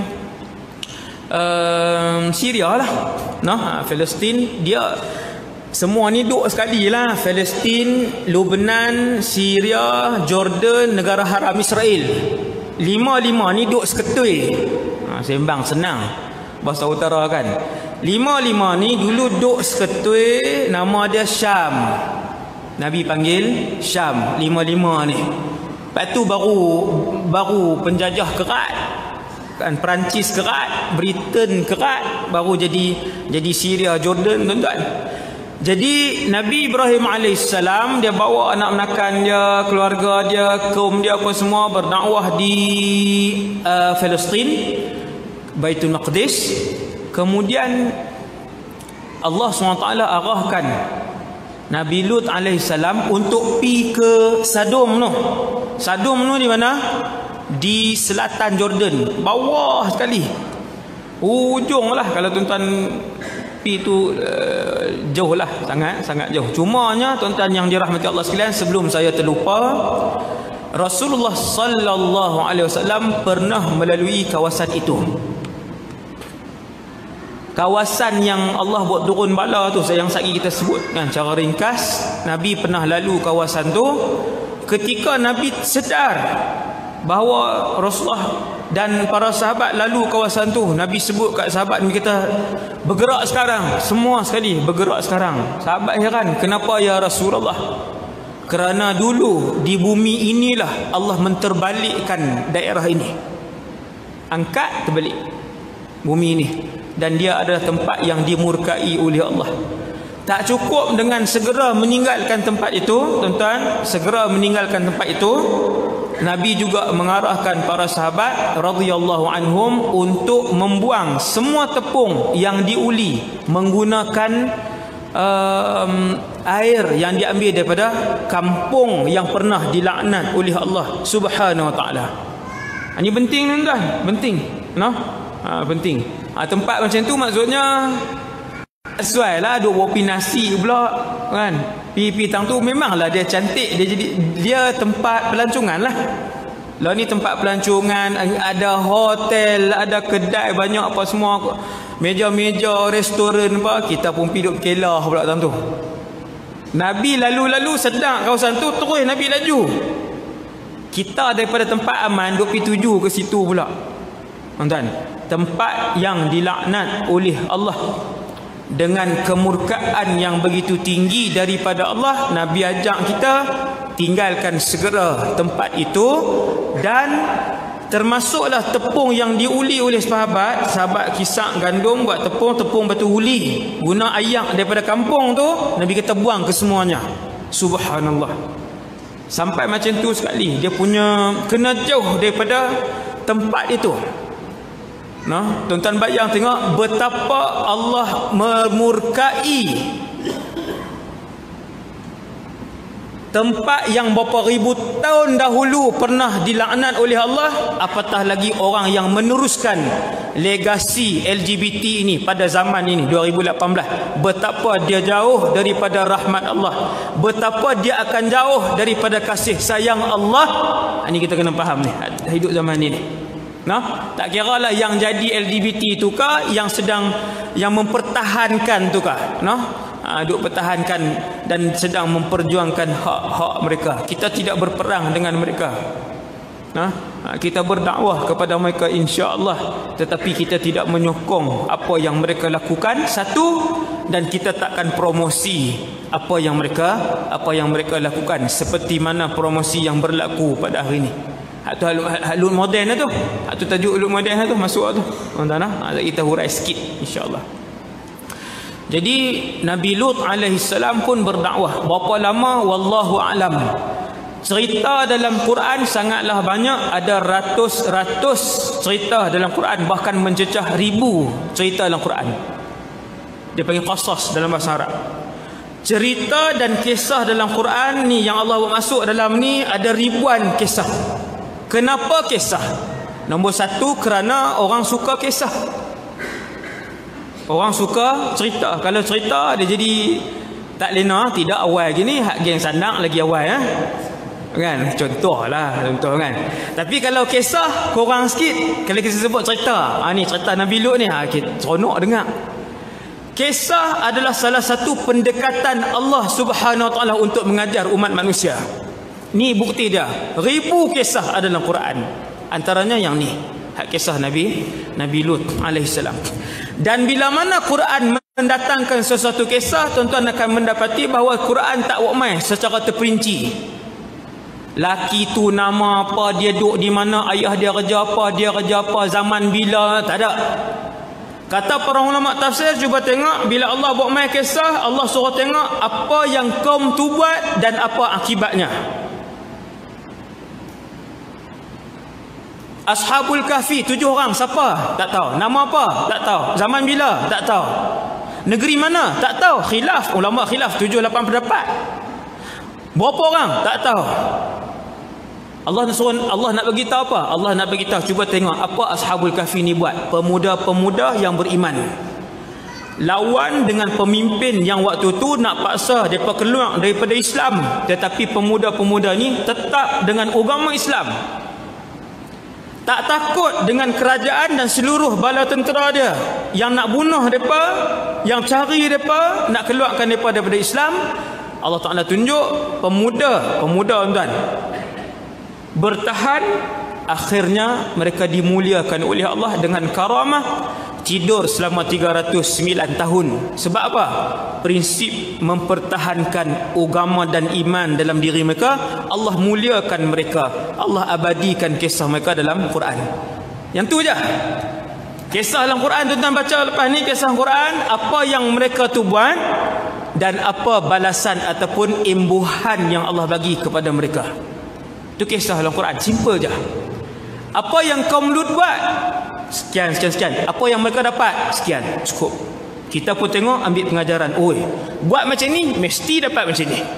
A: uh, Syria lah. Nah, Palestin dia semua ni duk sekali lah. Palestin, Lebanon, Syria, Jordan, negara haram Israel. Lima-lima ni duk seketui. Ha, sembang senang bahasa utara kan. Lima-lima ni dulu duk seketui, nama dia Syam. Nabi panggil Syam, lima-lima ni. Lepas tu baru baru penjajah kerat kan, Perancis kerat, Britain kerat, baru jadi jadi Syria, Jordan, tuan-tuan. Jadi Nabi Ibrahim alaihissalam dia bawa anak menakan dia, keluarga dia, kaum dia apa semua berdakwah di uh, Palestin, Baitul Maqdis. Kemudian Allah subhanahu wa taala arahkan Nabi Lut alaihissalam untuk pi ke Sadom tu. Sadom tu di mana? Di selatan Jordan, bawah sekali. Ujung lah kalau tuan-tuan pi tu uh, jauh lah, sangat sangat jauh. Cumanya tuan-tuan yang dirahmati Allah sekalian, sebelum saya terlupa, Rasulullah sallallahu alaihi wasallam pernah melalui kawasan itu. Kawasan yang Allah buat turun bala tu, yang sekali kita sebut kan cara ringkas. Nabi pernah lalu kawasan tu. Ketika Nabi sedar bahawa Rasulullah dan para sahabat lalu kawasan tu, Nabi sebut kat sahabat ni, kita bergerak sekarang, semua sekali bergerak sekarang. Sahabat heran, kenapa ya Rasulullah? Kerana dulu di bumi inilah Allah menterbalikkan daerah ini, angkat terbalik bumi ini, dan dia adalah tempat yang dimurkai oleh Allah. Tak cukup dengan segera meninggalkan tempat itu, tuan-tuan, segera meninggalkan tempat itu, Nabi juga mengarahkan para sahabat radhiyallahu anhum untuk membuang semua tepung yang diuli menggunakan um, air yang diambil daripada kampung yang pernah dilaknat oleh Allah Subhanahu wa taala. Ini penting tuan-tuan, penting. No? Ha, penting. Ha, tempat macam tu maksudnya sesuai lah duk bawa pi nasi pula kan. Pi-pi tang tu memanglah dia cantik, dia jadi dia tempat pelancongan lah. Lah ni tempat pelancongan, ada hotel, ada kedai banyak apa semua, meja-meja restoran apa, kita pun pi duk kelah pula tang tu. Nabi lalu-lalu sedang kawasan tu, terus Nabi laju. Kita daripada tempat aman duk pi tuju ke situ pula. Tuan-tuan, tempat yang dilaknat oleh Allah dengan kemurkaan yang begitu tinggi daripada Allah, Nabi ajak kita tinggalkan segera tempat itu. Dan termasuklah tepung yang diuli oleh sahabat. Sahabat kisah gandum buat tepung, tepung batu uli, guna ayak daripada kampung tu, Nabi kata buang ke semuanya. Subhanallah. Sampai macam tu sekali, dia punya kena jauh daripada tempat itu. Nah, tuan-tuan bayang tengok betapa Allah memurkai tempat yang berapa ribu tahun dahulu pernah dilaknat oleh Allah, apatah lagi orang yang meneruskan legasi L G B T ini pada zaman ini dua ribu lapan belas. Betapa dia jauh daripada rahmat Allah, betapa dia akan jauh daripada kasih sayang Allah. Ini kita kena faham ni, hidup zaman ini. Nah, tak kira lah yang jadi L G B T tu kah, yang sedang yang mempertahankan tu kah, nah, ha, duk pertahankan dan sedang memperjuangkan hak-hak mereka. Kita tidak berperang dengan mereka. Nah, ha, kita berdakwah kepada mereka insya-Allah, tetapi kita tidak menyokong apa yang mereka lakukan, satu, dan kita takkan promosi apa yang mereka apa yang mereka lakukan seperti mana promosi yang berlaku pada hari ini. Hak tu halun moden tu. Hak tu tajuk halun moden tu masuk tu. Tuan-tuan ah, kita hurai sikit insya-Allah. Jadi Nabi Lut alaihi salam pun berdakwah. Berapa lama wallahu alam. Cerita dalam Quran sangatlah banyak, ada ratus-ratus cerita dalam Quran, bahkan mencecah ribu cerita dalam Quran. Dia panggil qasas dalam bahasa Arab. Cerita dan kisah dalam Quran ni yang Allah buat masuk dalam ni ada ribuan kisah. Kenapa kisah? Nombor satu, kerana orang suka kisah. Orang suka cerita. Kalau cerita dia jadi tak lena, tidak awal gini, hak geng sandang lagi awal ya. Kan? Contohlah, contoh kan. Tapi kalau kisah kurang sikit. Kalau kita sebut cerita, ha, ni cerita Nabi Lut ni, ha, kita seronok dengar. Kisah adalah salah satu pendekatan Allah Subhanahu wa taala untuk mengajar umat manusia. Ni bukti dia. Ribu kisah ada dalam Quran. Antaranya yang ni, hak kisah Nabi Nabi Lut alaihi salam. Dan bila mana Quran mendatangkan sesuatu kisah, tuan-tuan akan mendapati bahawa Quran tak buat mai secara terperinci. Laki tu nama apa, dia duduk di mana, ayah dia kerja apa, dia kerja apa, zaman bila, tak ada. Kata para ulama tafsir, cuba tengok bila Allah buat mai kisah, Allah suruh tengok apa yang kaum tu buat dan apa akibatnya. Ashabul Kahfi tujuh orang, siapa? Tak tahu. Nama apa? Tak tahu. Zaman bila? Tak tahu. Negeri mana? Tak tahu. Khilaf, ulama khilaf tujuh lapan pendapat. Berapa orang? Tak tahu. Allah suruh, Allah nak bagi tahu apa? Allah nak bagi tahu, cuba tengok apa Ashabul Kahfi ni buat. Pemuda-pemuda yang beriman lawan dengan pemimpin yang waktu tu nak paksa mereka keluar daripada Islam, tetapi pemuda-pemuda ni tetap dengan agama Islam. Tak takut dengan kerajaan dan seluruh bala tentera dia yang nak bunuh mereka, yang cari mereka, nak keluarkan mereka daripada Islam. Allah Ta'ala tunjuk pemuda, pemuda tuan-tuan bertahan, akhirnya mereka dimuliakan oleh Allah dengan karamah, tidur selama tiga ratus sembilan tahun. Sebab apa? Prinsip mempertahankan agama dan iman dalam diri mereka. Allah muliakan mereka, Allah abadikan kisah mereka dalam Quran. Yang tu je kisah dalam Quran. Tuan-tuan baca lepas ni kisah Quran, apa yang mereka tu buat dan apa balasan ataupun imbuhan yang Allah bagi kepada mereka. Itu kisah dalam Quran, simple je. Apa yang kaum Lut buat? Sekian, sekian, sekian. Apa yang mereka dapat? Sekian, cukup. Kita pun tengok, ambil pengajaran. Oi, buat macam ni, mesti dapat macam ni.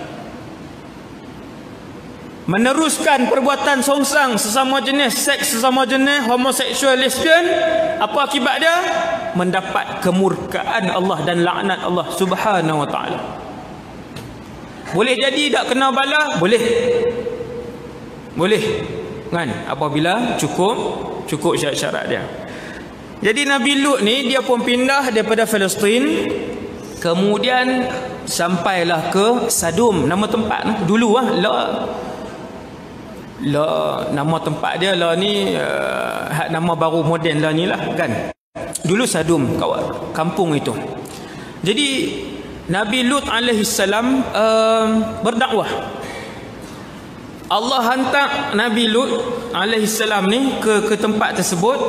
A: Meneruskan perbuatan songsang sesama jenis, seks sesama jenis, homoseksual, lesbian, apa akibat dia? Mendapat kemurkaan Allah dan laknat Allah Subhanahu wa taala. Boleh jadi tak kena bala? Boleh. Boleh. Kan? Apabila cukup cukup syarat-syarat dia. Jadi Nabi Lut ni dia pun pindah daripada Palestin, kemudian sampailah ke Sadum, nama tempat dulu ah lah. Lah nama tempat dia lah ni uh, nama baru moden lah ni lah kan. Dulu Sadum, kawan, kampung itu. Jadi Nabi Lut alaihi salam uh, berdakwah. Allah hantar Nabi Lut alaihi salam ni ke ke tempat tersebut.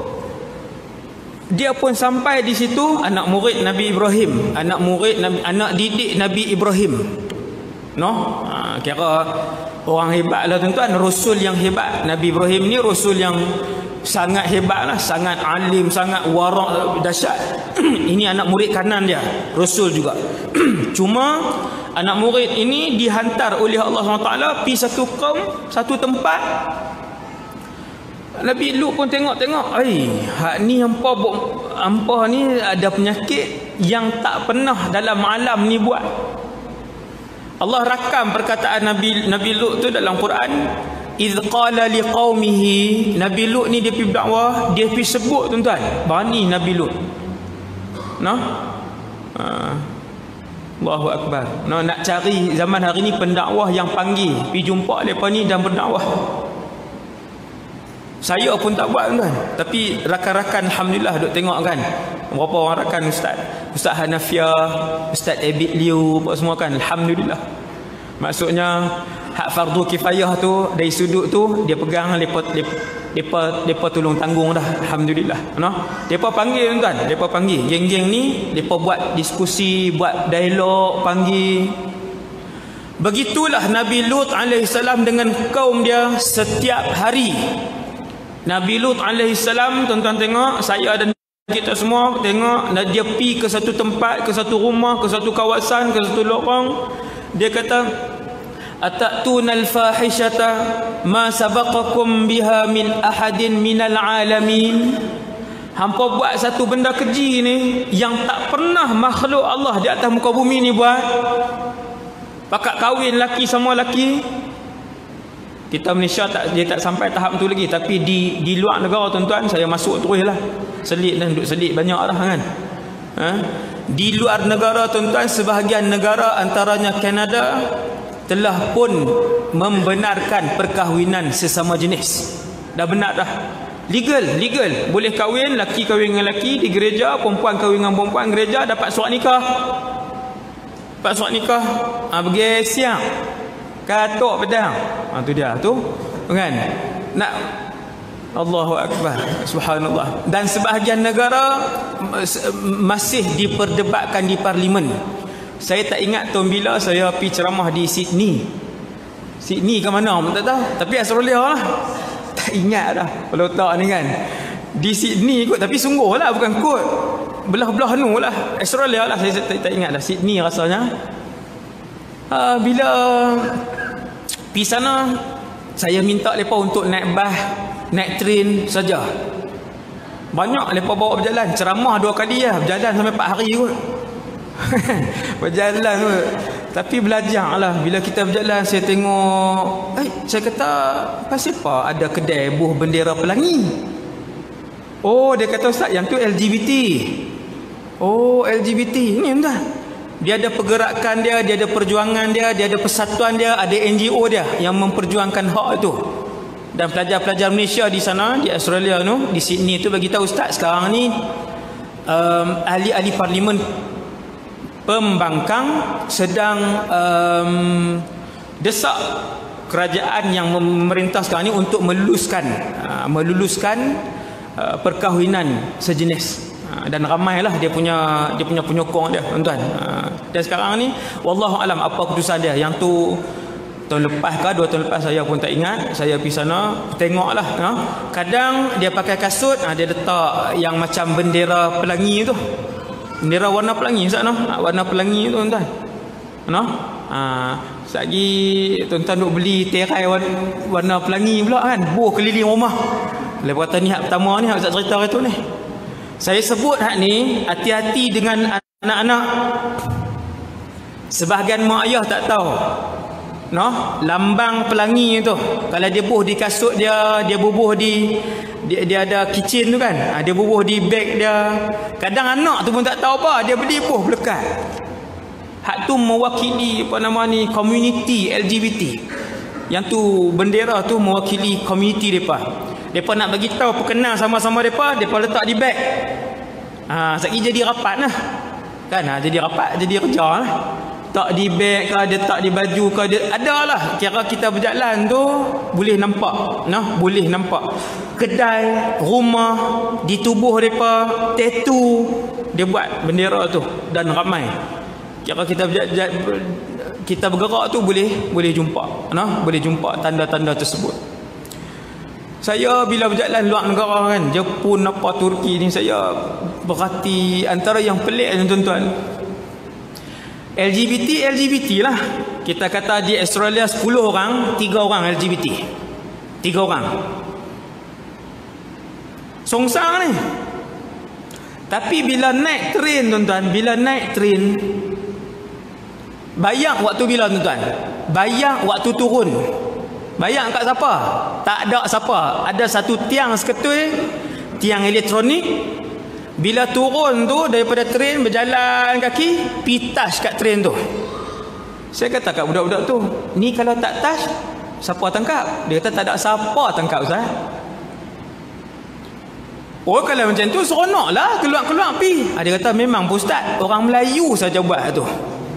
A: Dia pun sampai di situ, anak murid Nabi Ibrahim, anak murid Nabi, anak didik Nabi Ibrahim. No, ha, kira orang hebat lah tuan-tuan, rasul yang hebat. Nabi Ibrahim ni rasul yang sangat hebat lah, sangat alim, sangat warak, dahsyat. Ini anak murid kanan dia, rasul juga. Cuma anak murid ini dihantar oleh Allah subhanahu wa taala pergi satu kaum, satu tempat. Nabi Lut pun tengok-tengok, ai, hak ni hampa hampa ni ada penyakit yang tak pernah dalam alam ni buat. Allah rakam perkataan Nabi Nabi Lut tu dalam Quran. Idz qala liqaumihi, Nabi Lut ni dia pergi berdakwah, dia pergi sebut tuan-tuan, bani Nabi Lut. Nah. Uh, Allahu akbar. Nah, nak cari zaman hari ni pendakwah yang panggil, pergi jumpa depa ni dan berdakwah. Saya pun tak buat tuan, tapi rakan-rakan alhamdulillah duk tengok kan. Berapa orang rakan ustaz? Ustaz Hanafiah, Ustaz Abid Liu, apa semua kan, alhamdulillah. Maksudnya hak fardu kifayah tu dari sudut tu dia pegang, depa depa depa tolong tanggung dah, alhamdulillah. Noh, depa panggil tuan, depa panggil geng-geng ni, depa buat diskusi, buat dialog, panggil. Begitulah Nabi Lut alaihi salam dengan kaum dia setiap hari. Nabi Lut alaihi salam, tuan-tuan tengok, saya dan kita semua tengok, dia pergi ke satu tempat, ke satu rumah, ke satu kawasan, ke satu lorong. Dia kata, atatunal fahishata ma sabaqakum biha min ahadin minal alamin. Hampa buat satu benda keji ni yang tak pernah makhluk Allah di atas muka bumi ni buat. Pakat kahwin laki sama laki. Kita Malaysia tak, dia tak sampai tahap tu lagi, tapi di di luar negara tuan-tuan, saya masuk terus lah. Selit dan duduk selit banyak lah kan. Ha? Di luar negara tuan-tuan, sebahagian negara antaranya Kanada telah pun membenarkan perkahwinan sesama jenis. Dah benar dah. Legal, legal. Boleh kahwin, laki kahwin dengan laki di gereja, perempuan kahwin dengan perempuan gereja, dapat surat nikah. Dapat surat nikah. Ha, pergi siang. Katuk pedang. Ha, tu dia tu. Kan? Nak Allahu akbar. Subhanallah. Dan sebahagian negara masih diperdebatkan di parlimen. Saya tak ingat tahun bila saya pergi ceramah di Sydney. Sydney ke mana tak tahu, tapi Australia lah. Tak ingat dah. Kalau tak ni kan. Di Sydney kot, tapi sungguh lah, bukan kot. Belah-belah nu lah. Australia lah, saya tak, tak ingat dah. Sydney rasanya. Uh, bila pergi sana, saya minta mereka untuk naik bas, naik train saja. Banyak mereka bawa berjalan. Ceramah dua kali lah, berjalan sampai empat hari kot. Berjalan kot. Tapi belajar lah. Bila kita berjalan, saya tengok, eh, saya kata, pasal apa ada kedai buah bendera pelangi? Oh, dia kata, Ustaz, yang tu L G B T. Oh, L G B T. Ini entah. Dia ada pergerakan dia, dia ada perjuangan dia, dia ada persatuan dia, ada N G O dia yang memperjuangkan hak itu. Dan pelajar-pelajar Malaysia di sana, di Australia tu, di Sydney tu bagi tahu, Ustaz, sekarang ni um, ahli-ahli parlimen pembangkang sedang um, desak kerajaan yang memerintah sekarang ni untuk meluluskan uh, meluluskan uh, perkahwinan sejenis. Dan ramailah dia punya dia punya penyokong dia tuan-tuan. Dan sekarang ni wallahu alam apa keputusan dia. Yang tu Tahun lepas ke dua tahun lepas saya pun tak ingat, saya pergi sana tengoklah, no? Kadang dia pakai kasut, ha, dia letak yang macam bendera pelangi tu, bendera warna pelangi Ustaz, no? Warna pelangi tu tuan-tuan, no? Ha, lagi tuan-tuan duk beli terai warna, warna pelangi pula kan, buh keliling rumah. Lepas kata ni hak pertama ni, hak Ustaz cerita hari tu ni. Saya sebut hak ni, hati-hati dengan anak-anak. Sebahagian mak ayah tak tahu, no, lambang pelangi tu, kalau dia bubuh di kasut dia, dia bubuh di dia, dia ada kitchen tu kan, ha, dia bubuh di beg dia. Kadang anak tu pun tak tahu apa, dia beli buh melekat. Hak tu mewakili apa nama ni, community L G B T. Yang tu bendera tu mewakili community depa. Depa nak bagi tahu perkenal sama-sama depa, depa letak di beg. Ha, sekali jadi rapat lah. Kan, ha, jadi rapat, jadi kerja lah. Tak di beg ke, dia tak di baju ke, dia ada lah. Kira kita berjalan tu boleh nampak, nah, boleh nampak kedai, rumah, di tubuh depa, tattoo dia buat bendera tu, dan ramai. Kira kita berjalan, kita bergerak tu boleh boleh jumpa, nah, boleh jumpa tanda-tanda tersebut. Saya bila berjalan luar negara kan, Jepun apa Turki ni, saya berhati antara yang pelik tuan-tuan. L G B T, L G B T lah. Kita kata di Australia sepuluh orang, tiga orang L G B T. tiga orang. Songsang ni. Tapi bila naik train tuan-tuan, bila naik train, bayang waktu bila tuan-tuan? Bayang waktu turun. Bayang kat siapa? Tak ada siapa. Ada satu tiang seketui, tiang elektronik. Bila turun tu daripada train, berjalan kaki, pi touch kat train tu. Saya kata kat budak-budak tu, ni kalau tak touch, siapa tangkap? Dia kata tak ada siapa tangkap Ustaz. Oh, kalau macam tu seronok lah, keluar-keluar pi. Ha, dia kata memang Ustaz, orang Melayu saja buat tu.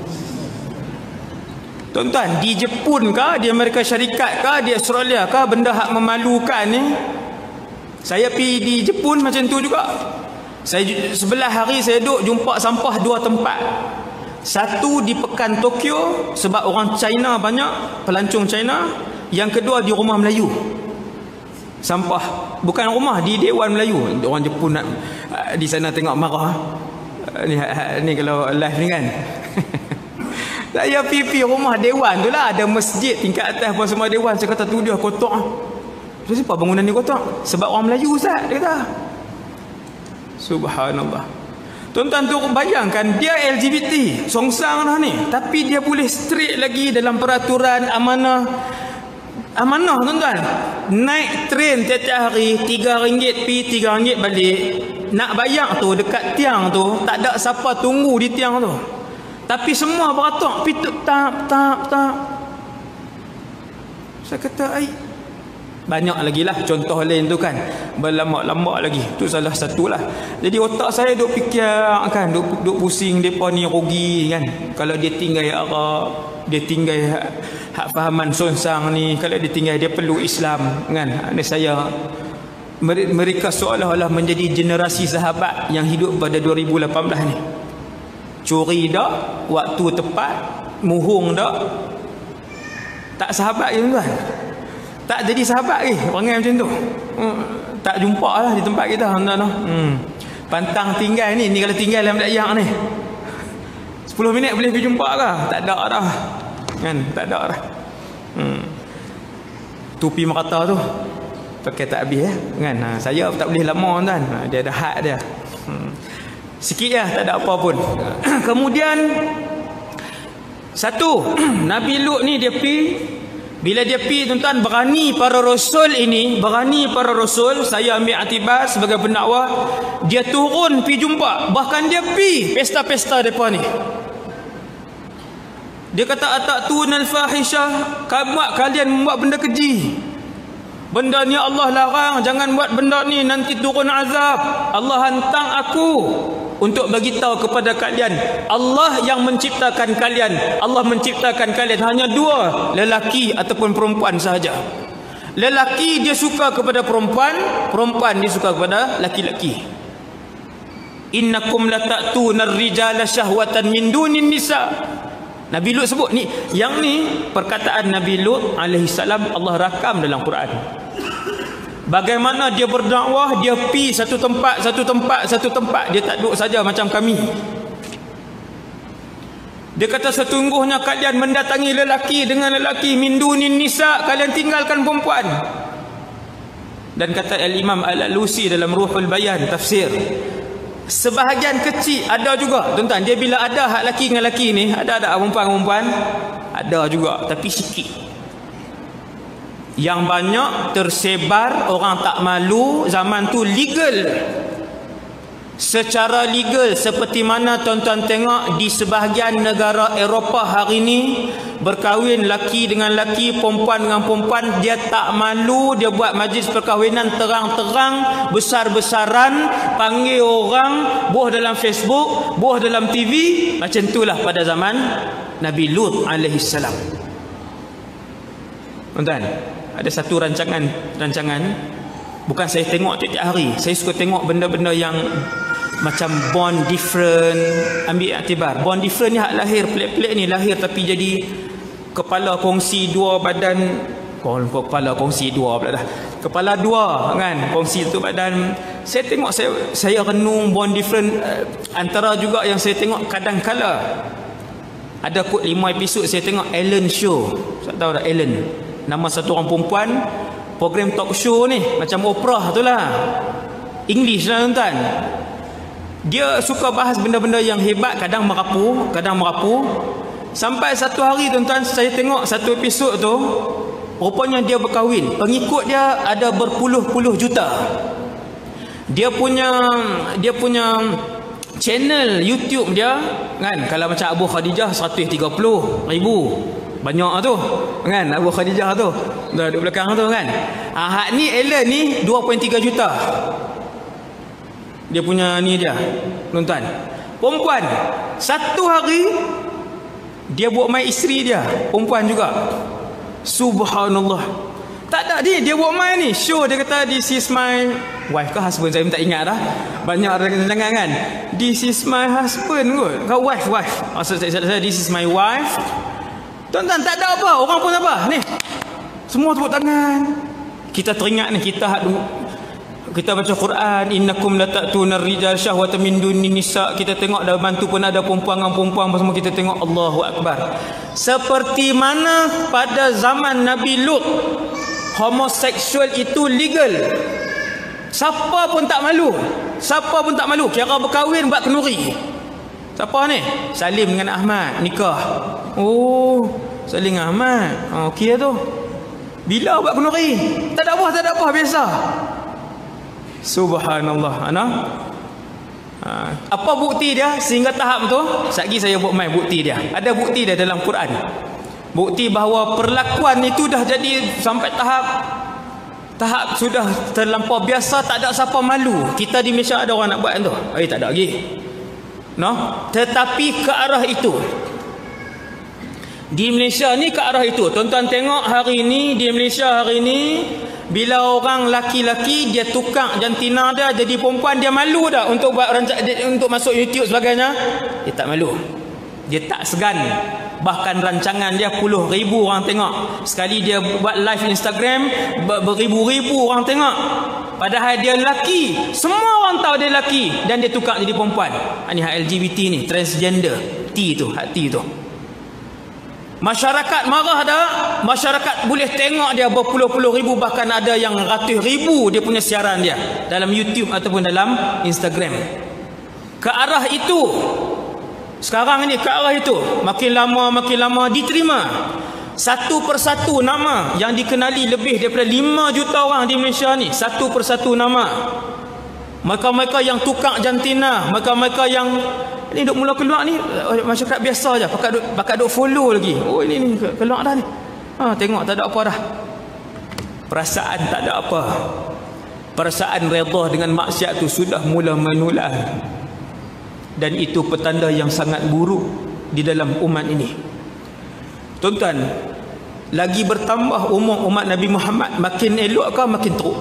A: Tuan-tuan, di Jepun ke, di Amerika Syarikat ke, di Australia ke, benda hak memalukan ni. Saya pi di Jepun macam tu juga. Saya sebelah hari saya duduk jumpa sampah dua tempat. Satu di pekan Tokyo sebab orang China banyak, pelancong China. Yang kedua di rumah Melayu. Sampah bukan rumah, di Dewan Melayu. Orang Jepun nak di sana tengok marah. Ni ni kalau live ni kan. Saya pipi rumah Dewan tu lah, ada masjid tingkat atas pun semua Dewan. Saya kata tu dia kotak. Kenapa bangunan ni kotak? Sebab orang Melayu Ustaz, dia kata. Subhanallah. Tuan-tuan tu bayangkan, dia L G B T, songsang dah ni, tapi dia boleh straight lagi dalam peraturan amanah. Amanah tuan-tuan. Naik train tiap-tiap hari tiga ringgit pi, tiga ringgit balik. Nak bayar tu dekat tiang tu, tak ada siapa tunggu di tiang tu. Tapi semua beratok pi tap tap tap. Saya kata ai banyak lagi lah contoh lain tu kan, berlama-lama lagi. Tu salah satu lah. Jadi otak saya duk fikir kan, duk, duk pusing mereka ni rugi kan. Kalau dia tinggal Arab, dia tinggal hak, hak fahaman songsang ni, kalau dia tinggal dia perlu Islam kan. Ini saya, mereka seolah-olah menjadi generasi sahabat yang hidup pada dua ribu lapan belas ni. Curi dak, waktu tepat, muhung dak, tak sahabat je tuan. Tak jadi sahabat ke perangai macam tu. Hmm, tak jumpa lah di tempat kita tuan-tuan. Hmm. Pantang tinggal ni, ni kalau tinggal dalam dayak ni sepuluh minit boleh pergi jumpa ke? Tak ada dah. Kan, tak ada dah. Hmm. Tupi merata tu pakai tak habis ya. Kan, ha, saya tak boleh lama tuan. Ha, dia ada had dia. Hmm. Sikit lah, tak ada apa pun. Kemudian satu, Nabi Lut ni dia pi. Bila dia pi tuan-tuan, berani para rasul ini, berani para rasul, saya ambil iktibar sebagai pendakwah, dia turun pi jumpa, bahkan dia pi pesta-pesta depa ni. Dia kata atatun al-fahisyah, kamu kalian membuat benda keji. Benda ni Allah larang, jangan buat benda ni, nanti turun azab. Allah hantar aku untuk bagi tahu kepada kalian, Allah yang menciptakan kalian. Allah menciptakan kalian hanya dua, lelaki ataupun perempuan sahaja. Lelaki dia suka kepada perempuan, perempuan dia suka kepada laki-laki. Innakum lata'tuna ar-rijala syahwatan min dunin nisa. Nabi Lut sebut ni, yang ni perkataan Nabi Lut alaihi salam Allah rakam dalam Quran. Bagaimana dia berdakwah, dia pi satu tempat, satu tempat, satu tempat, dia tak duduk saja macam kami. Dia kata sesungguhnya kalian mendatangi lelaki dengan lelaki, min dunin nisa, kalian tinggalkan perempuan. Dan kata Al-Imam Al-Alusi dalam Ruhul Bayan tafsir, sebahagian kecil ada juga tuan-tuan, dia bila ada hak laki dengan laki ni, ada ada perempuan-perempuan, ada juga, tapi sikit. Yang banyak tersebar, orang tak malu, zaman tu legal. Secara legal, seperti mana tuan-tuan tengok di sebahagian negara Eropah hari ini, berkahwin laki dengan laki, perempuan dengan perempuan, dia tak malu, dia buat majlis perkahwinan terang-terang, besar-besaran, panggil orang, buah dalam Facebook, buah dalam T V. Macam itulah pada zaman Nabi Lut alaihi salam. Tuan-tuan, ada satu rancangan rancangan bukan saya tengok tiap-tiap hari, saya suka tengok benda-benda yang macam born different. Ambil iktibar, born different ni hak lahir pelik-pelik ni, lahir tapi jadi kepala kongsi dua badan, kepala kongsi dua pula dah, kepala dua kan, kongsi tu badan. Saya tengok, saya saya renung born different. Antara juga yang saya tengok kadang-kala ada kot lima episod saya tengok Ellen Show. Tak tahu dah Ellen, nama satu orang perempuan, program talk show ni macam Oprah tu lah, English lah tuan-tuan. Dia suka bahas benda-benda yang hebat, kadang merapu, kadang merapu. Sampai satu hari tuan-tuan, saya tengok satu episod tu, rupanya dia berkahwin, pengikut dia ada berpuluh-puluh juta. Dia punya dia punya channel YouTube dia kan, kalau macam Abu Khadijah seratus tiga puluh ribu, banyak tu kan, Abu Khadijah tu dah duduk belakang tu kan. Ah, hak ni Ellen ni dua perpuluhan tiga juta. Dia punya ni dia tuan-tuan. Perempuan satu hari dia buat main isteri dia, perempuan juga. Subhanallah. Tak ada dia, dia buat main ni show, dia kata this is my wife ke husband, saya tak ingat dah. Banyak rancangan kan. This is my husband kot. Kau wife, wife. Maksud saya, saya this is my wife. Tuan-tuan, tak ada apa, orang pun apa ni, semua tepuk tangan. Kita teringat ni, kita kita baca Quran, innakum latatunar rijal syahwatan min dunin nisa. Kita tengok dah bantu pun ada perempuan dengan perempuan semua, kita tengok Allahu Akbar. Seperti mana pada zaman Nabi Lut, homoseksual itu legal. Siapa pun tak malu, siapa pun tak malu. Kira berkahwin buat kenduri. Siapa ni? Salim dengan Ahmad nikah. Oh, Salim dengan Ahmad. Oh, okey tu. Bila buat kenduri? Tak ada apa, tak ada apa, biasa. Subhanallah. Ana. Ha, apa bukti dia sehingga tahap tu? Sekejap saya buat main bukti dia. Ada bukti dia dalam Quran. Bukti bahawa perlakuan itu dah jadi sampai tahap tahap sudah terlampau biasa, tak ada siapa malu. Kita di Malaysia ada orang nak buat tu. Eh, tak ada lagi. No, tetapi ke arah itu. Di Malaysia ni ke arah itu. Tuan-tuan tengok hari ni di Malaysia hari ni, bila orang laki-laki dia tukar jantina dia jadi perempuan, dia malu dah untuk buat rancang, untuk masuk YouTube sebagainya. Dia tak malu. Dia tak segan. Bahkan rancangan dia puluh ribu orang tengok. Sekali dia buat live Instagram, beribu-ribu orang tengok. Padahal dia lelaki, semua orang tahu dia lelaki, dan dia tukar jadi perempuan. Ini hak L G B T ni, transgender. T tu, hak T tu. Masyarakat marah dah. Masyarakat boleh tengok dia berpuluh-puluh ribu, bahkan ada yang ratus ribu dia punya siaran dia dalam YouTube ataupun dalam Instagram. Ke arah itu sekarang ni, ke arah itu makin lama makin lama diterima. Satu persatu nama yang dikenali lebih daripada lima juta orang di Malaysia ni, satu persatu nama. Mereka-mereka yang tukar jantina, mereka-mereka yang ni duk mula keluar ni, masyarakat biasa je, pakat duk, pakat duk follow lagi. Oh, ini ni keluar dah ni. Ha, tengok tak ada apa dah. Perasaan tak ada apa. Perasaan redha dengan maksiat tu sudah mula menular. Dan itu petanda yang sangat buruk di dalam umat ini. Tuan-tuan, lagi bertambah umur umat Nabi Muhammad, makin elok ke makin teruk?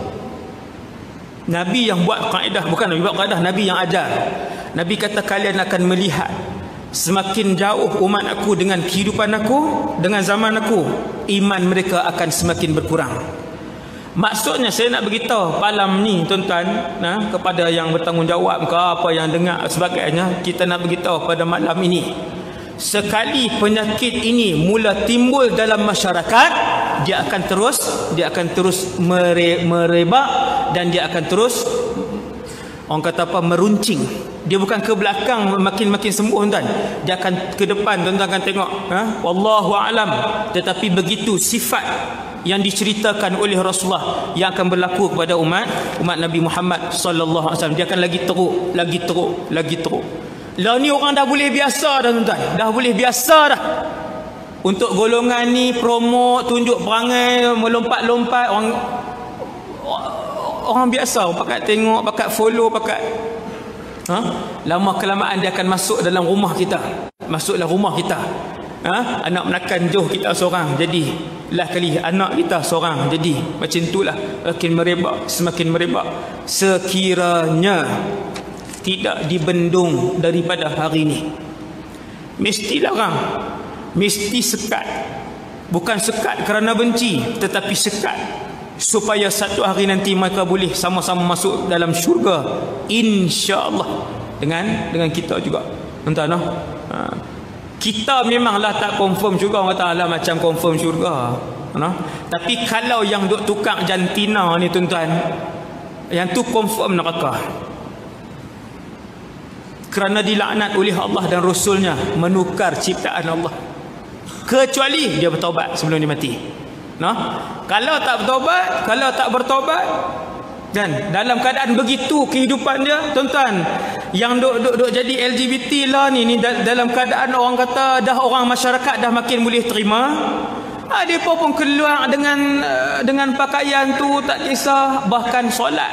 A: Nabi yang buat kaedah, bukan Nabi buat kaedah, Nabi yang ajar. Nabi kata kalian akan melihat semakin jauh umat aku dengan kehidupan aku, dengan zaman aku, iman mereka akan semakin berkurang. Maksudnya saya nak beritahu malam ni tuan-tuan, nah, kepada yang bertanggungjawab ke apa yang dengar sebagainya, kita nak beritahu pada malam ini, sekali penyakit ini mula timbul dalam masyarakat, dia akan terus dia akan terus mere, merebak dan dia akan terus, orang kata apa, meruncing. Dia bukan ke belakang makin-makin sembuh tuan, dia akan ke depan. Tuan-tuan akan tengok, ha? Wallahu a'lam. Tetapi begitu sifat yang diceritakan oleh Rasulullah yang akan berlaku kepada umat umat Nabi Muhammad sallallahu alaihi wasallam. Dia akan lagi teruk, lagi teruk, lagi teruk. Lah ni orang dah boleh biasa dah tuan-tuan. Dah boleh biasa dah. Untuk golongan ni promote, tunjuk perangai, melompat-lompat, orang orang biasa, pakat tengok, pakat follow, pakat, ha? Lama kelamaan dia akan masuk dalam rumah kita. Masuklah rumah kita. Ha? Anak menakan jauh kita seorang, jadi lah kali anak kita seorang, jadi macam itulah, makin merebak, semakin merebak. Sekiranya tidak dibendung daripada hari ini, mesti larang, mesti sekat. Bukan sekat kerana benci, tetapi sekat supaya satu hari nanti mereka boleh sama-sama masuk dalam syurga, insya-Allah, dengan dengan kita juga. Tuan-tuan, ha. Kita memanglah tak confirm syurga, orang kata alah macam confirm syurga, ha. Tapi kalau yang duk tukang jantina ni tuan-tuan, yang tu confirm neraka. Kerana dilaknat oleh Allah dan Rasulnya, menukar ciptaan Allah. Kecuali dia bertaubat sebelum dia mati. Nah, kalau tak bertaubat, kalau tak bertaubat, dan dalam keadaan begitu kehidupan dia, tuan-tuan, yang duk, duk, duk jadi L G B T lah ni, ni dalam keadaan orang kata dah orang masyarakat dah makin boleh terima, ha, dia pun keluar dengan dengan pakaian tu tak kisah, bahkan solat.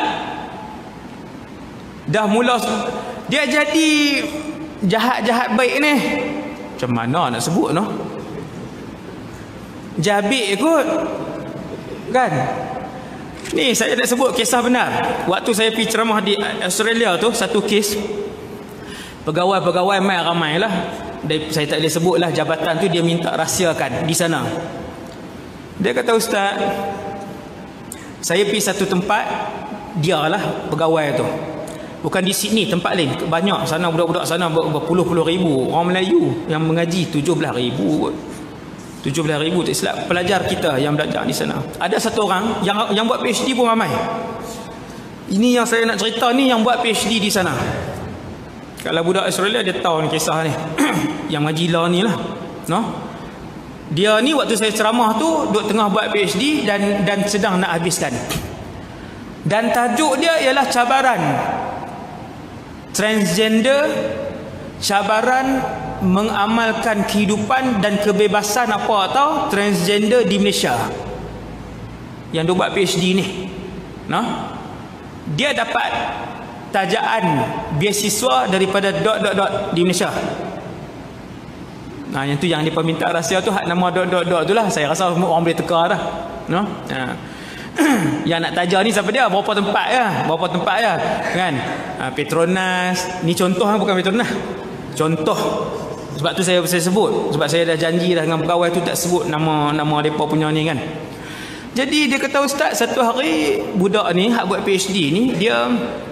A: Dah mula dia jadi jahat-jahat baik ni. Macam mana nak sebut noh? Jabik kot, kan? Ni saya nak sebut kisah benar. Waktu saya pergi ceramah di Australia tu, satu kes pegawai-pegawai mai ramai lah. Saya tak boleh sebut lah jabatan tu, dia minta rahsiakan di sana. Dia kata, Ustaz, saya pergi satu tempat, dia lah pegawai tu, bukan di Sydney, tempat lain. Banyak sana budak-budak sana berpuluh-puluh ribu orang Melayu yang mengaji, tujuh belas ribu kot. tujuh belas ribu tak silap pelajar kita yang belajar di sana. Ada satu orang yang yang buat PhD pun ramai. Ini yang saya nak cerita ni, yang buat PhD di sana. Kalau budak Australia dia tahu ni kisah ni. Yang mengaji law ni lah, no? Dia ni waktu saya ceramah tu duk tengah buat PhD dan dan sedang nak habiskan. Dan tajuk dia ialah cabaran transgender, cabaran mengamalkan kehidupan dan kebebasan apa atau transgender di Malaysia. Yang dia buat PhD ni, nah, dia dapat tajaan beasiswa daripada dot dot dot di Malaysia. Nah, yang tu yang dia minta rahsia tu, hak nama dot dot dot tu lah. Saya rasa semua orang boleh teka dah, no? Nah. Yang nak taja ni siapa dia? Berapa tempat ya? Berapa tempat ya? Kan? Ha, Petronas. Ni contoh lah, bukan Petronas. Contoh. Sebab tu saya saya sebut. Sebab saya dah janji dah dengan pegawai tu tak sebut nama nama depa punya ni kan. Jadi dia kata, Ustaz, satu hari budak ni hak buat PhD ni, dia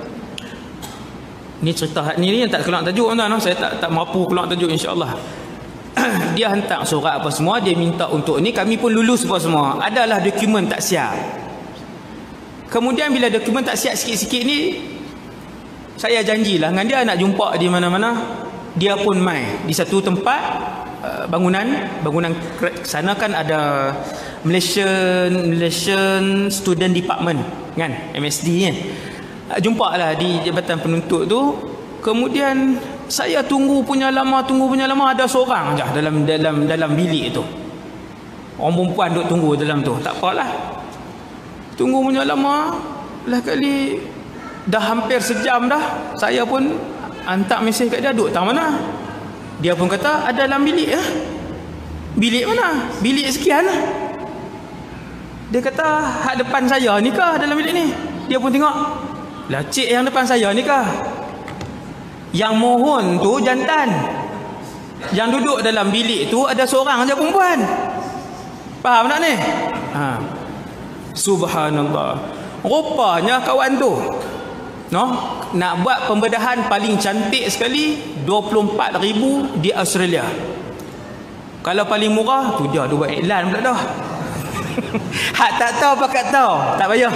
A: ni cerita hak ni, ni yang tak keluar tajuk tuan-tuan. Saya tak tak mampu keluar tajuk, insya-Allah. Dia hantar surat apa semua, dia minta untuk ni, kami pun lulus apa semua. Adalah dokumen tak siap. Kemudian bila dokumen tak siap sikit-sikit ni, saya janjilah dengan dia nak jumpa di mana-mana. Dia pun mai di satu tempat, uh, bangunan bangunan sana kan ada Malaysian Malaysian Student Department kan, M S D kan. Uh, jumpa lah di Jabatan Penuntut tu. Kemudian saya tunggu punya lama, tunggu punya lama, ada seorang je dalam dalam dalam bilik tu. Orang perempuan duk tunggu dalam tu. Tak apalah. Tunggu punya lama, lah kali dah hampir sejam dah. Saya pun hantar mesej kat dia, duduk tang mana? Dia pun kata ada dalam bilik ya. Bilik mana? Bilik sekian lah. Dia kata hak depan saya ni kah dalam bilik ni? Dia pun tengok, lah cik yang depan saya ni kah? Yang mohon tu jantan. Yang duduk dalam bilik tu ada seorang aja perempuan. Faham tak ni? Ha. Subhanallah. Rupanya kawan tu, no, nak buat pembedahan paling cantik sekali dua puluh empat ribu di Australia. Kalau paling murah tu dia ada buat iklan pula dah. Hak tak tahu pakat tahu, tak payah.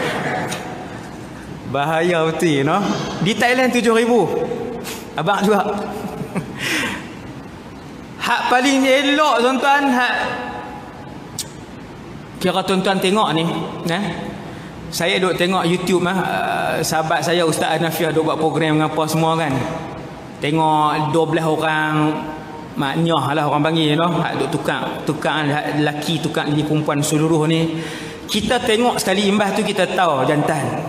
A: Bahaya betul, no. Di Thailand tujuh ribu. Abang juga. Hak paling elok tuan-tuan, hak kira tuan-tuan tengok ni, eh? Saya duk tengok YouTube mah, uh, sahabat saya Ustaz Anafiah duk buat program dengan apa semua kan. Tengok dua belas orang maknyah lah orang panggil, no? Hak duk tukar, tukar lelaki tukar jadi perempuan seluruh ni. Kita tengok sekali imbas tu kita tahu jantan.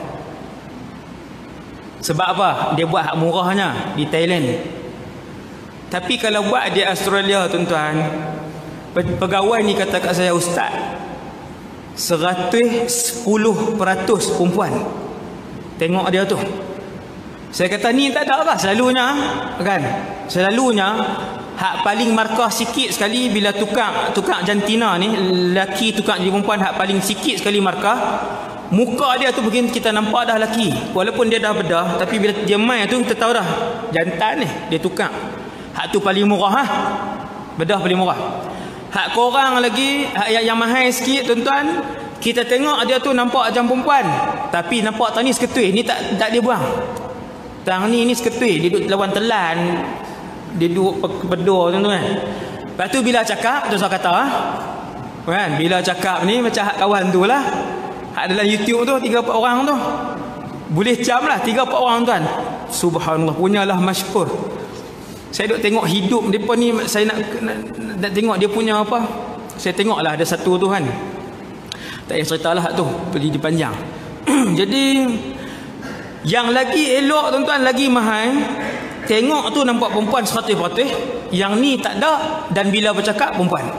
A: Sebab apa? Dia buat hak murahnya di Thailand. Tapi kalau buat di Australia tuan-tuan, pegawai ni kata kat saya, Ustaz, seratus sepuluh peratus perempuan. Tengok dia tu. Saya kata ni tak ada apa, selalunya kan. Selalunya hak paling markah sikit sekali bila tukar tukar jantina ni, lelaki tukar jadi perempuan, hak paling sikit sekali markah. Muka dia tu begini kita nampak dah lelaki. Walaupun dia dah bedah, tapi bila dia main tu kita tahu dah jantan ni, dia tukar. Hak tu paling murah ha. Bedah paling murah. Hak korang lagi, hak yang, yang mahal sikit tuan-tuan, kita tengok dia tu nampak macam perempuan, tapi nampak tang ni seketui, ni tak tak dia buang. Tang ni ni seketui, dia duduk lawan telan, dia duduk pedor tuan-tuan. Lepas tu bila cakap, tu saya kata ha? Kan, bila cakap ni macam hak kawan tu lah. Hak dalam YouTube tu tiga empat orang tu. Boleh jam lah tiga empat orang tuan. Subhanallah, punyalah masyhur. Saya duk tengok hidup depa ni, saya nak, nak, nak tengok dia punya apa. Saya tengoklah ada satu tu kan. Tak payah ceritalah tu, pergi dipanjang. Jadi yang lagi elok tuan-tuan, lagi mahal, tengok tu nampak perempuan seratus peratus, yang ni tak ada, dan bila bercakap perempuan.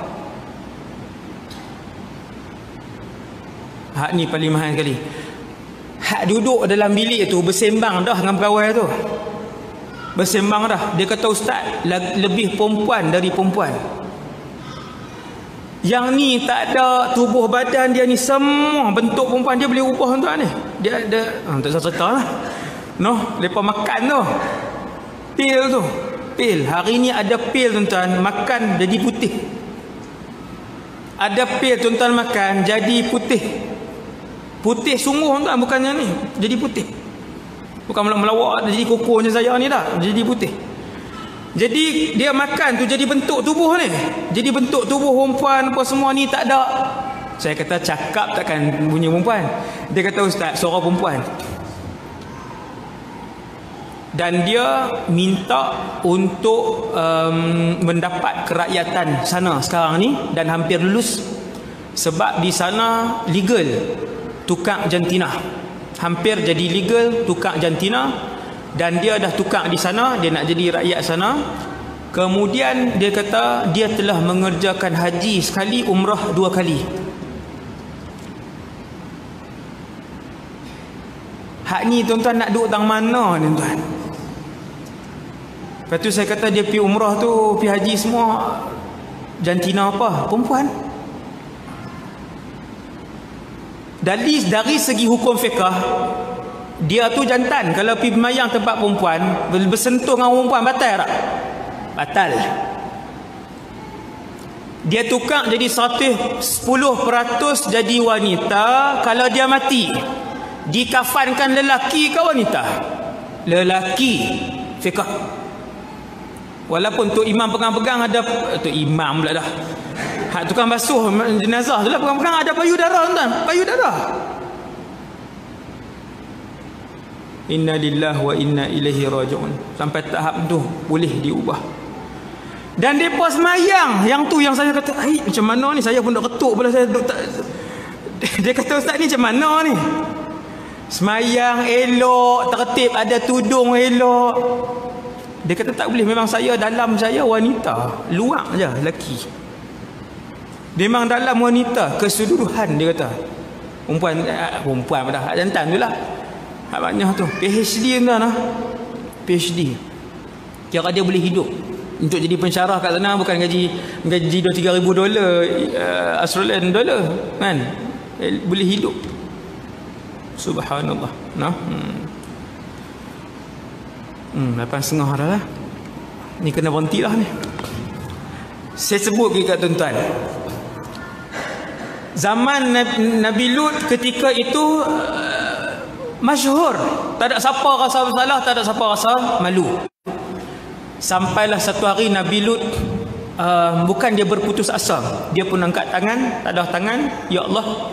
A: Hak ni paling mahal sekali. Hak duduk dalam bilik tu bersembang dah dengan pegawai tu. Bersembang dah. Dia kata, Ustaz, lebih perempuan dari perempuan. Yang ni tak ada tubuh badan dia ni, semua bentuk perempuan. Dia boleh ubah tuan ni. Dia ada, ah, tak usah cerita lah. No, lepas makan tu, pil tu, pil. Hari ni ada pil tuan-tuan, makan jadi putih. Ada pil tuan-tuan makan jadi putih. Putih sungguh tuan, bukannya ni, jadi putih. Bukan melawak jadi kukuh macam saya ni dah, jadi putih. Jadi dia makan tu jadi bentuk tubuh ni, jadi bentuk tubuh perempuan apa semua ni tak ada. Saya kata cakap takkan bunyi perempuan. Dia kata, Ustaz, suara perempuan. Dan dia minta untuk um, mendapat kerakyatan sana sekarang ni, dan hampir lulus. Sebab di sana legal tukar jantina, hampir jadi legal tukar jantina. Dan dia dah tukar di sana, dia nak jadi rakyat sana. Kemudian dia kata dia telah mengerjakan haji sekali, umrah dua kali. Hak ni tuan-tuan nak duduk tang mana ni tuan? Lepas tu saya kata dia pergi umrah tu, pergi haji semua, jantina apa? Perempuan. Dari, dari segi hukum fiqah, dia tu jantan. Kalau pergi bermayang tempat perempuan, bersentuh dengan perempuan, batal tak? Batal. Dia tukar jadi seratus sepuluh peratus jadi wanita. Kalau dia mati, dikafankan lelaki ke wanita? Lelaki. Fiqah. Walaupun tu imam pegang-pegang ada, tu imam pula dah, hak tukang basuh jenazah tu lah pegang-pegang ada payudara tuan, payudara. Inna lillahi wa inna ilaihi raji'un. Sampai tahap tu boleh diubah. Dan depa semayang, yang tu yang saya kata, "Ai, macam mana ni? Saya pun dak ketuk pula saya duk tak." Dia kata, "Ustaz, ni macam mana ni?" Semayang elok, tertib, ada tudung elok. Dia kata tak boleh, memang saya dalam saya wanita, luar je lelaki. Memang dalam wanita keseluruhan, dia kata. Perempuan, eh, perempuan pada hak jantan tu lah. Hak banyak tu, P H D tuan lah. P H D. Kira dia boleh hidup Untuk jadi pensyarah kat sana bukan gaji gaji dua tiga ribu dolar uh, Australian dollar kan. Eh, boleh hidup. Subhanallah. Nah. Hmm. Hmm, lapan setengah dah lah. Ni kena berhenti lah ni. Saya sebut ke kat tuan-tuan. Zaman Nabi, Nabi Lut ketika itu uh, masyhur. Tak ada siapa rasa bersalah, tak ada siapa rasa malu. Sampailah satu hari Nabi Lut uh, bukan dia berputus asa, dia pun angkat tangan, tadah tangan, ya Allah,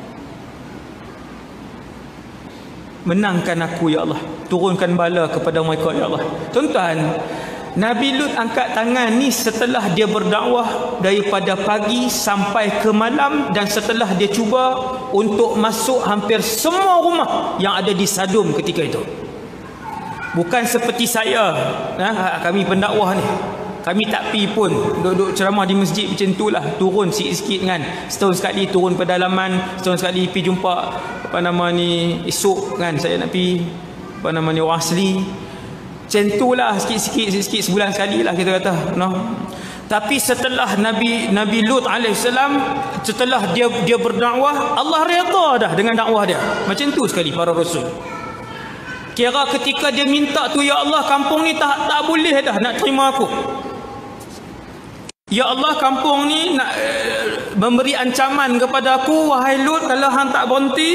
A: menangkan aku ya Allah, turunkan bala kepada mereka ya Allah. Tuan-tuan, Nabi Lut angkat tangan ni setelah dia berdakwah daripada pagi sampai ke malam, dan setelah dia cuba untuk masuk hampir semua rumah yang ada di Sadum ketika itu. Bukan seperti saya, ha, kami pendakwah ni, kami tak pi pun duduk ceramah di masjid macam tu lah, turun sikit-sikit kan, setahun sekali turun pedalaman, setahun sekali pi jumpa apa nama ni, esok kan saya nak pi apa nama ni orang asli, macam tu lah, sikit-sikit sikit sebulan sekali lah kita kata, no. Tapi setelah Nabi Nabi Lut alaihissalam, setelah dia dia berdakwah, Allah redha dah dengan dakwah dia. Macam tu sekali para rasul. Kira ketika dia minta tu, ya Allah, kampung ni tak tak boleh dah nak terima aku. Ya Allah, kampung ni nak uh, memberi ancaman kepada aku, wahai Lut, kalau hang tak berhenti,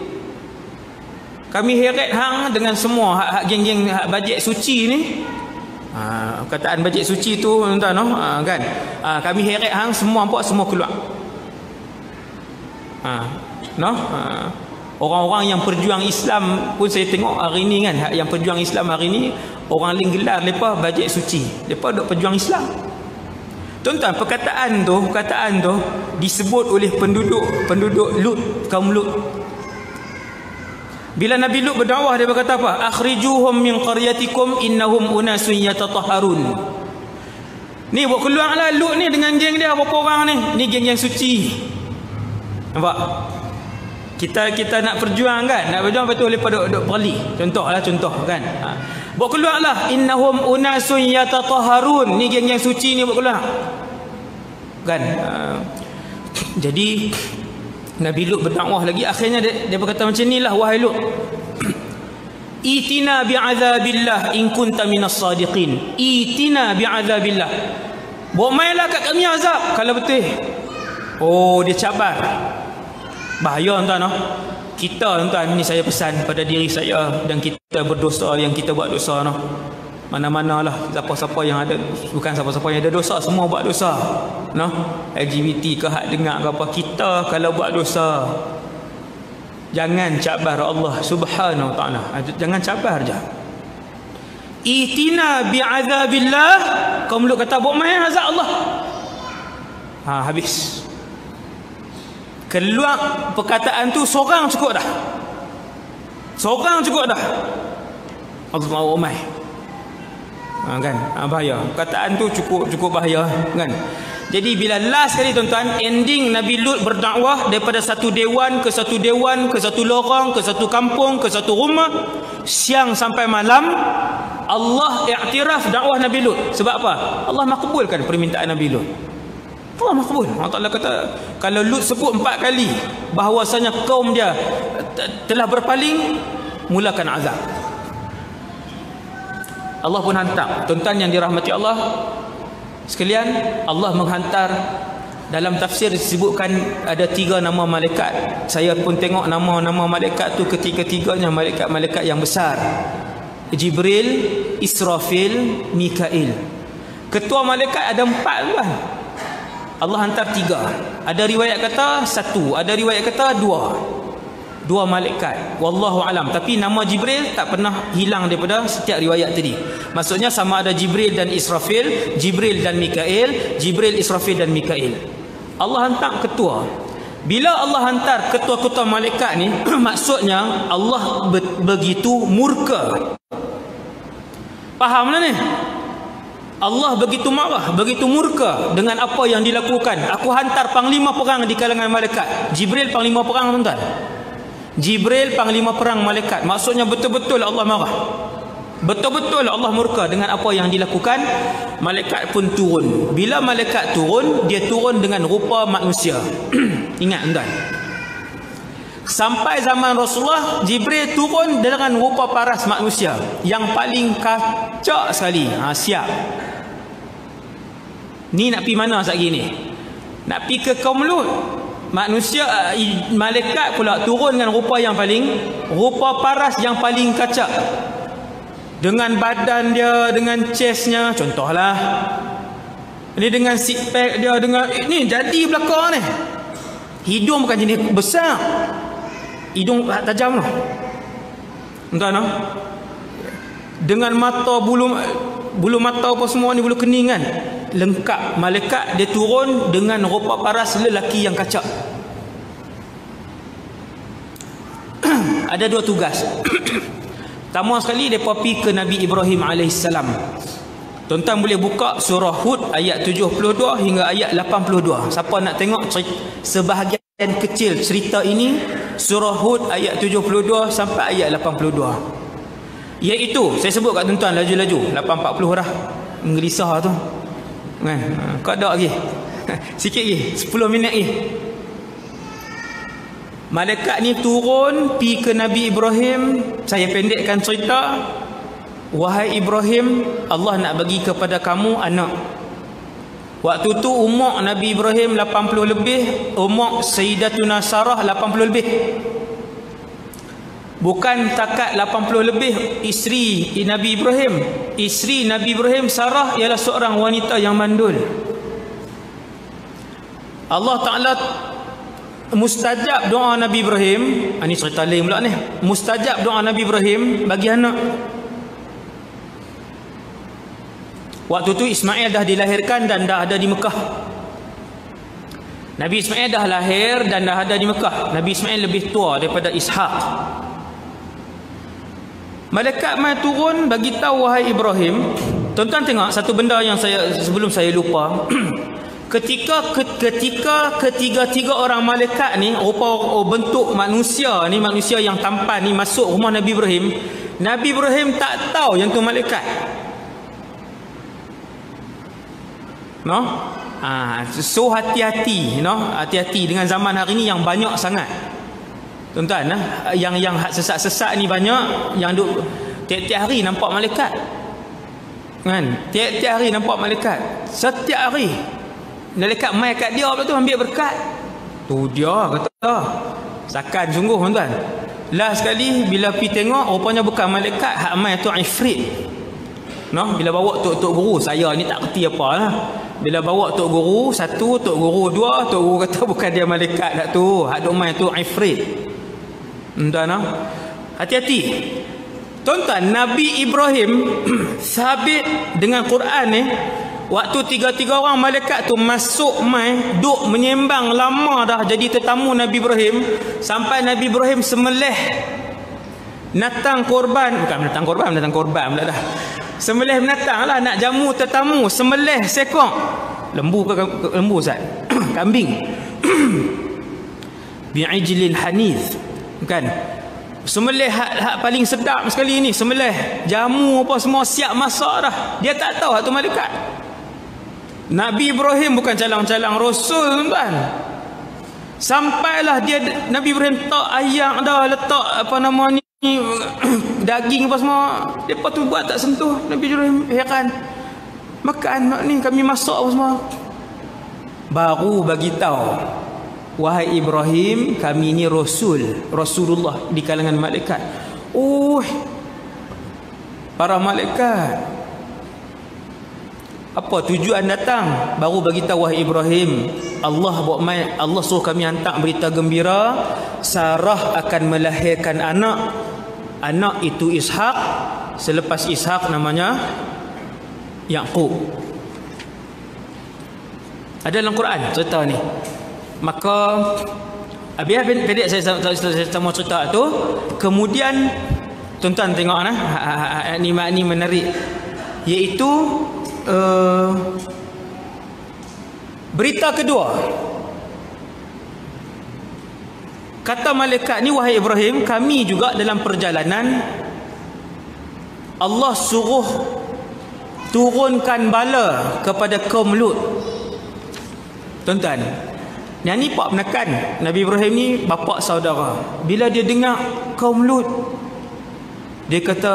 A: kami heret hang dengan semua hak-hak geng-geng hak bajet suci ni. Ha, kataan bajet suci tu tuan-tuan, no? Ha, kan? Ha, kami heret hang semua, nampak semua keluar. Ha, no? Ha. Orang-orang yang perjuang Islam pun saya tengok hari ni kan, yang perjuang Islam hari ni, orang lain gelar mereka bajet suci, mereka duk perjuang Islam. Tuan-tuan, perkataan tu, perkataan tu disebut oleh penduduk penduduk Lut, kaum Lut. Bila Nabi Lut berdakwah, dia berkata apa? Akhrijuhum min qaryatikum innahum unasun yatatahharun. Ni buat keluarlah Lut ni dengan geng dia, berapa orang ni? Ni geng yang suci. Nampak? Kita kita nak perjuang kan, nak berjuang betul lepas duk duk perli. Contohlah contoh kan. Ha. Buat keluarlah innahum unasun yatatahharun. Ni geng yang suci ni buat keluar. Kan? Ha. Jadi Nabi Lut berdakwah lagi, akhirnya dia, dia berkata macam nilah, wahai Lut, itina bi'adzabillah in kunta minas sadiqin. Itina bi'adzabillah. Bawa mainlah kat kami azab kalau betul. Oh, dia cabar. Bahaya tuan-tuan, no? Kita tuan-tuan, ni saya pesan pada diri saya dan kita berdosa yang kita buat dosa, no? Mana-mana lah, siapa-siapa yang ada, bukan siapa-siapa yang ada dosa, semua buat dosa, no? L G B T ke hak dengar ke apa, kita kalau buat dosa, jangan cabar Allah subhanahu wa ta'ala. Jangan cabar je. Itina bi'adzabillah. Kaum Lut kata, buat main azab Allah. Ha, habis. Keluar perkataan tu seorang cukup dah. Seorang cukup dah. Allah umai. Ha, kan? Ha, bahaya. Perkataan tu cukup cukup bahaya kan. Jadi bila last kali tuan-tuan, ending Nabi Lut berdakwah daripada satu dewan ke satu dewan, ke satu lorong, ke satu kampung, ke satu rumah, siang sampai malam, Allah iktiraf dakwah Nabi Lut. Sebab apa? Allah makbulkan permintaan Nabi Lut. Allah makbul. Allah Ta'ala kata, kalau Lut sebut empat kali bahawasanya kaum dia telah berpaling, mulakan azab. Allah pun hantar. Tuan-tuan yang dirahmati Allah sekalian, Allah menghantar. Dalam tafsir disebutkan ada tiga nama malaikat. Saya pun tengok nama-nama malaikat tu, ketiga-tiganya malaikat-malaikat yang besar. Jibril, Israfil, Mikail. Ketua malaikat ada empat kan. Allah hantar tiga. Ada riwayat kata satu, ada riwayat kata dua. Dua malaikat. Wallahu alam. Tapi nama Jibril tak pernah hilang daripada setiap riwayat tadi. Maksudnya sama ada Jibril dan Israfil, Jibril dan Mikail, Jibril, Israfil dan Mikail. Allah hantar ketua. Bila Allah hantar ketua-ketua malaikat ni, maksudnya Allah be begitu murka. Fahamlah ni? Allah begitu marah, begitu murka dengan apa yang dilakukan. Aku hantar panglima perang di kalangan malaikat. Jibril panglima perang tuan-tuan. Jibril panglima perang malaikat. Maksudnya betul-betul Allah marah. Betul-betul Allah murka dengan apa yang dilakukan. Malaikat pun turun. Bila malaikat turun, dia turun dengan rupa manusia. Ingat tuan. Sampai zaman Rasulullah, Jibril turun dengan rupa paras manusia yang paling kacak sekali. Ha, siap. Ni nak pergi mana sekali ni? Nak pergi ke kaum Lut. Manusia, malaikat pula turun dengan rupa yang paling, rupa paras yang paling kacak. Dengan badan dia, dengan chestnya, contohlah. Ini dengan six pack dia, dengan ini jadi belakang ni. Hidung bukan jenis besar. Hidung tajam tu. Entah no? Dengan mata bulu bulu mata apa semua ni, bulu kening kan. Lengkap. Malaikat dia turun dengan rupa paras lelaki yang kacak. Ada dua tugas. Pertama sekali mereka pergi ke Nabi Ibrahim alaihissalam. Tuan-tuan boleh buka surah Hud ayat tujuh puluh dua hingga ayat lapan puluh dua. Siapa nak tengok cerita, sebahagian kecil cerita ini, surah Hud ayat tujuh puluh dua sampai ayat lapan puluh dua. Iaitu, saya sebut kat tuan-tuan laju-laju, lapan empat puluh dah. Ngelisah tu. Kan? Kau ada lagi. Sikit lagi, sepuluh minit lagi. Malaikat ni turun pi ke Nabi Ibrahim. Saya pendekkan cerita. Wahai Ibrahim, Allah nak bagi kepada kamu anak. Waktu tu umur Nabi Ibrahim lapan puluh lebih, umur Sayyidatuna Sarah lapan puluh lebih. Bukan takat lapan puluh lebih isteri Nabi Ibrahim. Isteri Nabi Ibrahim Sarah ialah seorang wanita yang mandul. Allah Ta'ala mustajab doa Nabi Ibrahim. Ini cerita lain pula ni. Mustajab doa Nabi Ibrahim bagi anak. Waktu tu Ismail dah dilahirkan dan dah ada di Mekah. Nabi Ismail dah lahir dan dah ada di Mekah. Nabi Ismail lebih tua daripada Ishaq. Malaikat mai turun bagi tahu wahai Ibrahim. Tuan-tuan tengok satu benda yang saya sebelum saya lupa. Ketika ketika ketiga-tiga orang malaikat ni rupa oh, bentuk manusia ni, manusia yang tampan ni masuk rumah Nabi Ibrahim, Nabi Ibrahim tak tahu yang tu malaikat. No? Ah, so hati-hati, no? Hati-hati dengan zaman hari ni yang banyak sangat. Tuan-tuan, nah, yang yang sesat-sesat ni banyak, yang duk tiap-tiap hari nampak malaikat. Kan? Tiap-tiap hari nampak malaikat. Setiap hari malaikat mai kat dia pula tu ambil berkat. Tu dia kata, sakan sungguh tuan-tuan. Last sekali bila pi tengok rupanya bukan malaikat, hak mai tu ifrit. No, bila bawa tok tok guru, saya ni tak kerti apalah. Bila bawa tok guru satu, tok guru dua, tok guru kata bukan dia malaikat dak tu, hak duk mai tu ifrit. Tuan-tuan, hati-hati. Tuan-tuan, Nabi Ibrahim sabit dengan Quran ni. Waktu tiga-tiga orang malaikat tu masuk mai duk menyembang lama dah jadi tetamu Nabi Ibrahim, sampai Nabi Ibrahim sembelih natang korban, bukan natang korban, natang korban pula dah. Sembelih binatang lah, nak jamu tetamu, sembelih sekok lembu ke lembu Ustaz? Kambing. Bi'ijlin hanith. Kan? Sembelih hak, hak paling sedap sekali ni, sembelih jamu apa semua siap masak dah. Dia tak tahu hak tu malaikat. Nabi Ibrahim bukan calang-calang rasul tuan. Sampailah dia Nabi Ibrahim letak ayam dah, letak apa nama ni daging apa semua, depa tu buat tak sentuh. Nabi Ibrahim heran. Makan ni kami masak apa semua. Baru bagi tahu, wahai Ibrahim, kami ni rasul, Rasulullah di kalangan malaikat. Oh, para malaikat, apa tujuan datang? Baru bagi tahu wahai Ibrahim, Allah buat mai, Allah suruh kami hantar berita gembira, Sarah akan melahirkan anak. Anak itu Ishaq, selepas Ishaq namanya Yaqub. Ada dalam Quran cerita ni. Maka biar pendek saya saya mau cerita tu. Kemudian tuan-tuan tengok nah, ni makni menarik, iaitu uh, berita kedua. Kata malaikat ni, wahai Ibrahim, kami juga dalam perjalanan Allah suruh turunkan bala kepada kaum Lut. Tuan-tuan, yang ni pak menekan Nabi Ibrahim ni bapa saudara. Bila dia dengar kaum Lut, dia kata,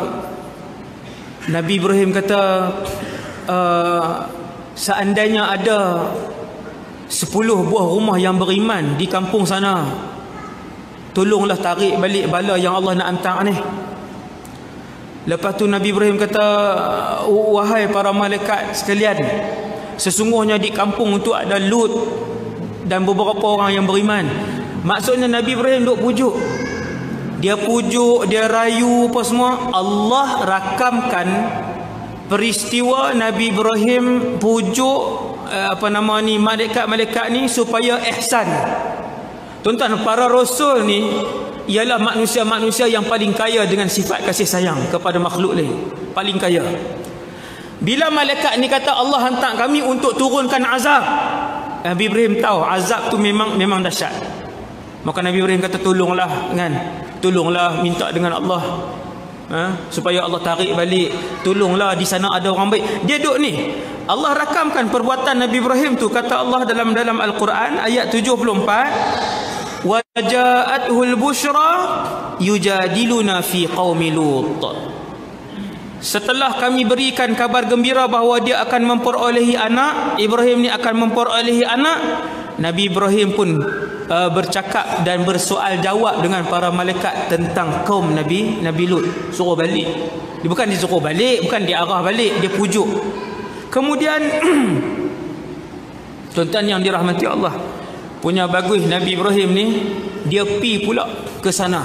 A: Nabi Ibrahim kata, uh, seandainya ada sepuluh buah rumah yang beriman di kampung sana, tolonglah tarik balik bala yang Allah nak hantar ni. Lepas tu Nabi Ibrahim kata, wahai para malaikat sekalian, sesungguhnya di kampung tu ada Lut dan beberapa orang yang beriman. Maksudnya Nabi Ibrahim duk pujuk, dia pujuk, dia rayu apa semua. Allah rakamkan peristiwa Nabi Ibrahim pujuk apa nama ni malaikat-malaikat ni supaya ihsan. Tuan-tuan, para rasul ni ialah manusia-manusia yang paling kaya dengan sifat kasih sayang kepada makhluk lain, paling kaya. Bila malaikat ni kata Allah hantar kami untuk turunkan azab, Nabi Ibrahim tahu azab tu memang memang dahsyat. Maka Nabi Ibrahim kata, tolonglah kan, tolonglah minta dengan Allah, ha? supaya Allah tarik balik. Tolonglah, di sana ada orang baik. Dia duduk ni, Allah rakamkan perbuatan Nabi Ibrahim tu. Kata Allah dalam dalam Al-Quran ayat tujuh puluh empat, wa ja'athul busyra yujadiluna fi qaumi Lut. Setelah kami berikan kabar gembira bahawa dia akan memperolehi anak, Ibrahim ni akan memperolehi anak, Nabi Ibrahim pun uh, bercakap dan bersoal jawab dengan para malaikat tentang kaum Nabi Nabi Lut. Suruh balik. Dia bukan disuruh balik, bukan diarah balik, dia pujuk. Kemudian tuan-tuan yang dirahmati Allah, punya bagus Nabi Ibrahim ni, dia pi pula ke sana.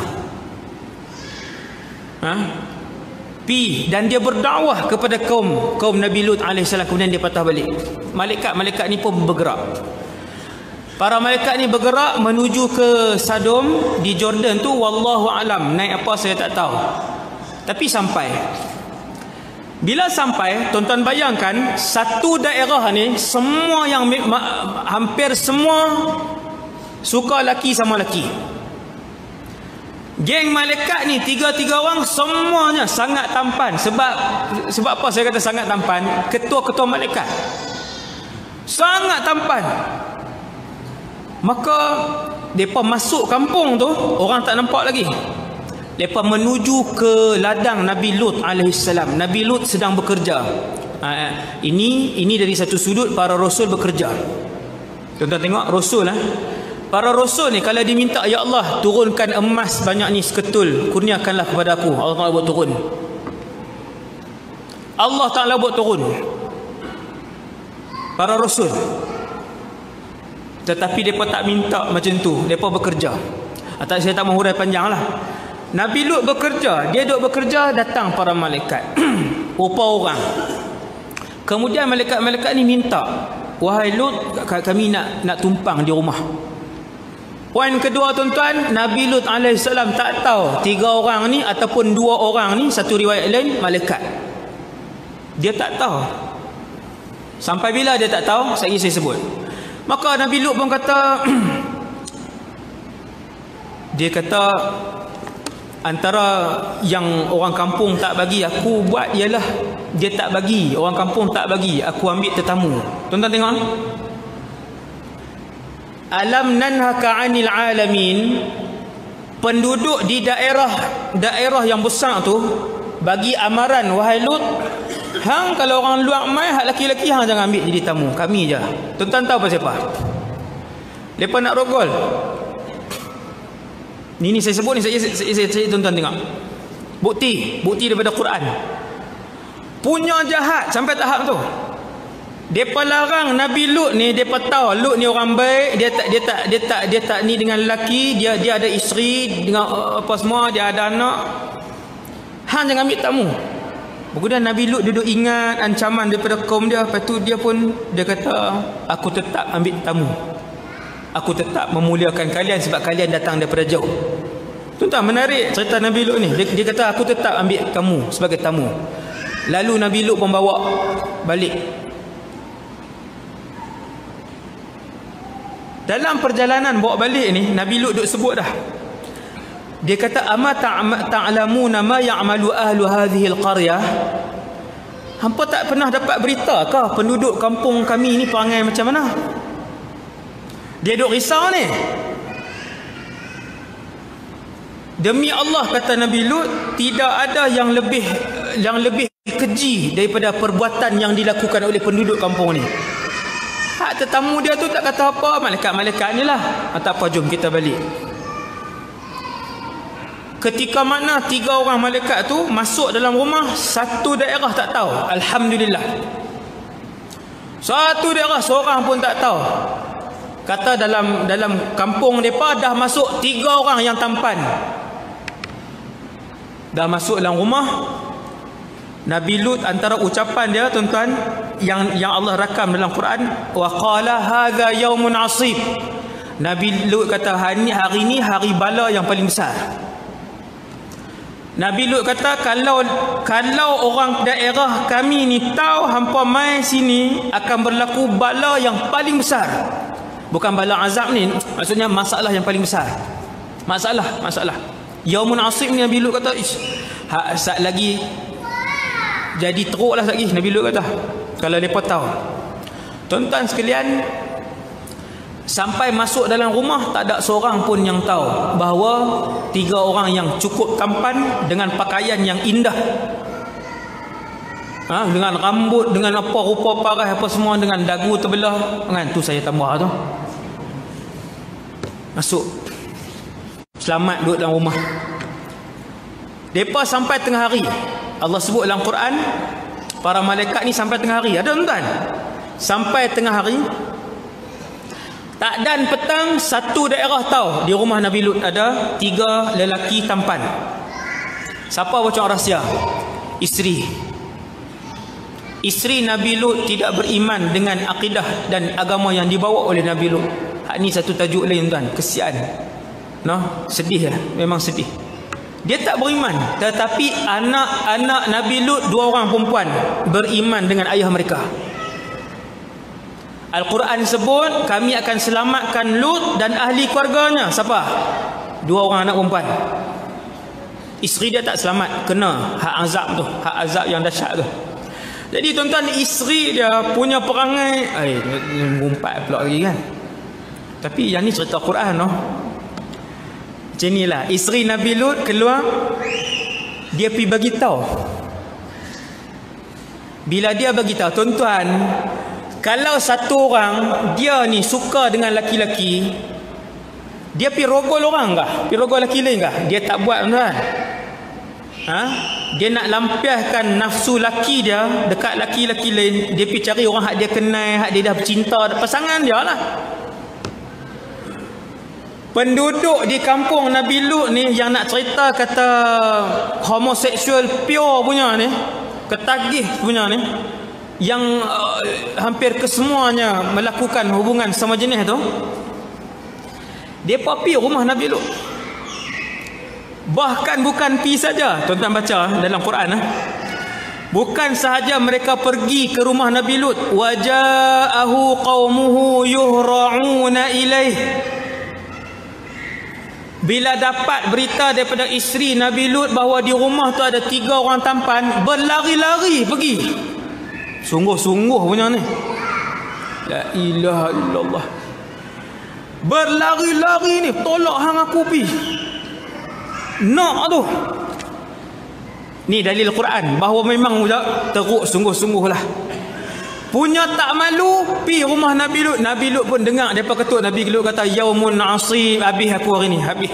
A: Ha? Pi dan dia berdakwah kepada kaum kaum Nabi Lut alaihissalam. Kemudian dia patah balik. Malaikat-malaikat ni pun bergerak. Para malaikat ni bergerak menuju ke Sodom di Jordan tu, wallahu alam naik apa saya tak tahu. Tapi sampai. Bila sampai, tuan-tuan bayangkan satu daerah ni semua yang hampir semua suka laki sama laki. Geng malaikat ni tiga-tiga orang semuanya sangat tampan. Sebab sebab apa saya kata sangat tampan? Ketua-ketua malaikat sangat tampan. Maka depa masuk kampung tu, orang tak nampak lagi. Depa menuju ke ladang Nabi Lut alaihissalam. Nabi Lut sedang bekerja. Ha, ini ini dari satu sudut para rasul bekerja. Tuan-tuan tengok rasul, ha? Para rasul ni kalau diminta, ya Allah turunkan emas banyak ni seketul, kurniakanlah kepada aku. Allah Taala buat turun. Allah Taala buat turun. Para rasul. Tetapi mereka tak minta macam tu. Mereka bekerja. Atau saya tak mahu hurai panjang lah. Nabi Lut bekerja. Dia duduk bekerja, datang para malaikat. Rupa orang. Kemudian malaikat-malaikat ni minta, wahai Lut, kami nak nak tumpang di rumah. Poin kedua tuan-tuan, Nabi Lut alaihissalam tak tahu tiga orang ni ataupun dua orang ni, satu riwayat lain malaikat. Dia tak tahu. Sampai bila dia tak tahu, saya saya sebut. Maka Nabi Lut pun kata, dia kata, antara yang orang kampung tak bagi aku buat ialah dia tak bagi, orang kampung tak bagi aku ambil tetamu. Tuan-tuan tengok, alam nanhaka 'anil alamin, penduduk di daerah daerah yang besar tu bagi amaran, wahai Lut, hang kalau orang luar mai, hak laki-laki hang jangan ambil jadi tamu, kami je. Tuan-tuan tahu pasal apa? Depa nak rogol. Ni ni saya sebut ni, saya saya, saya, saya tuan-tuan tengok. Bukti, bukti daripada Quran. Punya jahat sampai tahap tu. Depa larang Nabi Lut ni, depa tahu Lut ni orang baik, dia tak dia tak dia tak dia tak ni dengan lelaki, dia dia ada isteri dengan apa semua, dia ada anak. Hang jangan ambil tamu. Kemudian Nabi Lut duduk ingat ancaman daripada kaum dia. Lepas tu dia pun dia kata, aku tetap ambil tamu. Aku tetap memuliakan kalian sebab kalian datang daripada jauh. Tuan-tuan, menarik cerita Nabi Lut ni. Dia, dia kata aku tetap ambil kamu sebagai tamu. Lalu Nabi Lut pun bawa balik. Dalam perjalanan bawa balik ni, Nabi Lut duk sebut dah. Dia kata ama ta'lamuna ma ya'malu ahlu hadhihi al-qaryah. Hampa tak pernah dapat berita ke penduduk kampung kami ni perangai macam mana? Dia duk risau ni. Demi Allah, kata Nabi Lut, tidak ada yang lebih yang lebih keji daripada perbuatan yang dilakukan oleh penduduk kampung ni. Hak tetamu dia tu tak kata apa, malaikat-malaikat ni lah. Tak apa, jom kita balik. Ketika mana tiga orang malaikat tu masuk dalam rumah, satu daerah tak tahu. Alhamdulillah. Satu daerah seorang pun tak tahu. Kata dalam dalam kampung mereka dah masuk tiga orang yang tampan. Dah masuk dalam rumah. Nabi Lut, antara ucapan dia tuan-tuan yang yang Allah rakam dalam Quran, wa qala hadza yaumun asib. Nabi Lut kata hari ni hari ni hari bala yang paling besar. Nabi Lut kata kalau kalau orang daerah kami ni tahu hampa mai sini akan berlaku bala yang paling besar. Bukan bala azab ni, maksudnya masalah yang paling besar. Masalah, masalah. Yaumun asib ni Nabi Lut kata, ish, ha, sat lagi jadi teruklah lagi Nabi Lut kata. Kalau mereka tahu. Tuan-tuan sekalian, sampai masuk dalam rumah tak ada seorang pun yang tahu bahawa tiga orang yang cukup tampan dengan pakaian yang indah, ha, dengan rambut, dengan apa rupa parah apa semua, dengan dagu terbelah, kan tu saya tambah tu. Masuk. Selamat duduk dalam rumah. Depa sampai tengah hari. Allah sebut dalam Quran, para malaikat ni sampai tengah hari. Ada tuan-tuan? Sampai tengah hari. Tak dan petang, satu daerah tahu di rumah Nabi Lut ada tiga lelaki tampan. Siapa bocor rahsia? Isteri. Isteri Nabi Lut tidak beriman dengan akidah dan agama yang dibawa oleh Nabi Lut. Hak ni satu tajuk lain tuan. Kesian. No, sedih lah. Memang sedih. Dia tak beriman, tetapi anak-anak Nabi Lut dua orang perempuan beriman dengan ayah mereka. Al-Quran sebut kami akan selamatkan Lut dan ahli keluarganya. Siapa? Dua orang anak perempuan. Isteri dia tak selamat, kena hak azab tu, hak azab yang dahsyat tu. Jadi tuan-tuan, isteri dia punya perangai, eh ngumpat pula lagi kan. Tapi yang ni cerita Quran noh. Macam inilah, isteri Nabi Lut keluar, dia pergi bagi tahu. Bila dia bagi tahu, tuan-tuan, kalau satu orang dia ni suka dengan laki-laki, dia pergi rogol orang kah? Pergi rogol laki lain kah? Dia tak buat, tuan-tuan. Ha? Dia nak lampiaskan nafsu laki dia dekat laki-laki lain, dia pergi cari orang hak dia kenal, hak dia dah bercinta, pasangan dia lah. Penduduk di kampung Nabi Lut ni yang nak cerita kata homoseksual pure punya ni, ketagih punya ni, yang uh, hampir kesemuanya melakukan hubungan sama jenis tu, dia pergi rumah Nabi Lut. Bahkan bukan pi saja, tuan-tuan baca dalam Quran, eh? Bukan sahaja mereka pergi ke rumah Nabi Lut, waja'ahu qaumuhu yuhra'una ilaih. Bila dapat berita daripada isteri Nabi Lut bahawa di rumah tu ada tiga orang tampan, berlari-lari pergi. Sungguh-sungguh punya ni. La ilaha illallah. Berlari-lari ni, tolak hang aku pi. Nak tu. Ni dalil Quran bahawa memang teruk sungguh-sungguh lah. Punya tak malu, pi rumah Nabi Lut. Nabi Lut pun dengar depa ketuk. Nabi Lut kata yaumun asib, habis aku hari ni, habis.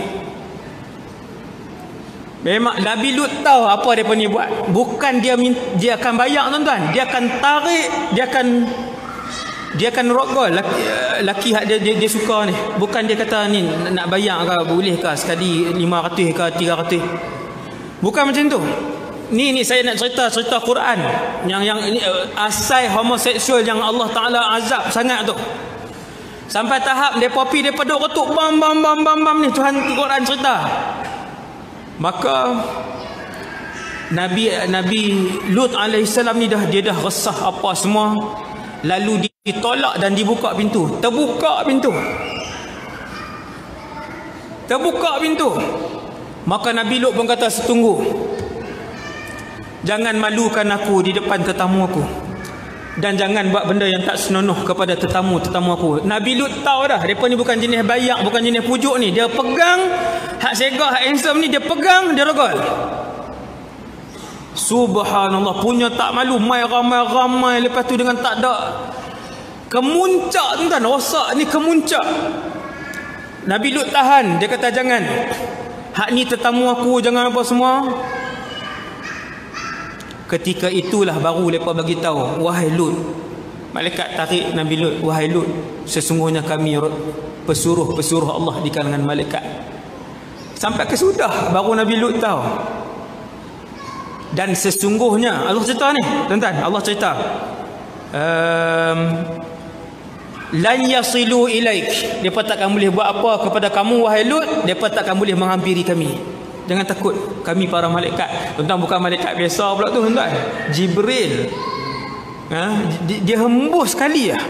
A: Memang Nabi Lut tahu apa depa ni buat. Bukan dia dia akan bayar, tuan-tuan. Dia akan tarik, dia akan dia akan rogol laki, laki hak dia, dia dia suka ni. Bukan dia kata ni nak bayar ke, boleh ke sekali lima ratus ke tiga ratus. Bukan macam tu. Ni ni saya nak cerita cerita Quran yang yang ini asal homoseksual yang Allah Taala azab sangat tu. Sampai tahap depa pi depa duk ketuk bam bam bam bam bam ni, Tuhan Quran cerita. Maka Nabi Nabi Lut alaihi salam ni dah dia dah resah apa semua, lalu ditolak dan dibuka pintu. Terbuka pintu. Terbuka pintu. Maka Nabi Lut pun kata, "Setunggu. Jangan malukan aku di depan tetamu aku. Dan jangan buat benda yang tak senonoh kepada tetamu-tetamu aku." Nabi Lut tahu dah, mereka ni bukan jenis bayak, bukan jenis pujuk ni. Dia pegang, hak segak, hak handsome ni, dia pegang, dia regol. Subhanallah, punya tak malu, mai ramai-ramai, lepas tu dengan tak ada kemuncak tu kan, rosak ni kemuncak. Nabi Lut tahan, dia kata jangan. Hak ni tetamu aku, jangan apa semua. Ketika itulah baru mereka bagi tahu, "Wahai Lut." Malaikat tarik Nabi Lut, "Wahai Lut, sesungguhnya kami pesuruh-pesuruh Allah di kalangan malaikat." Sampai ke sudah baru Nabi Lut tahu. Dan sesungguhnya Allah cerita ni, tuan-tuan, Allah cerita, um, "Lan yasilu ilaik." Depa takkan boleh buat apa kepada kamu wahai Lut, depa takkan boleh menghampiri kami. Jangan takut, kami para malaikat. Tuan-tuan, bukan malaikat biasa pula tu, tuan-tuan. Jibril. Ha? Dia, dia hembus sekali lah.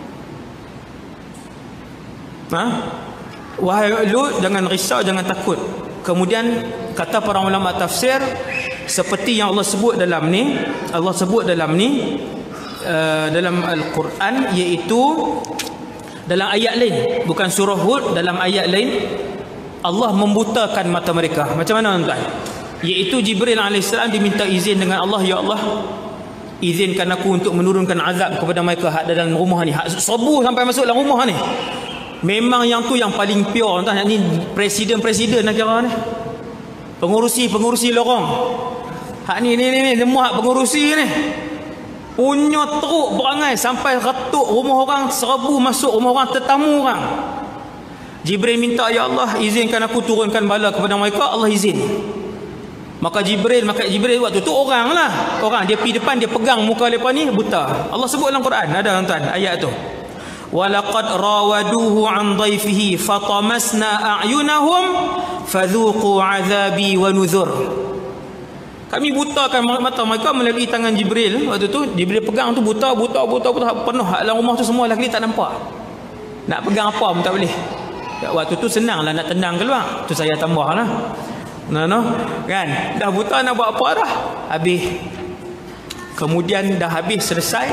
A: Ha? Wahai Lut, jangan risau, jangan takut. Kemudian kata para ulama tafsir, seperti yang Allah sebut dalam ni, Allah sebut dalam ni uh, dalam Al-Quran, iaitu dalam ayat lain, bukan surah Hud, dalam ayat lain Allah membutakan mata mereka. Macam mana tuan-tuan? Iaitu Jibril alaihissalam diminta izin dengan Allah, "Ya Allah, izinkan aku untuk menurunkan azab kepada mereka hak dalam rumah ni, hak serbu sampai masuk dalam rumah ni." Memang yang tu yang paling pure tuan-tuan. Ni presiden-presiden nak kira ni, pengurusi-pengurusi lorong. Hak ni ni ni, ni semua hak pengurusi ni. Punya teruk berangai sampai retuk rumah orang, serbu masuk rumah orang, tetamu orang. Jibril minta, "Ya Allah, izinkan aku turunkan bala kepada mereka." Allah izin. Maka Jibril, maka Jibril waktu tu orang lah, orang dia pergi depan, dia pegang muka mereka ni, buta. Allah sebut dalam Quran, ada tuan-tuan ayat tu. "Walaqad rawaduhu an dhaifihi fatamasna a'yunahum fadhuqu 'adzabi wa nuzur." Kami butakan mata mereka melalui tangan Jibril. Waktu tu Jibril pegang tu, buta, buta, buta, buta, penuh dalam rumah tu semua, lagi tak nampak. Nak pegang apa pun tak boleh. Waktu tu senang lah nak tendang keluar. Tu saya tambah lah. Nah, no, kan? Dah buta nak buat apa dah? Habis. Kemudian dah habis, selesai.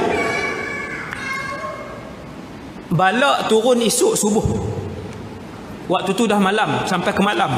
A: Balak turun esok subuh. Waktu tu dah malam, sampai ke malam.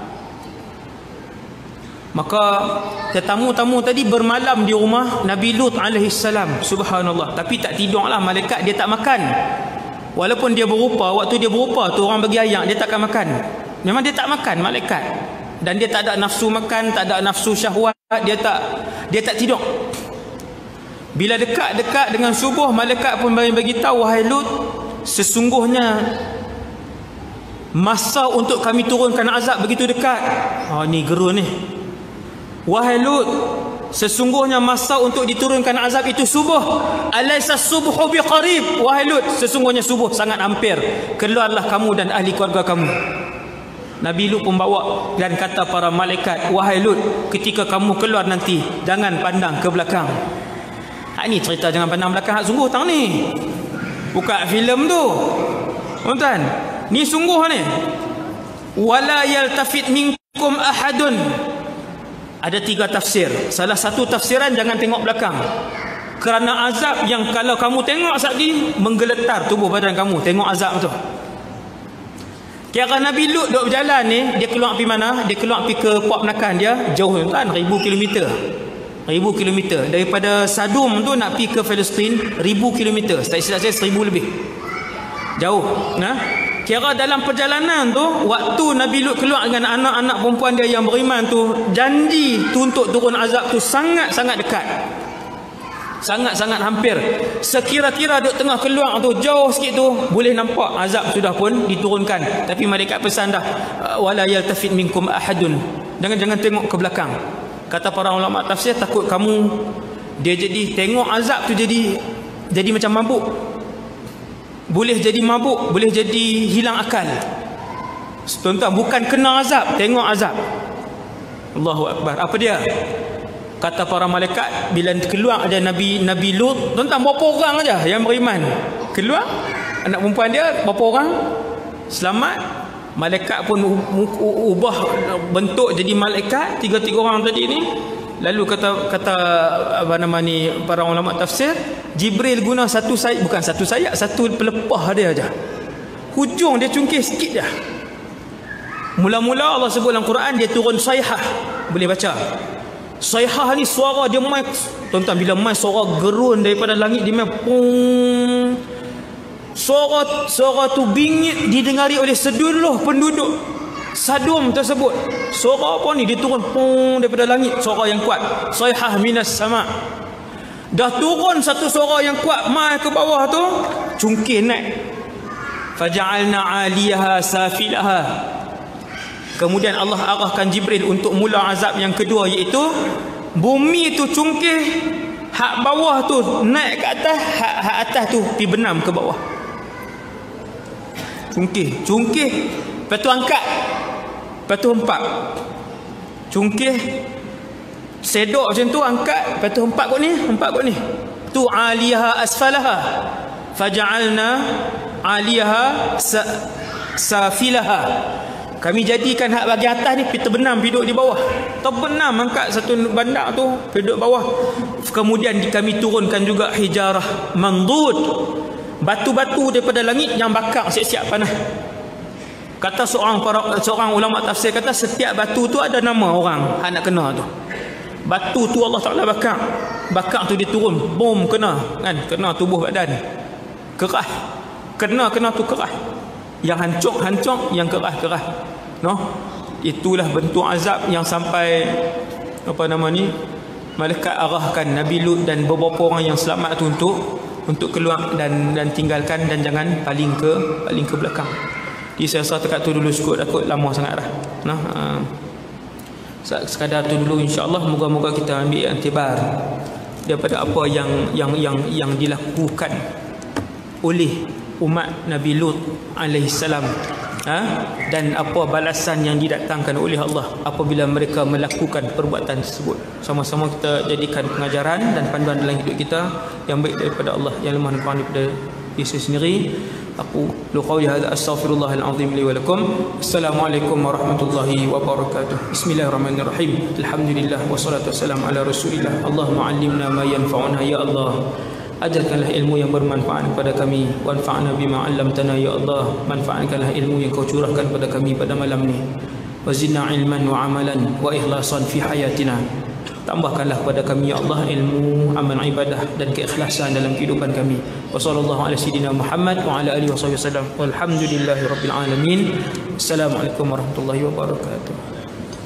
A: Maka tetamu-tamu tadi bermalam di rumah Nabi Lut alaihissalam. Subhanallah. Tapi tak tidur lah, malaikat dia tak makan. Walaupun dia berupa, waktu dia berupa tu orang bagi ayak, dia takkan makan. Memang dia tak makan, malaikat. Dan dia tak ada nafsu makan, tak ada nafsu syahwat, dia tak dia tak tidur. Bila dekat-dekat dengan subuh, malaikat pun bagi tahu, "Wahai Lut, sesungguhnya masa untuk kami turunkan azab begitu dekat." Ha, ni gerun ni. "Wahai Lut, sesungguhnya masa untuk diturunkan azab itu subuh. Alaysa subuhu biqarib." Wahai Lut, sesungguhnya subuh sangat hampir. Keluarlah kamu dan ahli keluarga kamu. Nabi Lut pun bawa dan kata para malaikat, "Wahai Lut, ketika kamu keluar nanti, jangan pandang ke belakang." Ha, ni cerita jangan pandang belakang, hak sungguh tang ni. Bukan filem tu. Tuan-tuan, ni sungguh ni. "Wala yaltafit minkum ahadun." Ada tiga tafsir. Salah satu tafsiran, jangan tengok belakang. Kerana azab yang kalau kamu tengok saat ni, menggeletar tubuh badan kamu. Tengok azab tu. Kira Nabi Lut duduk berjalan ni, dia keluar pergi mana? Dia keluar pergi ke puak penakan dia. Jauh kan, ribu kilometer. Ribu kilometer. Daripada Sadum tu nak pergi ke Palestin, ribu kilometer. Tak silap saya, seribu lebih. Jauh. Nah, kira dalam perjalanan tu, waktu Nabi Lut keluar dengan anak-anak perempuan dia yang beriman tu, janji tu untuk turun azab tu sangat-sangat dekat. Sangat-sangat hampir. Sekira-kira duk tengah keluar tu, jauh sikit tu, boleh nampak azab sudah pun diturunkan. Tapi malaikat pesan dah, "Wala yaltafit minkum ahadun." Jangan-jangan tengok ke belakang. Kata para ulama tafsir, takut kamu dia jadi tengok azab tu jadi jadi macam mabuk. Boleh jadi mabuk, boleh jadi hilang akal. Tuan-tuan, bukan kena azab, tengok azab. Allahu Akbar. Apa dia? Kata para malaikat, bila keluar ada Nabi Nabi Lut, tuan-tuan, berapa orang aja yang beriman? Keluar, anak perempuan dia berapa orang? Selamat. Malaikat pun ubah bentuk jadi malaikat, tiga-tiga orang tadi ni. Lalu kata kata apa nama ni para ulama tafsir, Jibril guna satu sayap, bukan satu sayap, satu pelepah dia aja. Hujung dia cungkih sikit dah. Mula-mula Allah sebut dalam Quran dia turun sayhah. Boleh baca. Sayhah ni suara dia mai, tuan-tuan, bila mai suara gerun daripada langit dia mai pung. Suara suara tu bingit didengari oleh seluruh penduduk Sadum tersebut. Suara apa ni? Dia turun pung daripada langit, suara yang kuat. Sayhah minas sama. Dah turun satu suara yang kuat mai ke bawah tu, cungkih naik. Faja'alna 'aliyaha safilaha. Kemudian Allah arahkan Jibril untuk mula azab yang kedua, iaitu bumi tu cungkih, hak bawah tu naik ke atas, hak, hak atas tu pi benam ke bawah. Cungkih, cungkih, lepas tu angkat, lepas tu hempak. Cungkih, sedok macam tu, angkat, lepas tu hempak kot ni, hempak kot ni. Tu 'aliyaha asfalaha. Faja'alna 'aliyaha sa safilaha. Kami jadikan hak bahagian atas ni terbenam, duduk di bawah. Terbenam, angkat satu bandar tu, duduk bawah. Kemudian kami turunkan juga hijarah mandud, batu-batu daripada langit yang bakar siap-siap panah. Kata seorang para, seorang ulama tafsir kata setiap batu tu ada nama orang hak nak kena tu. Batu tu Allah Taala bakar. Bakar tu dia turun, bom kena, kan? Kena tubuh badan. Kerah. Kena kena tu kerah. Yang hancur-hancur, yang kerah-kerah. No? Itulah bentuk azab yang sampai apa nama ni? Malaikat arahkan Nabi Lut dan beberapa orang yang selamat tu untuk untuk keluar dan dan tinggalkan dan jangan paling ke paling ke belakang. Jadi saya rasa dekat tu dulu cukup, takut lama sangat dah. Nah, uh, sekadar tu dulu, insya-Allah moga-moga kita ambil iktibar daripada apa yang yang yang yang dilakukan oleh umat Nabi Lut alaihi salam, ha? Dan apa balasan yang didatangkan oleh Allah apabila mereka melakukan perbuatan tersebut. Sama-sama kita jadikan pengajaran dan panduan dalam hidup kita yang baik daripada Allah, yang lemah dan kurang daripada diri sendiri. Aku luqauli hadza astaghfirullahal azim li wa lakum. Assalamualaikum warahmatullahi wabarakatuh. Bismillahirrahmanirrahim. Alhamdulillah wassalatu wassalamu ala Rasulillah. Allahumma 'allimna ma yanfa'una ya Allah. Ajarkanlah ilmu yang bermanfaat kepada kami. Wanfa'na bima 'allamtana ya Allah. Manfaatkanlah ilmu yang kau curahkan kepada kami pada malam ni. Wazidna ilman wa amalan wa ikhlasan fi hayatina. Tambahkanlah kepada kami ya Allah ilmu, amal ibadah dan keikhlasan dalam kehidupan kami. Wa sallallahu ala sayidina Muhammad wa ala alihi wasallam. Walhamdulillahirabbil alamin. Assalamualaikum warahmatullahi wabarakatuh.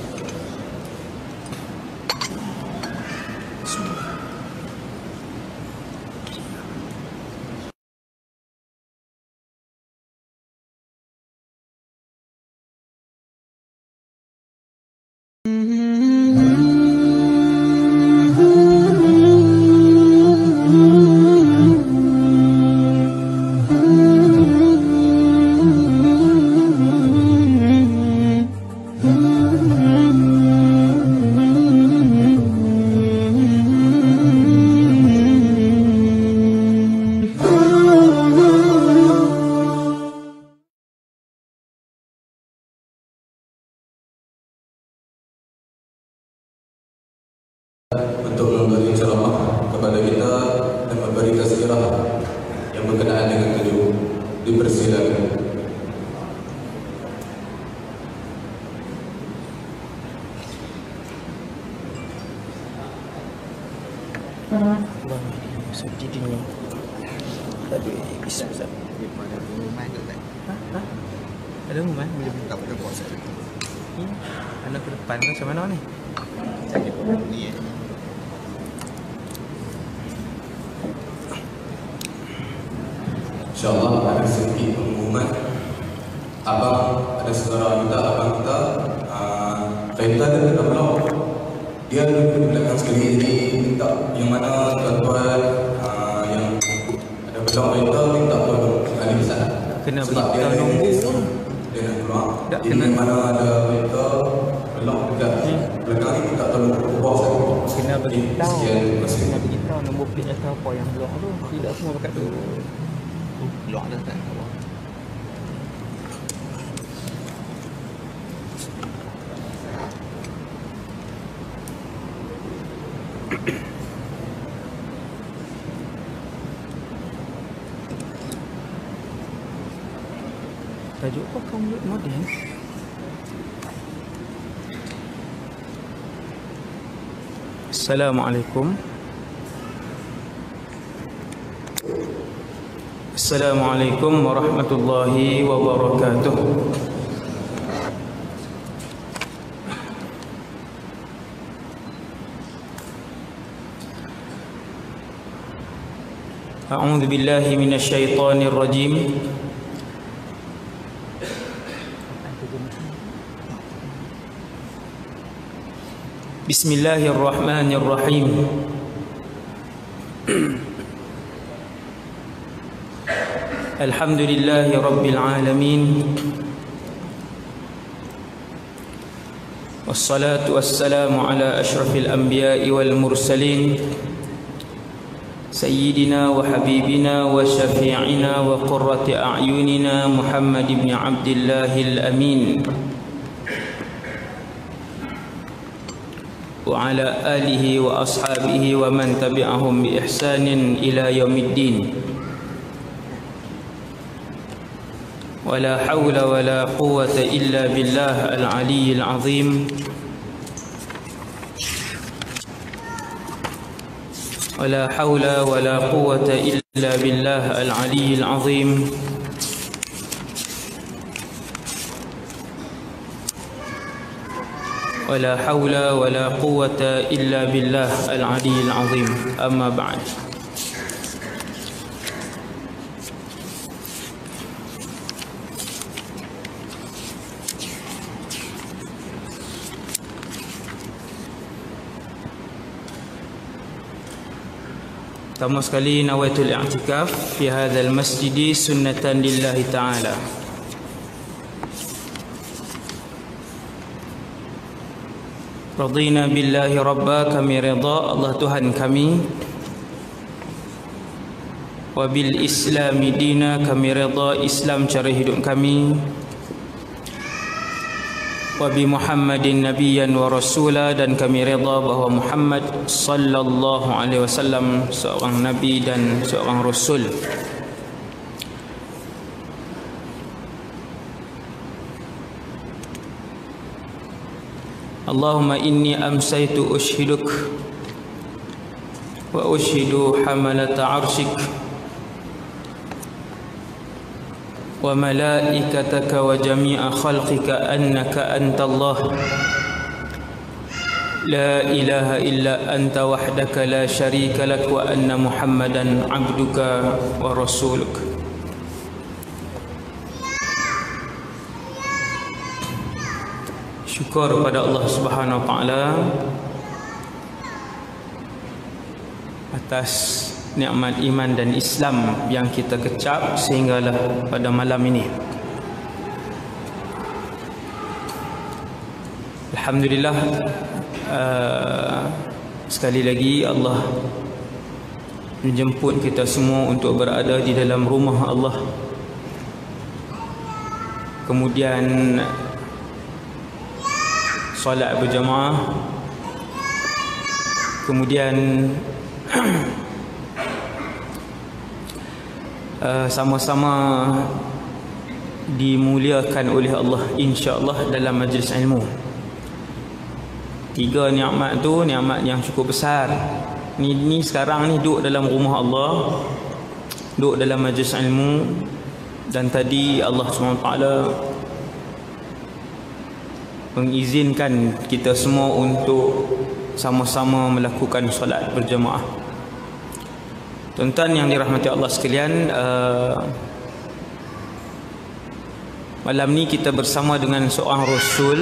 B: Untuk memberi ceramah kepada kita dan memberi tazkirah yang berkenaan dengan tajuk, dipersilakan.
A: Subjidnya tadi bisa Ustaz.
C: Daripada rumah ke tak?
A: Ha? Ada rumah boleh
C: Tak ada puasa.
A: ni. Anak ke depan macam mana ni?
C: Sakit ni eh.
B: InsyaAllah ada sedikit pengumuman. Abang, ada saudara kita, abang kita uh, kaitan dengan blog. Dia duduk di belakang sekali, jadi minta yang mana tuan-tuan uh, yang ada blog kita minta tolong sekali besar.
A: Kena
B: sebab dia
A: beritahu
B: ada
A: nombor.
B: yang dia nak keluar.
A: Tak
B: Jadi
A: kena.
B: yang mana ada kita blog dekat
A: Hmm.
B: belakang ni minta tolong ubah sekali.
A: Kena beritahu.
B: Sekian, terima kasih.
A: Kena beritahu nombor plate atau apa yang blok tu. Tidak semua pakai tu.
C: Luar dah tak?
A: Tajuk apa kaum modern? Assalamualaikum. Assalamualaikum warahmatullahi wabarakatuh. A'udzu billahi minasy syaithanir rajim. Bismillahirrahmanirrahim. Alhamdulillahi rabbil alamin. Wassalatu wassalamu ala asyrafil anbiya'i wal mursalin Sayyidina wa habibina wa syafi'ina wa qurrati a'yunina Muhammad ibn Abdillahil amin wa ala alihi wa ashabihi wa man tabi'ahum bi ihsanin ila yaumiddin. Wala hawla wala quwwata illa billah al-aliyyil azim. Wala hawla wala quwwata illa billah al-aliyyil azim. ولا حول ولا قوة إلا بالله العلي العظيم أما بعد. Pertama sekali, nawaitul i'tikaf fi hadzal masjid sunnatan lillahi ta'ala. Radina billahi rabba, kami rida Allah Tuhan kami. Wa bil islami dina, kami rida Islam cara hidup kami. Wa bi Muhammadin nabiyyan wa rasula, dan kami rida bahawa Muhammad sallallahu alaihi wasallam seorang nabi dan seorang rasul. Allahumma inni amsaytu ushhiduk wa ushhidu hamalata arshik wa malaikataka wa jami'a khalqika annaka antallah la ilaha illa anta wahdaka la syarika lak wa anna Muhammadan abduka wa rasuluk. Syukur kepada Allah Subhanahu wa taala atas nikmat iman dan Islam yang kita kecap sehinggalah pada malam ini. Alhamdulillah, uh, sekali lagi Allah menjemput kita semua untuk berada di dalam rumah Allah. Kemudian solat berjamaah, kemudian uh, sama-sama dimuliakan oleh Allah insya-Allah dalam majlis ilmu. Tiga nikmat tu nikmat yang cukup besar. Ni ni sekarang ni duduk dalam rumah Allah, duduk dalam majlis ilmu, dan tadi Allah subhanahu wa taala mengizinkan kita semua untuk sama-sama melakukan solat berjamaah. Tuan-tuan yang dirahmati Allah sekalian, uh, malam ni kita bersama dengan seorang rasul,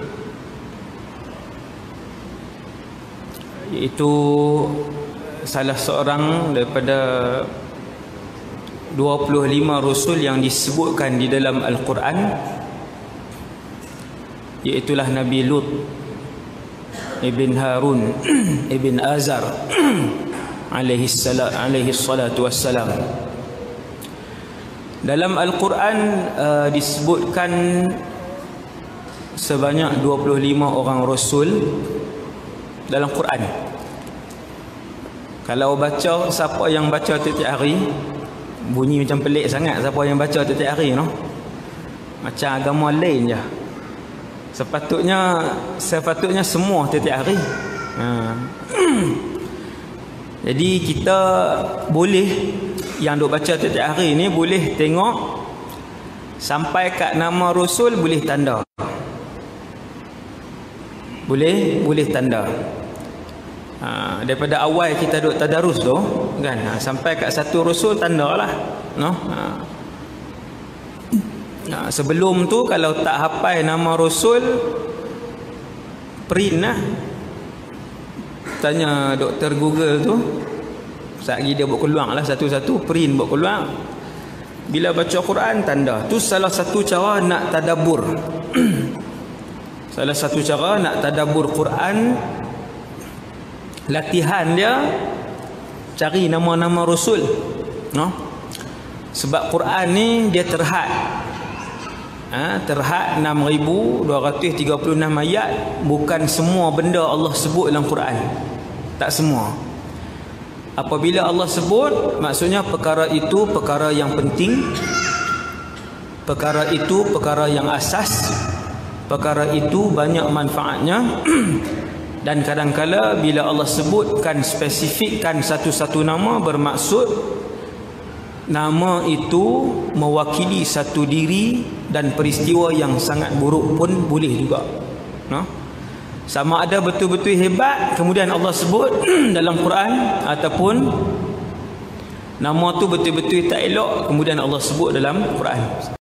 A: iaitu salah seorang daripada dua puluh lima rasul yang disebutkan di dalam Al-Quran, iaitulah Nabi Lut ibn Harun ibn Azar alaihi salam alaihi salatu wassalam. Dalam Al-Quran uh, disebutkan sebanyak dua puluh lima orang rasul dalam Quran. Kalau baca, siapa yang baca tiap-tiap hari, bunyi macam pelik sangat siapa yang baca tiap-tiap hari, no? Macam agama lain je. Sepatutnya sepatutnya semua tiap-tiap hari. Ha. Jadi kita boleh yang duk baca tiap-tiap hari ni boleh tengok sampai kat nama Rasul, boleh tanda. Boleh boleh tanda. Ha, daripada awal kita duk tadarus tu kan, ha, sampai kat satu Rasul tandalah, no? Ha. Ha, sebelum tu kalau tak hafal nama Rasul, print lah. Tanya doktor Google tu, sekejap lagi dia buat keluar lah satu-satu, print buat keluar. Bila baca Quran tanda. Tu salah satu cara nak tadabbur. Salah satu cara nak tadabbur Quran, latihan dia cari nama-nama Rasul, no? Sebab Quran ni dia terhad, ha, terhad enam ribu dua ratus tiga puluh enam ayat. Bukan semua benda Allah sebut dalam Quran, tak semua. Apabila Allah sebut, maksudnya perkara itu perkara yang penting, perkara itu perkara yang asas, perkara itu banyak manfaatnya. Dan kadang-kala bila Allah sebutkan, spesifikkan satu-satu nama, bermaksud nama itu mewakili satu diri dan peristiwa yang sangat buruk pun boleh juga, no? Sama ada betul-betul hebat kemudian Allah sebut dalam Quran, ataupun nama tu betul-betul tak elok kemudian Allah sebut dalam Quran.